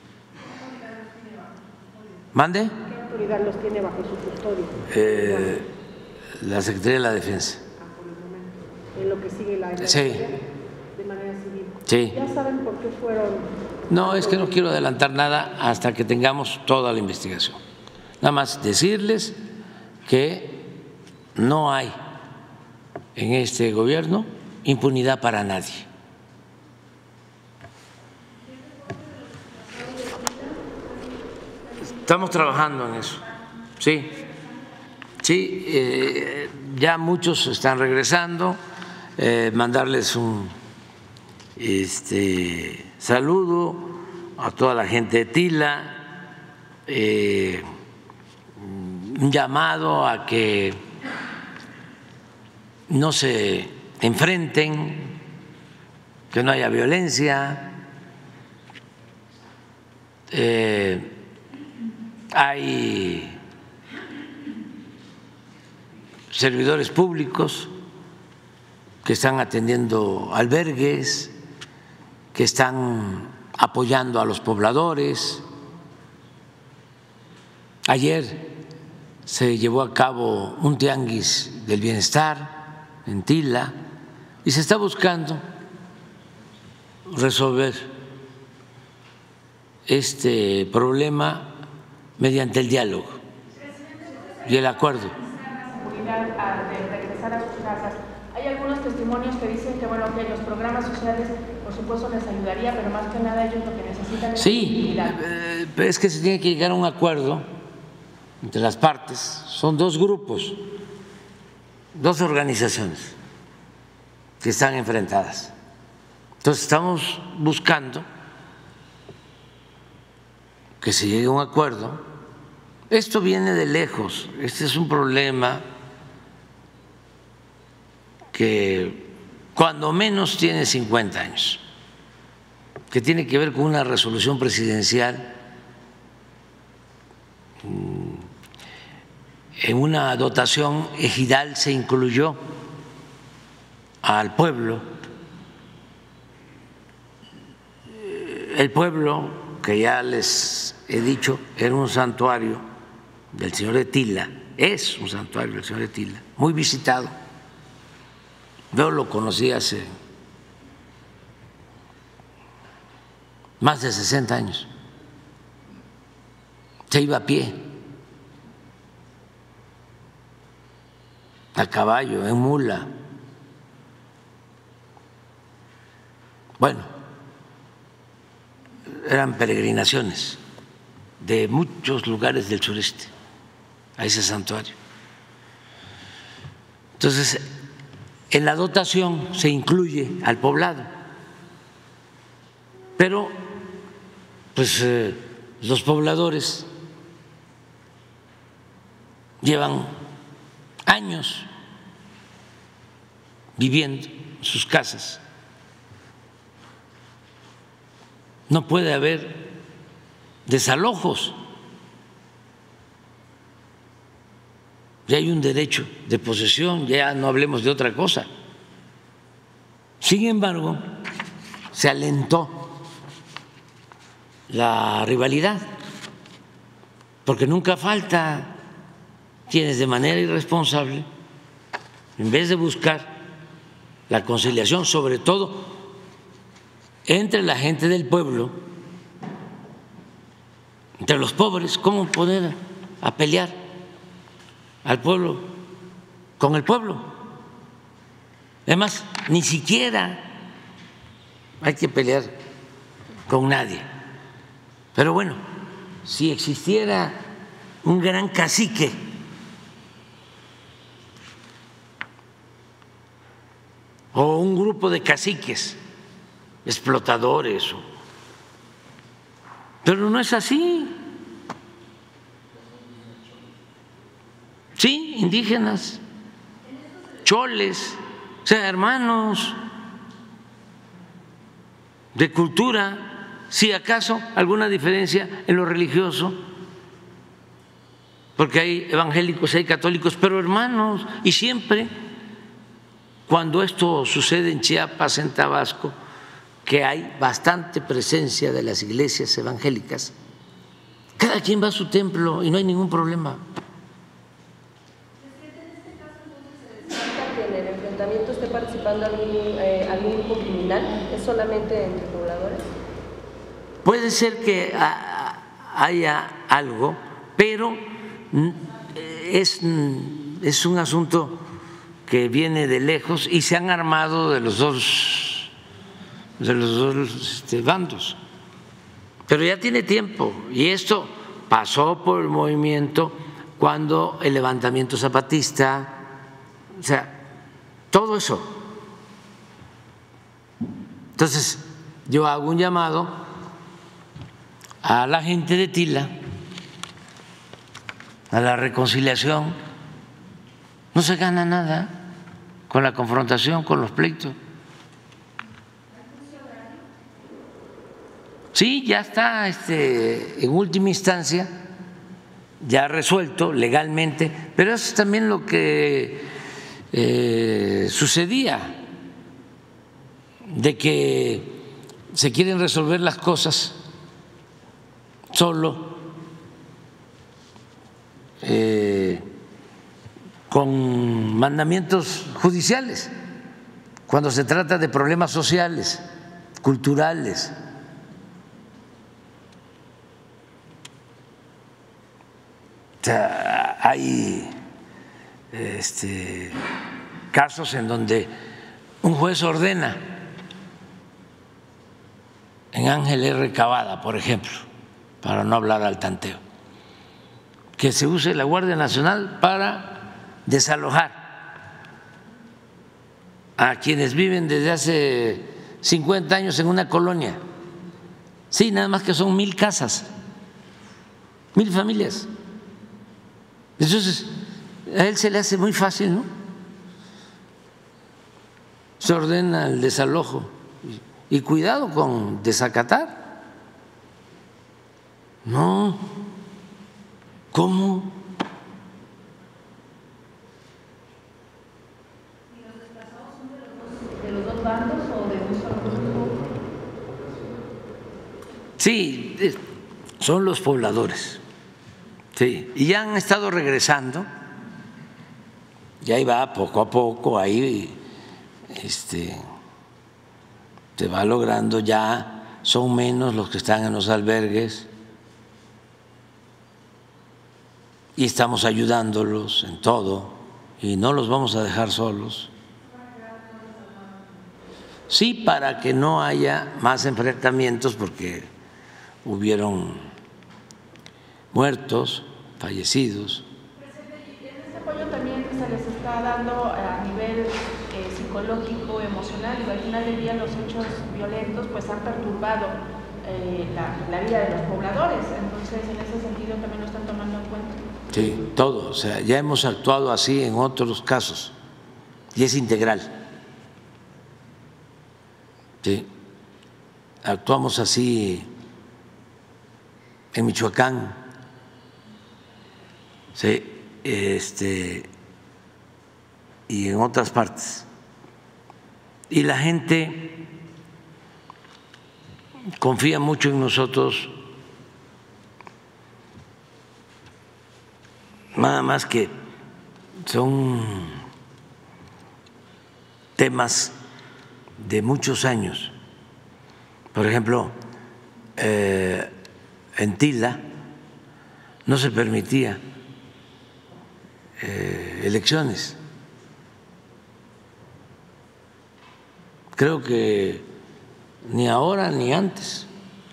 ¿Mande? ¿Qué autoridad los tiene bajo su custodia? Eh, la Secretaría de la Defensa. Ah, por el momento. En lo que sigue la investigación. Sí. De manera civil. Sí. ¿Ya saben por qué fueron? No, es que no quiero adelantar nada hasta que tengamos toda la investigación. Nada más decirles que no hay en este gobierno impunidad para nadie. Estamos trabajando en eso. Sí, sí, eh, ya muchos están regresando. Eh, mandarles un este, saludo a toda la gente de Tila, eh, un llamado a que no se enfrenten, que no haya violencia. Eh, hay servidores públicos que están atendiendo albergues, que están apoyando a los pobladores. Ayer se llevó a cabo un tianguis del bienestar en Tila y se está buscando resolver este problema mediante el diálogo y el acuerdo. De regresar a sus casas. Hay algunos testimonios que dicen que bueno que los programas sociales por supuesto les ayudaría, pero más que nada ellos lo que necesitan es sí, eh, pero es que se tiene que llegar a un acuerdo entre las partes. Son dos grupos, dos organizaciones que están enfrentadas. Entonces estamos buscando que se llegue a un acuerdo. Esto viene de lejos, este es un problema que cuando menos tiene cincuenta años, que tiene que ver con una resolución presidencial en una dotación ejidal se incluyó al pueblo. El pueblo, que ya les he dicho, era un santuario del Señor de Tila, es un santuario del Señor de Tila, muy visitado. Yo lo conocí hace más de sesenta años. Se iba a pie, a caballo, en mula. Bueno, eran peregrinaciones de muchos lugares del sureste a ese santuario. Entonces, en la dotación se incluye al poblado, pero pues eh, los pobladores llevan años viviendo en sus casas. No puede haber desalojos. Ya hay un derecho de posesión, ya no hablemos de otra cosa. Sin embargo, se alentó la rivalidad, porque nunca falta quienes de manera irresponsable, en vez de buscar la conciliación, sobre todo entre la gente del pueblo, entre los pobres, ¿cómo poner a pelear al pueblo con el pueblo. Además, ni siquiera hay que pelear con nadie. Pero bueno, si existiera un gran cacique o un grupo de caciques explotadores, pero no es así. Sí, indígenas, choles, o sea, hermanos de cultura, si acaso alguna diferencia en lo religioso, porque hay evangélicos, hay católicos, pero hermanos, y siempre cuando esto sucede en Chiapas, en Tabasco, que hay bastante presencia de las iglesias evangélicas, cada quien va a su templo y no hay ningún problema. ¿Que en el enfrentamiento esté participando algún, eh, algún grupo criminal? ¿Es solamente entre pobladores? Puede ser que haya algo, pero es, es un asunto que viene de lejos y se han armado de los dos de los dos este, bandos, pero ya tiene tiempo, y esto pasó por el movimiento cuando el levantamiento zapatista, o sea, todo eso. Entonces yo hago un llamado a la gente de Tila, a la reconciliación. No se gana nada con la confrontación, con los pleitos. Sí, ya está este, en última instancia, ya resuelto legalmente, pero eso es también lo que eh, sucedía, de que se quieren resolver las cosas solo eh, con mandamientos judiciales, cuando se trata de problemas sociales, culturales. O sea, hay este, casos en donde un juez ordena, en Ángel R. Cavada, por ejemplo, para no hablar al tanteo, que se use la Guardia Nacional para desalojar a quienes viven desde hace cincuenta años en una colonia. Sí, nada más que son mil casas, mil familias. Entonces, a él se le hace muy fácil, ¿no? Se ordena el desalojo y cuidado con desacatar. No, ¿cómo? ¿Y los desplazados son de los dos, de los dos bandos o de un solo grupo? Sí, son los pobladores. Sí, y ya han estado regresando, y ahí va poco a poco, ahí este, se va logrando, ya son menos los que están en los albergues y estamos ayudándolos en todo y no los vamos a dejar solos. Sí, para que no haya más enfrentamientos, porque hubieron muertos, fallecidos. ¿Y en este apoyo también se les está dando a nivel eh, psicológico, emocional? Y al final del día los hechos violentos pues han perturbado eh, la, la vida de los pobladores, entonces en ese sentido también lo están tomando en cuenta. Sí, todo, o sea, ya hemos actuado así en otros casos y es integral. Sí, actuamos así en Michoacán. Sí, este, y en otras partes. Y la gente confía mucho en nosotros, nada más que son temas de muchos años. Por ejemplo, eh, en Tila no se permitía eh, elecciones. Creo que ni ahora ni antes.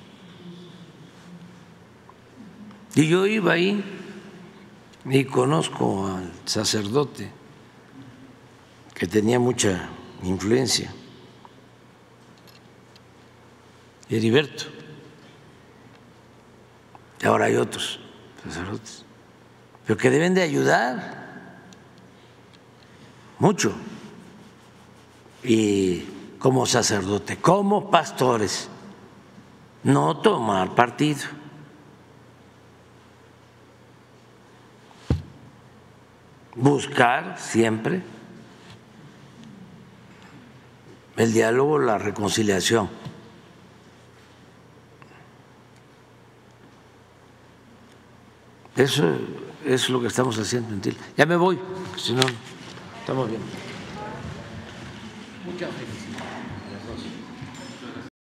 Y yo iba ahí y conozco al sacerdote que tenía mucha influencia, Heriberto. Y ahora hay otros sacerdotes, pero que deben de ayudar mucho. Y como sacerdote, como pastores, no tomar partido. Buscar siempre el diálogo, la reconciliación. Eso es lo que estamos haciendo en Tila. Ya me voy, si no, estamos bien. Muchas felicidades.